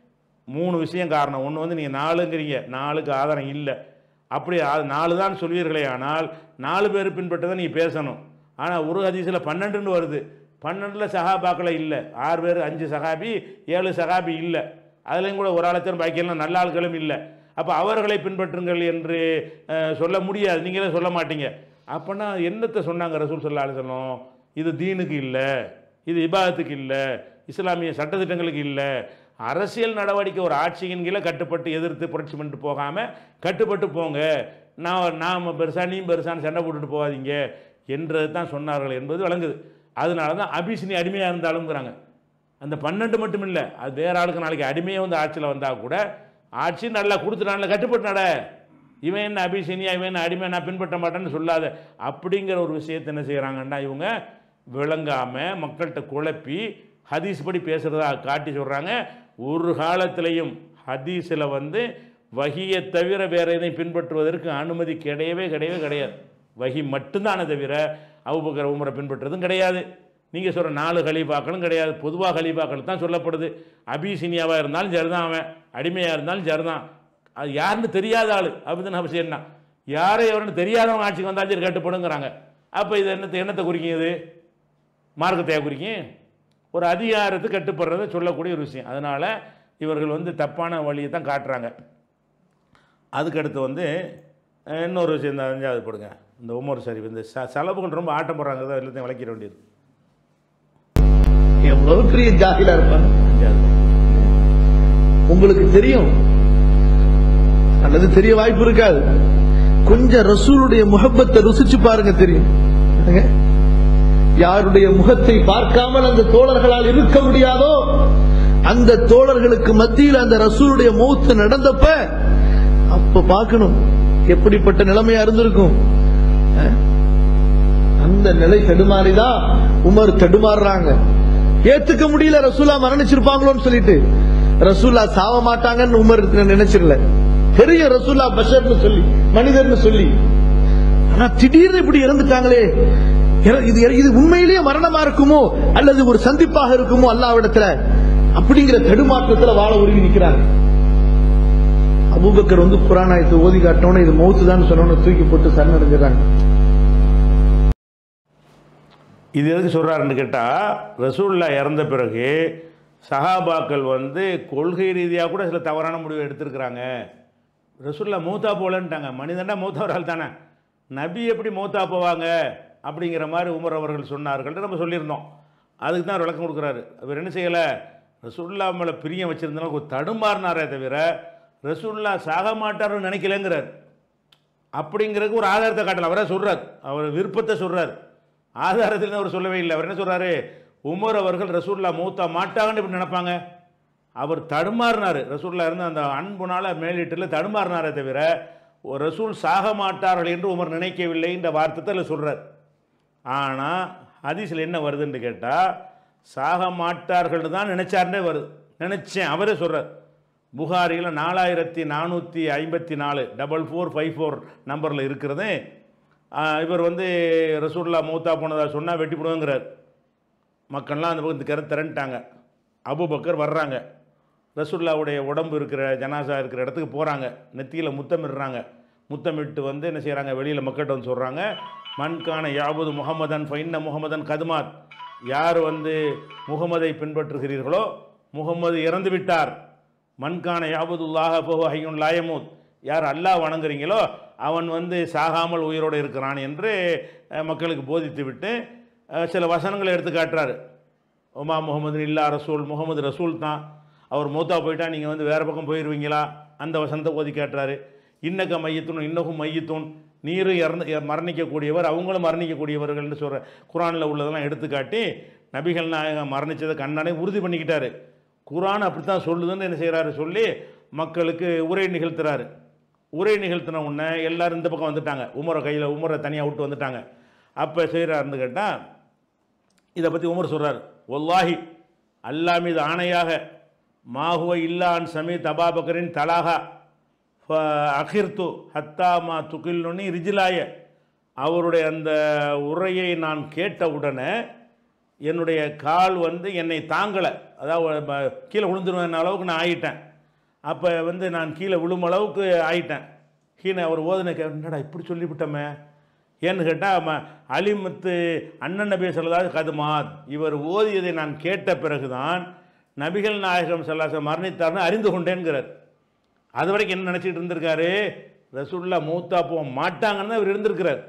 மூணு விஷயம் காரணம். ஒன்று வந்து நீங்கள் நாலுங்கிறீங்க, நாலுக்கு ஆதாரம் இல்லை. அப்படி நாலு தான் சொல்வீர்களே, ஆனால் நாலு பேர் பின்பற்றதை நீங்கள் பேசணும். ஆனால் ஒரு ஹதீஸில் பன்னெண்டுன்னு வருது. பன்னெண்டில் சஹாபாக்களை இல்லை, ஆறு பேர், அஞ்சு சஹாபி, ஏழு சஹாபி இல்லை. அதுலேயும் கூட ஒரு ஆளத்தின் பாக்கியெல்லாம் நல்ல ஆட்களும் இல்லை. அப்போ அவர்களை பின்பற்றுங்கள் என்று சொல்ல முடியாது, நீங்களே சொல்ல மாட்டீங்க. அப்போனா என்னத்தை சொன்னாங்க ரசூல் ஸல்லல்லாஹு அலைஹி வஸல்லம்? இது தீனுக்கு இல்லை, இது இபாதத்துக்கு இல்லை, இஸ்லாமிய சட்டத்திட்டங்களுக்கு இல்லை. அரசியல் நடவடிக்கை ஒரு ஆட்சியின் கீழே கட்டுப்பட்டு எதிர்த்து புரட்சி பண்ணிட்டு போகாமல் கட்டுப்பட்டு போங்க, நான் நாம் பெருசா நீ பெருசான்னு சண்டை போட்டுட்டு போகாதீங்க என்றது தான் சொன்னார்கள் என்பது விளங்குது. அதனால தான் அபிசினி அடிமையாக இருந்தாலும்ங்கிறாங்க. அந்த பன்னெண்டு மட்டும் இல்லை, அது வேற ஆளுக்கு நாளைக்கு அடிமையாக வந்து ஆட்சியில் வந்தால் கூட ஆட்சி நல்லா கொடுத்துட்டான்ல, கட்டுப்பட்டு நட, இவன் என்ன அபிசீனியா, இவன் என்ன அடிமை, நான் பின்பற்ற மாட்டேன்னு சொல்லாத அப்படிங்கிற ஒரு விஷயத்தை என்ன செய்கிறாங்கன்னா இவங்க விளங்காமல் மக்கள்கிட்ட குழப்பி ஹதீஸ் படி பேசுகிறதா காட்டி சொல்கிறாங்க. ஒரு காலத்திலையும் ஹதீஸில் வந்து வஹியை தவிர வேறு எதையும் பின்பற்றுவதற்கு அனுமதி கிடையவே கிடையவே கிடையாது. வஹி மட்டும்தானே தவிர அபூபக்கர் உமரை பின்பற்றுறதும் கிடையாது. நீங்கள் சொல்கிற நாலு கலீஃபாக்களும் கிடையாது. பொதுவாக கலீஃபாக்கள் தான் சொல்லப்படுது. அபிசீனியாவாக இருந்தாலும் சரிதான், அவன் அடிமையாக இருந்தாலும் சரிதான். அது யாருன்னு தெரியாத ஆள் அப்படின்னு நம்ம செய்யணும். யாரை எவருன்னு தெரியாதவங்க ஆட்சிக்கு வந்தாலும் சரி கட்டுப்படுங்கிறாங்க. அப்போ இது என்னத்தை என்னத்தை குறிக்கும்? இது மார்க்கத்தையாக குறிக்கும்? ஒரு அதிகாரத்துக்கு கட்டுப்படுறதை சொல்லக்கூடிய ஒரு விஷயம். அதனால் இவர்கள் வந்து தப்பான வழியை தான் காட்டுறாங்க. அதுக்கடுத்து வந்து இன்னொரு விஷயம், இந்த அஞ்சாவது போடுங்க, இந்த உமர் ஷரீஃப் இந்த ச செலவுகள் ரொம்ப ஆட்டம் போடுறாங்க, தான் எல்லாத்தையும் விளக்கிற வேண்டியது. எவ்வளவு பெரிய ஜாகிலா இருப்பாங்க உங்களுக்கு தெரியும் அல்லது தெரிய வாய்ப்பு இருக்காது. கொஞ்சம் ரசூலுடைய முஹப்பத்தை ருசிச்சு பாருங்க, தெரியும். யாருடைய முகத்தை பார்க்காமல் அந்த தோழர்களால் இருக்க முடியாதோ அந்த தோழர்களுக்கு மத்தியில் அந்த ரசூலுடைய மௌத் நடந்தப்ப அப்ப பார்க்கணும் எப்படிப்பட்ட நிலைமையா இருந்திருக்கும். அந்த நிலை தடுமாறிதான் உமர் தடுமாறுறாங்க. ஏத்துக்க முடியல ரசூலா மரணிச்சிருப்பாங்களோன்னு சொல்லிட்டு. ரசூலா சாவ மாட்டாங்கன்னு உமர் நினைச்சிடல. பெரிய ரசூலா பஷர்னு சொல்லி, மனிதர்னு சொல்லி, ஆனா திடீர்னு இப்படி இறந்துட்டாங்களே, இது இது உண்மையிலேயே மரணமா இருக்குமோ அல்லது ஒரு சந்திப்பாக இருக்குமோ அல்லாஹ்விடத்துல அப்படிங்கிற தடுமாற்றத்துல வாழ உருகி நிக்கிறாங்க. அபூபக்கர் வந்து குர்ஆன் ஆயத்தை ஓதி காட்டணும், இது மௌத்து தான் சொன்னோன்னு தூக்கி போட்டு சரணடைஞ்சிடறாங்க. இது எதுக்கு சொல்கிறாருன்னு கேட்டால், ரசூலுல்லாஹ் இறந்த பிறகு சஹாபாக்கள் வந்து கொள்கை ரீதியாக கூட சில தவறான முடிவை எடுத்திருக்கிறாங்க. ரசூல்லா மௌத்தா போகலன்ட்டாங்க. மனிதன்டா மௌத்தா ஒரு ஆள் தானே, நபி எப்படி மௌத்தா போவாங்க அப்படிங்கிற மாதிரி உமர் அவர்கள் சொன்னார்கள் நம்ம சொல்லியிருந்தோம். அதுக்கு தான் விளக்கம் கொடுக்குறாரு. அவர் என்ன செய்யலை, ரசூல்லா மேலே பிரியம் வச்சுருந்தாலும் ஒரு தடுமாறினாரே தவிர ரசூல்லா சாக மாட்டார்னு நினைக்கலங்கிறார். அப்படிங்கிறதுக்கு ஒரு ஆதாரத்தை காட்டல. அவரே சொல்கிறார், அவர் விருப்பத்தை சொல்கிறார், ஆதாரத்தில் அவர் சொல்லவே இல்லை. அவர் என்ன சொல்கிறாரு, உமர் அவர்கள் ரசூல்லா மௌத்தா மாட்டாங்கன்னு இப்படி நினைப்பாங்க. அவர் தடுமாறினார், ரசூல்லா இருந்து அந்த அன்புனால மேலிட்டில் தடுமாறினாரே தவிர ஒரு ரசூல் சாக மாட்டார்கள் என்று உமர் நினைக்கவில்லை என்ற வார்த்தை அதில் சொல்கிறார். ஆனால் ஹதீஸில் என்ன வருதுன்னு கேட்டால் சாக மாட்டார்கள் தான் நினைச்சார்னே வருது. நினச்சேன் அவரே சொல்கிறார். புகாரியில் நாலாயிரத்தி நானூற்றி ஐம்பத்தி நாலு டபுள் ஃபோர் ஃபைவ் ஃபோர் நம்பரில் இருக்கிறது. இவர் வந்து ரசூல்லா மௌத்தா போனதாக சொன்னால் வெட்டி போடுவோங்கிறார். மக்கள்லாம் அந்த பக்கம் கரை திரண்டுட்டாங்க. அபூபக்கர் வர்றாங்க, ரசூல்லாவுடைய உடம்பு இருக்கிற ஜனாசா இருக்கிற இடத்துக்கு போகிறாங்க. நெத்தியில் முத்தமிடுறாங்க. முத்தமிட்டு வந்து என்ன செய்கிறாங்க, வெளியில் மக்கள்கிட்ட வந்து சொல்கிறாங்க, மன்கான யாபுது முகமதன் ஃபைன்ன முகமதன் கதுமாத், யார் வந்து முகமதை பின்பற்றுகிறீர்களோ முகமது இறந்து விட்டார். மன்கான யாபுதுல்லாஹ ஃபஹுவ ஹய்யுன் லா யமூத், யார் அல்லாஹ் வணங்குறீங்களோ அவன் வந்து சாகாமல் உயிரோடு இருக்கிறான் என்று மக்களுக்கு போதித்து விட்டு சில வசனங்களை எடுத்து காட்டுறாரு. ஒமா முகமது இல்லா ரசூல், முகமது ரசூல் தான், அவர் மூத்தா போயிட்டா நீங்கள் வந்து வேறு பக்கம் போயிடுவீங்களா, அந்த வசனத்தை ஓதி காட்டுறாரு. இன்னக்க மையத்துன் இன்னகும் மையத்துன், நீரும் இறந்து மரணிக்கக்கூடியவர் அவங்களும் மரணிக்கக்கூடியவர்கள்னு சொல்கிற குரானில் உள்ளதெல்லாம் எடுத்துக்காட்டி நபிகள் நாயகம் மரணித்ததை கண்ணானே உறுதி பண்ணிக்கிட்டாரு. குரான் அப்படி தான் சொல்லுதுன்னு என்ன செய்கிறாரு சொல்லி மக்களுக்கு உரை நிகழ்த்துறாரு. உரை நிகழ்த்தின உடனே எல்லோரும் இந்த பக்கம் வந்துட்டாங்க, உமரை கையில் உமரை தனியாக விட்டு வந்துட்டாங்க. அப்போ செய்கிறாருன்னு கேட்டால் இதை பற்றி உமர் சொல்கிறார், ஒல்லாஹி அல்லா மீது ஆணையாக மாஹுவ இல்லான் சமீத் அபாபக்கரின் தலாகா அகிர்த்து ஹத்தா மா துகில்னு ரிஜிலாய, அவருடைய அந்த உரையை நான் கேட்டவுடனே என்னுடைய கால் வந்து என்னை தாங்கலை, அதாவது கீழே விழுந்துருவேன் அளவுக்கு நான் ஆகிட்டேன். அப்போ வந்து நான் கீழே விழும் அளவுக்கு ஆகிட்டேன். கீழே அவர் ஓதுன கே என்னடா இப்படி சொல்லிவிட்டோமே ஏன்னு கேட்டால் அலிமத்து அண்ணன் நபி சொல்லதாவது கதுமாத், இவர் ஓதியதை நான் கேட்ட பிறகுதான் நபிகள் நாயகம் ஸல்லல்லாஹு மரணித்தார்னு அறிந்து கொண்டேன்கிறார். அது வரைக்கும் என்ன நினச்சிட்டு இருந்திருக்காரு, ரசூலுல்லா மௌத்தா போக மாட்டாங்கன்னு அவர் இருந்திருக்கிறார்.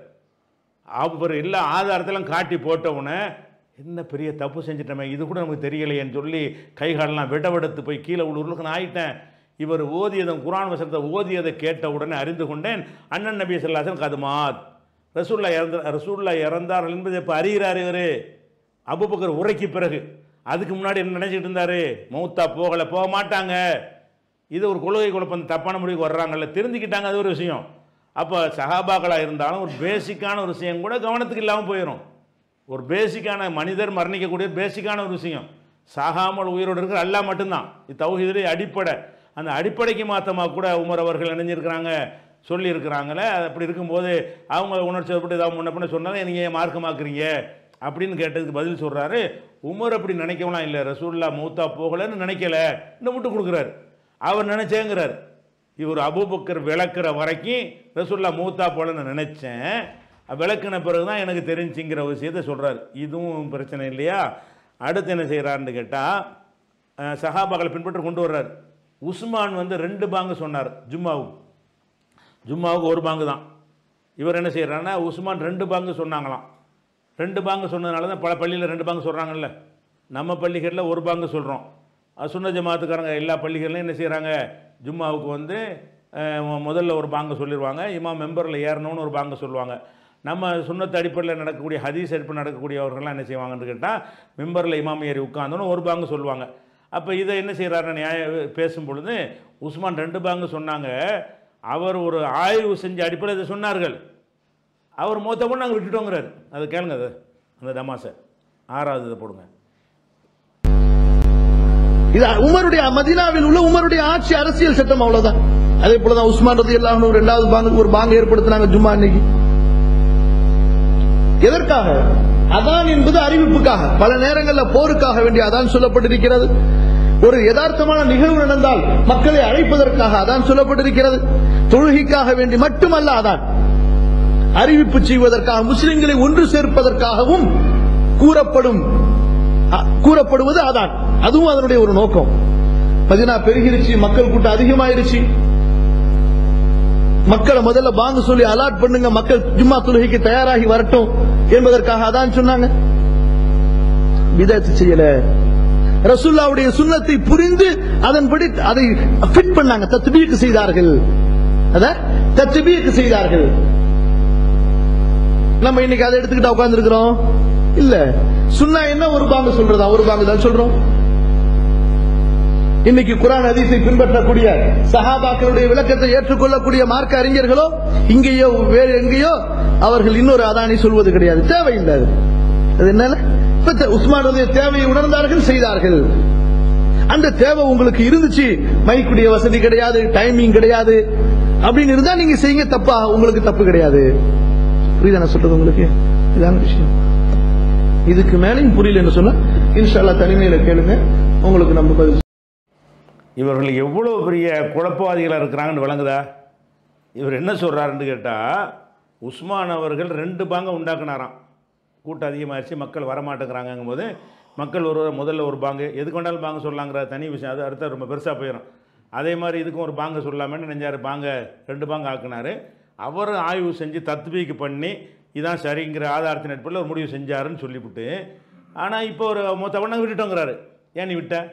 அவர் எல்லா ஆதாரத்தெல்லாம் காட்டி போட்டவுடனே என்ன பெரிய தப்பு செஞ்சிட்டோமே, இது கூட நமக்கு தெரியலையேன்னு சொல்லி கைகாலெலாம் விடவெடுத்து போய் கீழே உள்ளூருக்கு நான் ஆயிட்டேன். இவர் ஓதியதை குர்ஆன் வசனத்தை ஓதியதை கேட்ட உடனே அறிந்து கொண்டேன் அண்ணன் நபி ஸல்லல்லாஹு அலைஹி வஸல்லம் கதுமாத், ரசூல்லா இறந்த ரசூல்லா இறந்தார்கள் என்பதை இப்போ அறிகிறார் இவர் அபூபக்கர் உரைக்கு பிறகு. அதுக்கு முன்னாடி என்ன நினச்சிட்டு இருந்தார், மௌத்தா போகலை, போக மாட்டாங்க, இது ஒரு கொள்கை குழப்பம், தப்பான முடிவுக்கு வர்றாங்கல்ல, தெரிஞ்சுக்கிட்டாங்க, அது ஒரு விஷயம். அப்போ சஹாபாக்களாக இருந்தாலும் ஒரு பேசிக்கான ஒரு விஷயம் கூட கவனத்துக்கு இல்லாமல் போயிடும். ஒரு பேசிக்கான மனிதர் மரணிக்கக்கூடிய பேசிக்கான ஒரு விஷயம், சாகாமல் உயிரோடு இருக்கிற அல்லாஹ் மட்டும்தான். இது தௌஹீதுடைய அடிப்படை. அந்த அடிப்படைக்கு மாற்றமாக கூட உமர் அவர்கள் இணைஞ்சிருக்கிறாங்க, சொல்லியிருக்கிறாங்களே. அப்படி இருக்கும்போது அவங்க உணர்ச்சி எப்படி ஏதாவது முன்ன பின்ன சொன்னாலும் நீங்கள் மார்க்கமாக்குறீங்க அப்படின்னு கேட்டதுக்கு பதில் சொல்கிறாரு, உமர் அப்படி நினைக்கலாம் இல்லை, ரசூலுல்லா மௌத்தா போகலைன்னு நினைக்கல, இன்னும் விட்டு கொடுக்குறாரு. அவர் நினச்சேங்கிறார். இவர் அபூபக்கர் விளக்குற வரைக்கும் ரசூலுல்லா மௌத்தா போகலன்னு நினச்சேன், விளக்குன பிறகு தான் எனக்கு தெரிஞ்சுங்கிற விஷயத்தை சொல்கிறார். இதுவும் பிரச்சனை இல்லையா? அடுத்து என்ன செய்கிறாருன்னு கேட்டால் சஹாபாக்களை பின்பற்றி கொண்டு வர்றார். உஸ்மான் வந்து ரெண்டு பாங்கு சொன்னார் ஜும்மாவுக்கு, ஜும்மாவுக்கு ஒரு பாங்கு தான். இவர் என்ன செய்கிறாருன்னா உஸ்மான் ரெண்டு பாங்கு சொன்னாங்களாம். ரெண்டு பாங்கு சொன்னதுனால தான் பல பள்ளியில் ரெண்டு பாங்கு சொல்கிறாங்கல்ல, நம்ம பள்ளிகளில் ஒரு பாங்கு சொல்கிறோம். சுன்ன ஜமாத்துக்காரங்க எல்லா பள்ளிகள்லையும் என்ன செய்கிறாங்க, ஜும்மாவுக்கு வந்து முதல்ல ஒரு பாங்கு சொல்லிடுவாங்க, இமாம் மெம்பரில் ஏறணும்னு ஒரு பாங்கு சொல்லுவாங்க. நம்ம சுன்னத்து அடிப்படையில் நடக்கக்கூடிய ஹதீஸ் அடிப்படையில் நடக்கக்கூடியவர்கள்லாம் என்ன செய்வாங்கன்னு கேட்டால் மெம்பரில் இமாம் ஏறி உட்கார்ந்தோன்னு ஒரு பாங்கு சொல்லுவாங்க. அப்போ இதை என்ன செய்கிறாருன்னு நியாய பேசும் பொழுது உஸ்மான் ரெண்டு பாங்கு சொன்னாங்க. அவர் ஒரு ஆய்வு செஞ்ச அடிப்படையில் இதை சொன்னார்கள். அவர் மொத்த கூட நாங்கள் விட்டுட்டோங்கிறார். அதை கேளுங்க, அது அந்த தமாசை ஆறாவது இதை போடுங்க. இது உமருடைய மதீனாவில் உள்ள உமருடைய ஆட்சி அரசியல் சட்டம், அவ்வளவுதான். அதே போலதான் உஸ்மான் ரலியல்லாஹு அன்ஹு இரண்டாவது பாங்குக்கு ஒரு பாங்கு ஏற்படுத்தினாங்க ஜும்மா அன்னைக்கு. எதற்காக? அதான் என்பது அறிவிப்புக்காக. பல நேரங்களில் போருக்காக வேண்டிய அதான் சொல்லப்பட்டிருக்கிறது. ஒரு யதார்த்தமான நிகழ்வு நடந்தால் மக்களை அழைப்பதற்காக அதான் சொல்லப்பட்டிருக்கிறது. தொழுகைக்காக வேண்டி மட்டுமல்ல, அதான் அறிவிப்பு செய்வதற்காக, முஸ்லிம்களை ஒன்று சேர்ப்பதற்காகவும் கூறப்படும் கூறப்படுவது அதான். அதுவும் அதனுடைய ஒரு நோக்கம். மதீனா பெருகிருச்சு, மக்கள் கூட்டம் அதிகமாயிருச்சு. மக்களை முதல்ல பாங்கு சொல்லி அலாட் பண்ணுங்க, மக்கள் ஜும்மா தொழுகைக்கு தயாராகி வரட்டும் என்பதற்காக அதான் சொன்னாங்க. பிதஅத் செய்யல, ரசூலுல்லாஹ்வுடைய சுன்னத்தை புரிந்து அதன்படி அதை ஃபிட் பண்ணாங்க, தத்பீக் செய்தார்கள். அத தத்பீக் செய்தார்கள். நம்ம இன்னைக்கு அதை எடுத்துக்கிட்டு உட்கார்ந்து இருக்கிறோம் இல்ல. சுன்னா என்ன, ஒரு பாங்கு சொல்றதா, ஒரு பாங்கு தான் சொல்றோம். இன்னைக்கு குர்ஆன் ஹதீஸை பின்பற்றக்கூடிய சஹாபாக்களுடைய விளக்கத்தை ஏற்றுக்கொள்ளக்கூடிய மார்க்க அறிஞர்களோ இங்கேயோ வேறு எங்கேயோ அவர்கள் இன்னொரு அதானி சொல்வது கிடையாது, தேவையில்லை. அது என்ன, உஸ்மானுடைய தேவையை உணர்ந்தார்கள், செய்தார்கள். அந்த தேவை உங்களுக்கு இருந்துச்சு, மைக்குடைய வசதி கிடையாது, டைமிங் கிடையாது அப்படின்னு இருந்தா நீங்க செய்யுங்க, தப்பா உங்களுக்கு தப்பு கிடையாது. புரியுதா நான் சொல்றது உங்களுக்கு? இதான விஷயம். இதுக்கு மேலையும் புரியலன்னு சொன்னா இன்ஷா அல்லாஹ் தனிமையில கேளுங்க, உங்களுக்கு நம்ம பதில். இவர்கள் எவ்வளோ பெரிய குழப்பவாதிகளாக இருக்கிறாங்கன்னு விளங்குதா? இவர் என்ன சொல்கிறாருன்னு கேட்டால், உஸ்மான் அவர்கள் ரெண்டு பாங்க உண்டாக்குனாராம். கூட்டம் அதிகமாகிடுச்சு, மக்கள் வரமாட்டேங்கிறாங்கும் போது மக்கள் ஒரு முதல்ல ஒரு பாங்கு, எதுக்கு வேண்டாலும் பாங்க சொல்லலாங்கிற தனி விஷயம், அது அடுத்த ரொம்ப பெருசாக போயிடும். அதே மாதிரி இதுக்கும் ஒரு பாங்க சொல்லாமன்னு நினைஞ்சார், பாங்க ரெண்டு பாங்க ஆக்குனார். அவர் ஆய்வு செஞ்சு தத்பீக் பண்ணி இதான் சரிங்கிற ஆதாரத்தின் அடிப்படையில் ஒரு முடிவு செஞ்சாருன்னு சொல்லிவிட்டு, ஆனால் இப்போ ஒரு மொத்த பண்ண விட்டுட்டோங்கிறாரு. ஏன் நீ விட்ட?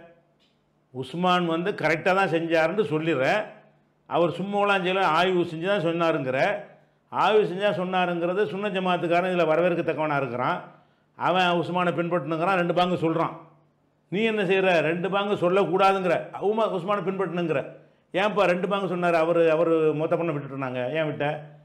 உஸ்மான் வந்து கரெக்டாக தான் செஞ்சாருன்னு சொல்லிடுறேன், அவர் சும்மாலாம் செய்யல, ஆய்வு செஞ்சு தான் சொன்னாருங்கிற. ஆய்வு செஞ்சால் சொன்னாருங்கிறது சுன்ன ஜமாத்துக்காரன் இதில் வரவேற்கத்தக்கவனாக இருக்கிறான். அவன் உஸ்மானை பின்பற்றணுங்கிறான், ரெண்டு பாங்கு சொல்கிறான். நீ என்ன செய்கிற? ரெண்டு பாங்கு சொல்லக்கூடாதுங்கிற, உமா உஸ்மானை பின்பற்றணுங்கிற. ஏன்ப்பா ரெண்டு பாங்கு சொன்னார், அவர் அவர் மொத்த பண்ண விட்டுட்டுனாங்க, ஏன் விட்ட?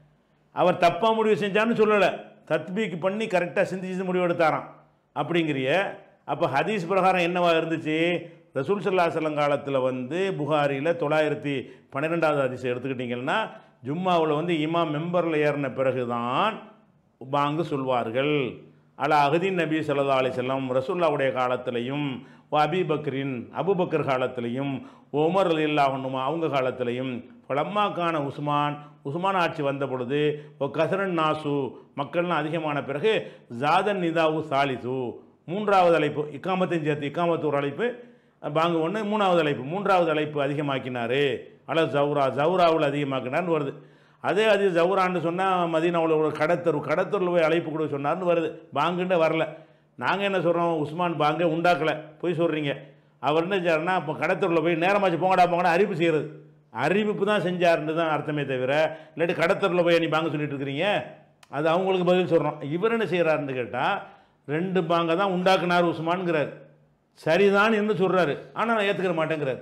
அவர் தப்பாக முடிவு செஞ்சான்னு சொல்லலை, தத்பீக் பண்ணி கரெக்டாக சிந்திச்சு முடிவு எடுத்தாராம் அப்படிங்கிறிய. அப்போ ஹதீஸ் பிரகாரம் என்னவா இருந்துச்சு? ரசூல் ஸல்லல்லாஹு அலைஹி வஸல்லம் காலத்தில் வந்து புகாரியில் தொள்ளாயிரத்தி பன்னிரெண்டாவது ஹதீஸை எடுத்துக்கிட்டிங்கன்னா, ஜும்மாவில் வந்து இமாம் மெம்பரில் ஏறின பிறகு தான் பாங்கு சொல்வார்கள். அலா அஹ்தீன் நபி ஸல்லல்லாஹு அலைஹி வஸல்லம், ரசூலுல்லாஹ்வுடைய காலத்திலையும், அபீ பக்ரின் அபூபக்கர் காலத்திலையும், உமர் ரலியல்லாஹு அன்ஹு அவங்க காலத்திலையும், ஃபலம்மாக்கான உஸ்மான் உஸ்மான் ஆட்சி வந்த பொழுது, ஓ கசரன் நாசு மக்கள்லாம் அதிகமான பிறகு, ஜாதன் நிதாவு சாலிசு மூன்றாவது அழைப்பு, இக்காமத்தையும் சேர்த்து இக்காமத்து ஒரு அழைப்பு, பாங்கு ஒன்று, மூணாவது அழைப்பு, மூன்றாவது அழைப்பு அதிகமாக்கினார். அல்ல ஜவுரா ஜவுராவில் அதிகமாக்கினார்னு வருது. அதே அது ஜவுரான்னு சொன்னால் மதீனாவில் ஒரு கடத்தரு கடத்தூரில் போய் அழைப்பு கொடுக்க சொன்னார்னு வருது. பாங்குன்னு வரல. நாங்கள் என்ன சொல்கிறோம்? உஸ்மான் பாங்கை உண்டாக்கலை, போய் சொல்கிறீங்க. அவர் என்ன செஞ்சாருன்னா, இப்போ கடத்தூரில் போய் நேரமாச்சு போங்கடா போங்கடா அறிவிப்பு செய்கிறது, அறிவிப்பு தான் செஞ்சாருன்னு தான் அர்த்தமே தவிர, இல்லாட்டி கடத்தூரில் போய் நீ பாங்க சொல்லிட்டு இருக்கிறீங்க, அது அவங்களுக்கு பதில் சொல்கிறோம். இவர் என்ன செய்கிறாருன்னு கேட்டால், ரெண்டு பாங்க தான் உண்டாக்குனார் உஸ்மான்ங்கிறார், சரிதான் என்று சொல்கிறாரு. ஆனால் நான் ஏற்றுக்கிற மாட்டேங்கிறார்.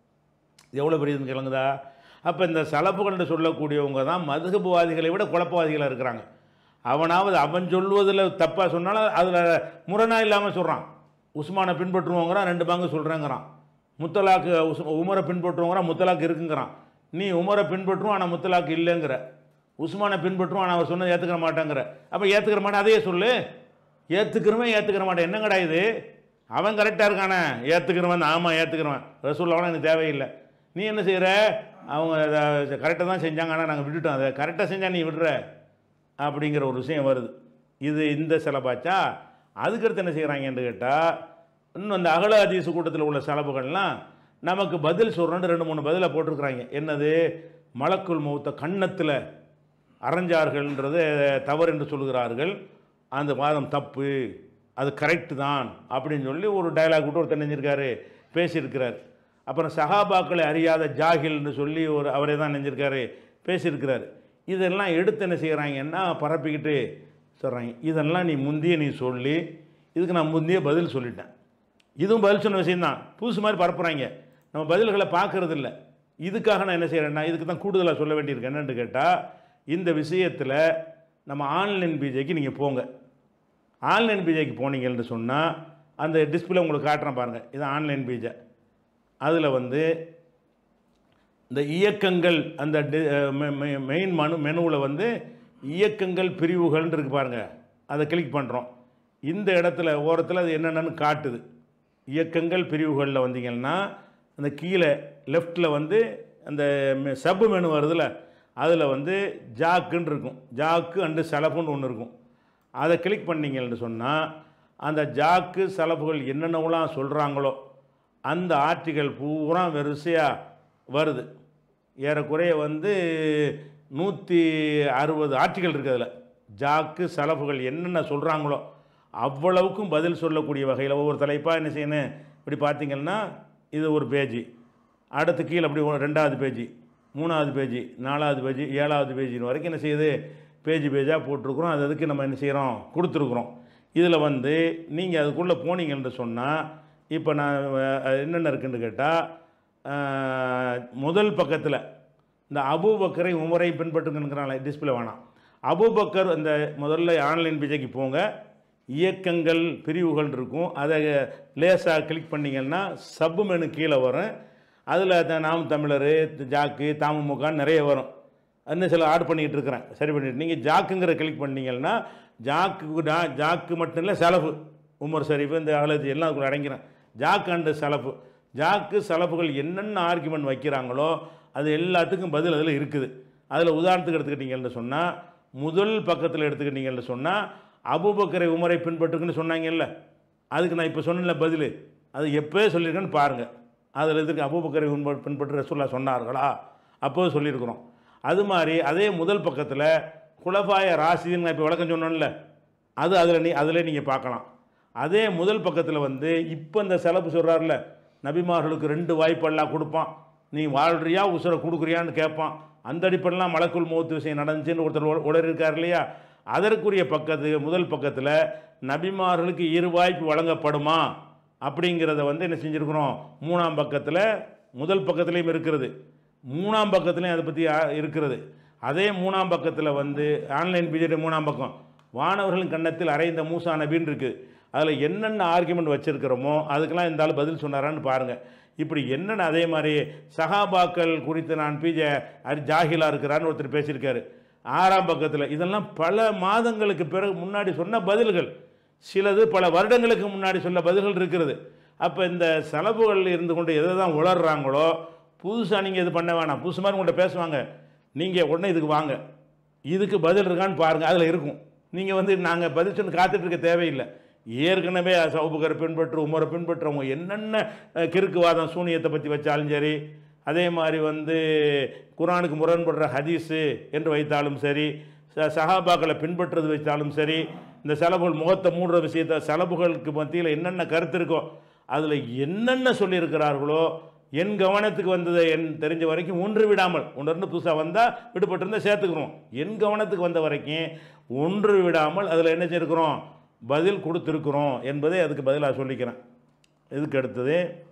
எவ்வளோ பெரியதுன்னு கிளங்குதா? அப்போ இந்த சலப்புகள்னு சொல்லக்கூடியவங்க தான் மதுகபுவாதிகளை விட குழப்பவாதிகளாக இருக்கிறாங்க. அவனாவது அவன் சொல்வதில் தப்பாக சொன்னாலும் அதில் முரணா இல்லாமல் சொல்கிறான். உஸ்மானை பின்பற்றுவோங்கிறான், ரெண்டு பாங்கு சொல்கிறேங்கிறான். முத்தலாக்கு உஸ் உமரை பின்பற்றுவோங்கிறான், முத்தலாக்கு இருக்குங்கிறான். நீ உமரை பின்பற்றுவோம் ஆனால் முத்தலாக்கு இல்லைங்கிற, உஸ்மானை பின்பற்றுவோம் ஆனால் அவர் சொன்னதை ஏற்றுக்கிற மாட்டேங்கிற. அப்போ ஏற்றுக்கிற மாட்டேன் அதையே சொல்லு. ஏற்றுக்கிறவன் ஏற்றுக்கிற மாட்டேன் என்ன கிடையாது? அவன் கரெக்டாக இருக்கானே, ஏற்றுக்கிறவன் ஆமாம் ஏற்றுக்கிறவன், ரசூலுல்லாஹ் எனக்கு தேவையில்லை. நீ என்ன செய்கிற? அவங்க கரெக்டாக தான் செஞ்சாங்க, ஆனால் நாங்கள் விட்டுட்டோம், அதை கரெக்டாக செஞ்சால் நீ விடுற அப்படிங்கிற ஒரு விஷயம் வருது. இது இந்த செலபாச்சா. அதுக்கடுத்து என்ன செய்கிறாங்கன்னு கேட்டால், இன்னும் அந்த அகல ஹதீஸ் கூட்டத்தில் உள்ள செலவுகள்லாம் நமக்கு பதில் சொல்கிறோன்னு ரெண்டு மூணு பதிலை போட்டிருக்கிறாங்க. என்னது? மலக்குல் மௌத்த கன்னத்தில் அரைஞ்சார்கள்ன்றது தவறு என்று சொல்கிறார்கள், அந்த வாதம் தப்பு, அது கரெக்டு தான் அப்படின்னு சொல்லி ஒரு டயலாக் விட்டு ஒருத்தர் நெஞ்சிருக்காரு, பேசியிருக்கிறார். அப்புறம் சஹாபாக்களை அறியாத ஜாகில்னு சொல்லி ஒரு அவரே தான் நெஞ்சிருக்காரு, பேசியிருக்கிறார். இதெல்லாம் எடுத்து என்ன செய்கிறாங்கன்னா பரப்பிக்கிட்டு சொல்கிறாங்க, இதெல்லாம் நீ முந்தைய நீ சொல்லி, இதுக்கு நான் முந்தைய பதில் சொல்லிட்டேன். இதுவும் பதில் சொன்ன விஷயந்தான், புதுசு மாதிரி பரப்புகிறாங்க. நம்ம பதில்களை பார்க்கறது இல்லை. இதுக்காக நான் என்ன செய்கிறேன்னா, இதுக்கு தான் கூடுதலாக சொல்ல வேண்டியிருக்கு. என்னென்னு கேட்டால், இந்த விஷயத்தில் நம்ம ஆன்லைன் பிஜேக்கு நீங்கள் போங்க. ஆன்லைன் பிஜேக்கு போனீங்கன்னு சொன்னால் அந்த டிஸ்பிளே உங்களுக்கு காட்டுறேன் பாருங்கள், இது ஆன்லைன் பிஜே. அதில் வந்து இந்த இயக்கங்கள் அந்த மெயின் மனு மெனுவில் வந்து இயக்கங்கள் பிரிவுகள்னு இருக்குது பாருங்கள், அதை கிளிக் பண்ணுறோம். இந்த இடத்துல ஓரத்தில் அது என்னென்னு காட்டுது. இயக்கங்கள் பிரிவுகளில் வந்தீங்கன்னா அந்த கீழே லெஃப்டில் வந்து அந்த சப் மெனு வருதுல்ல, அதில் வந்து ஜாக்குன்னு இருக்கும், ஜாக்கு அண்டு சலப்புன்னு ஒன்று இருக்கும். அதை கிளிக் பண்ணிங்கன்னு சொன்னால் அந்த ஜாக்கு சலப்புகள் என்னென்னலாம் சொல்கிறாங்களோ அந்த ஆர்டிகள் பூரா வரிசையாக வருது. ஏறக்குறைய வந்து நூற்றி அறுபது ஆர்டிகள் இருக்குது. அதில் ஜாக்கு சலஃபுகள் என்னென்ன சொல்கிறாங்களோ அவ்வளவுக்கும் பதில் சொல்லக்கூடிய வகையில் ஒவ்வொரு தலைப்பாக என்ன செய்யணும். இப்படி பார்த்திங்கன்னா இது ஒரு பேஜி, அடுத்து கீழே அப்படி ரெண்டாவது பேஜி, மூணாவது பேஜி, நாலாவது பேஜி, ஏழாவது பேஜின்னு வரைக்கும் என்ன செய்யுது, பேஜ் பேஜாக போட்டிருக்குறோம். அது அதுக்கு நம்ம என்ன செய்கிறோம், கொடுத்துருக்குறோம். இதில் வந்து நீங்கள் அதுக்குள்ளே போனீங்கன்னு சொன்னால் இப்போ நான் என்னென்ன இருக்குன்னு கேட்டால், முதல் பக்கத்தில் இந்த அபூபக்கரை உமரை பின்பற்றுங்கிறாங்களே, டிஸ்பிளே வேணாம். அபூபக்கர் அந்த முதல்ல ஆன்லைன் பேஜைக்கு போங்க, இயக்கங்கள் பிரிவுகள் இருக்கும். அதை லேசாக கிளிக் பண்ணிங்கன்னா சப்பு மெனு கீழே வரும். அதில் நாம் தமிழர், ஜாக்கு, தமுமுகன்னு நிறைய வரும். இன்னும் சில ஆட் பண்ணிகிட்டு இருக்கிறேன், சரி பண்ணிட்டு நீங்கள் ஜாக்குங்கிற கிளிக் பண்ணிங்கன்னா ஜாக்கு ஜாக்கு மட்டும் இல்லை, சலஃபு, உமர் ஷரீஃபு, இந்த அகலத்து எல்லாம் அதுக்குள்ள அடங்கிறேன். ஜாக் அண்டு சலஃபு, ஜாக்கு சலஃபுகள் என்னென்ன ஆர்குமெண்ட் வைக்கிறாங்களோ அது எல்லாத்துக்கும் பதில் அதில் இருக்குது. அதில் உதாரணத்துக்கு எடுத்துக்கிட்டீங்கன்னு சொன்னால், முதல் பக்கத்தில் எடுத்துக்கிட்டீங்கன்னு சொன்னால் அபூபக்கரை உமரை பின்பற்றுக்குன்னு சொன்னாங்கல்ல, அதுக்கு நான் இப்போ சொன்ன பதில் அது எப்போயே சொல்லியிருக்கேன்னு பாருங்கள். அதில் எதுக்கு அபூபக்கரை பின்பற்ற ரசூலுல்லாஹ் சொன்னார்களா, அப்போது சொல்லியிருக்கிறோம். அது மாதிரி அதே முதல் பக்கத்தில் குலஃபாய ராஷிதீன் நான் இப்போ விளக்கம் சொன்னோம்ல, அது அதில் நீ அதில் நீங்கள் பார்க்கலாம். அதே முதல் பக்கத்தில் வந்து இப்போ இந்த செலப்பு சொல்கிறார்ல, நபிமார்களுக்கு ரெண்டு வாய்ப்பெல்லாம் கொடுப்பான், நீ வாழ்றியா உசுரை கொடுக்குறியான்னு கேட்பான். அந்த அடிப்படைலாம் மலக்குள் மௌத்து விஷயம் நடந்துச்சுன்னு ஒருத்தர் உடர் இருக்கார் இல்லையா, அதற்குரிய பக்கத்து முதல் பக்கத்தில் நபிமார்களுக்கு இரு வாய்ப்பு வழங்கப்படுமா அப்படிங்கிறத வந்து என்ன செஞ்சுருக்கிறோம், மூணாம் பக்கத்தில் முதல் பக்கத்துலேயும் இருக்கிறது, மூணாம் பக்கத்துலேயும் அதை பற்றி இருக்கிறது. அதே மூணாம் பக்கத்தில் வந்து ஆன்லைன் பிஜெட் மூணாம் பக்கம் வானவர்களின் கன்னத்தில் அரைந்த மூசா நபின்னு இருக்குது. அதில் என்னென்ன ஆர்குமெண்ட் வச்சுருக்கிறோமோ அதுக்கெல்லாம் இந்த ஆள் பதில் சொன்னாரான்னு பாருங்கள். இப்படி என்னென்ன அதே மாதிரி சஹாபாக்கள் குறித்து நான் பிஜே அரி ஜாகிலா இருக்கிறான்னு ஒருத்தர் பேசியிருக்காரு ஆறாம் பக்கத்தில். இதெல்லாம் பல மாதங்களுக்கு பிறகு முன்னாடி சொன்ன பதில்கள், சிலது பல வருடங்களுக்கு முன்னாடி சொல்ல பதில்கள் இருக்கிறது. அப்போ இந்த செலவுகள் இருந்து கொண்டு எதை தான் உளர்றாங்களோ புதுசாக நீங்கள் இது பண்ண வேணாம். புதுசு மாதிரி உங்கள்கிட்ட பேசுவாங்க, நீங்கள் உடனே இதுக்கு வாங்க, இதுக்கு பதில் இருக்கான்னு பாருங்கள், அதில் இருக்கும். நீங்கள் வந்து நாங்கள் பதில் சொன்னு காத்துட்டு இருக்க தேவையில்லை. ஏற்கனவே அபூபக்கரை பின்பற்று உமரை பின்பற்றுறவங்க என்னென்ன கிறுக்குவாதம் சூனியத்தை பற்றி வச்சாலும் சரி, அதே மாதிரி வந்து குரானுக்கு முரண்படுற ஹதீஸு என்று வைத்தாலும் சரி, சஹாபாக்களை பின்பற்றுறது வைத்தாலும் சரி, இந்த செலவுகள் முகத்தை மூடுற விஷயத்தை செலவுகளுக்கு மத்தியில் என்னென்ன கருத்து இருக்கோ அதில் என்னென்ன சொல்லியிருக்கிறார்களோ என் கவனத்துக்கு வந்ததை என் தெரிஞ்ச வரைக்கும் ஒன்று விடாமல், ஒன்று புதுசாக வந்தால் விடுபட்டிருந்தால் சேர்த்துக்கிறோம். என் கவனத்துக்கு வந்த வரைக்கும் ஒன்று விடாமல் அதில் என்ன செய்யிருக்கிறோம், பதில் கொடுத்துருக்குறோம் என்பதை அதுக்கு பதிலாக சொல்லிக்கிறேன். இதுக்கு அடுத்தது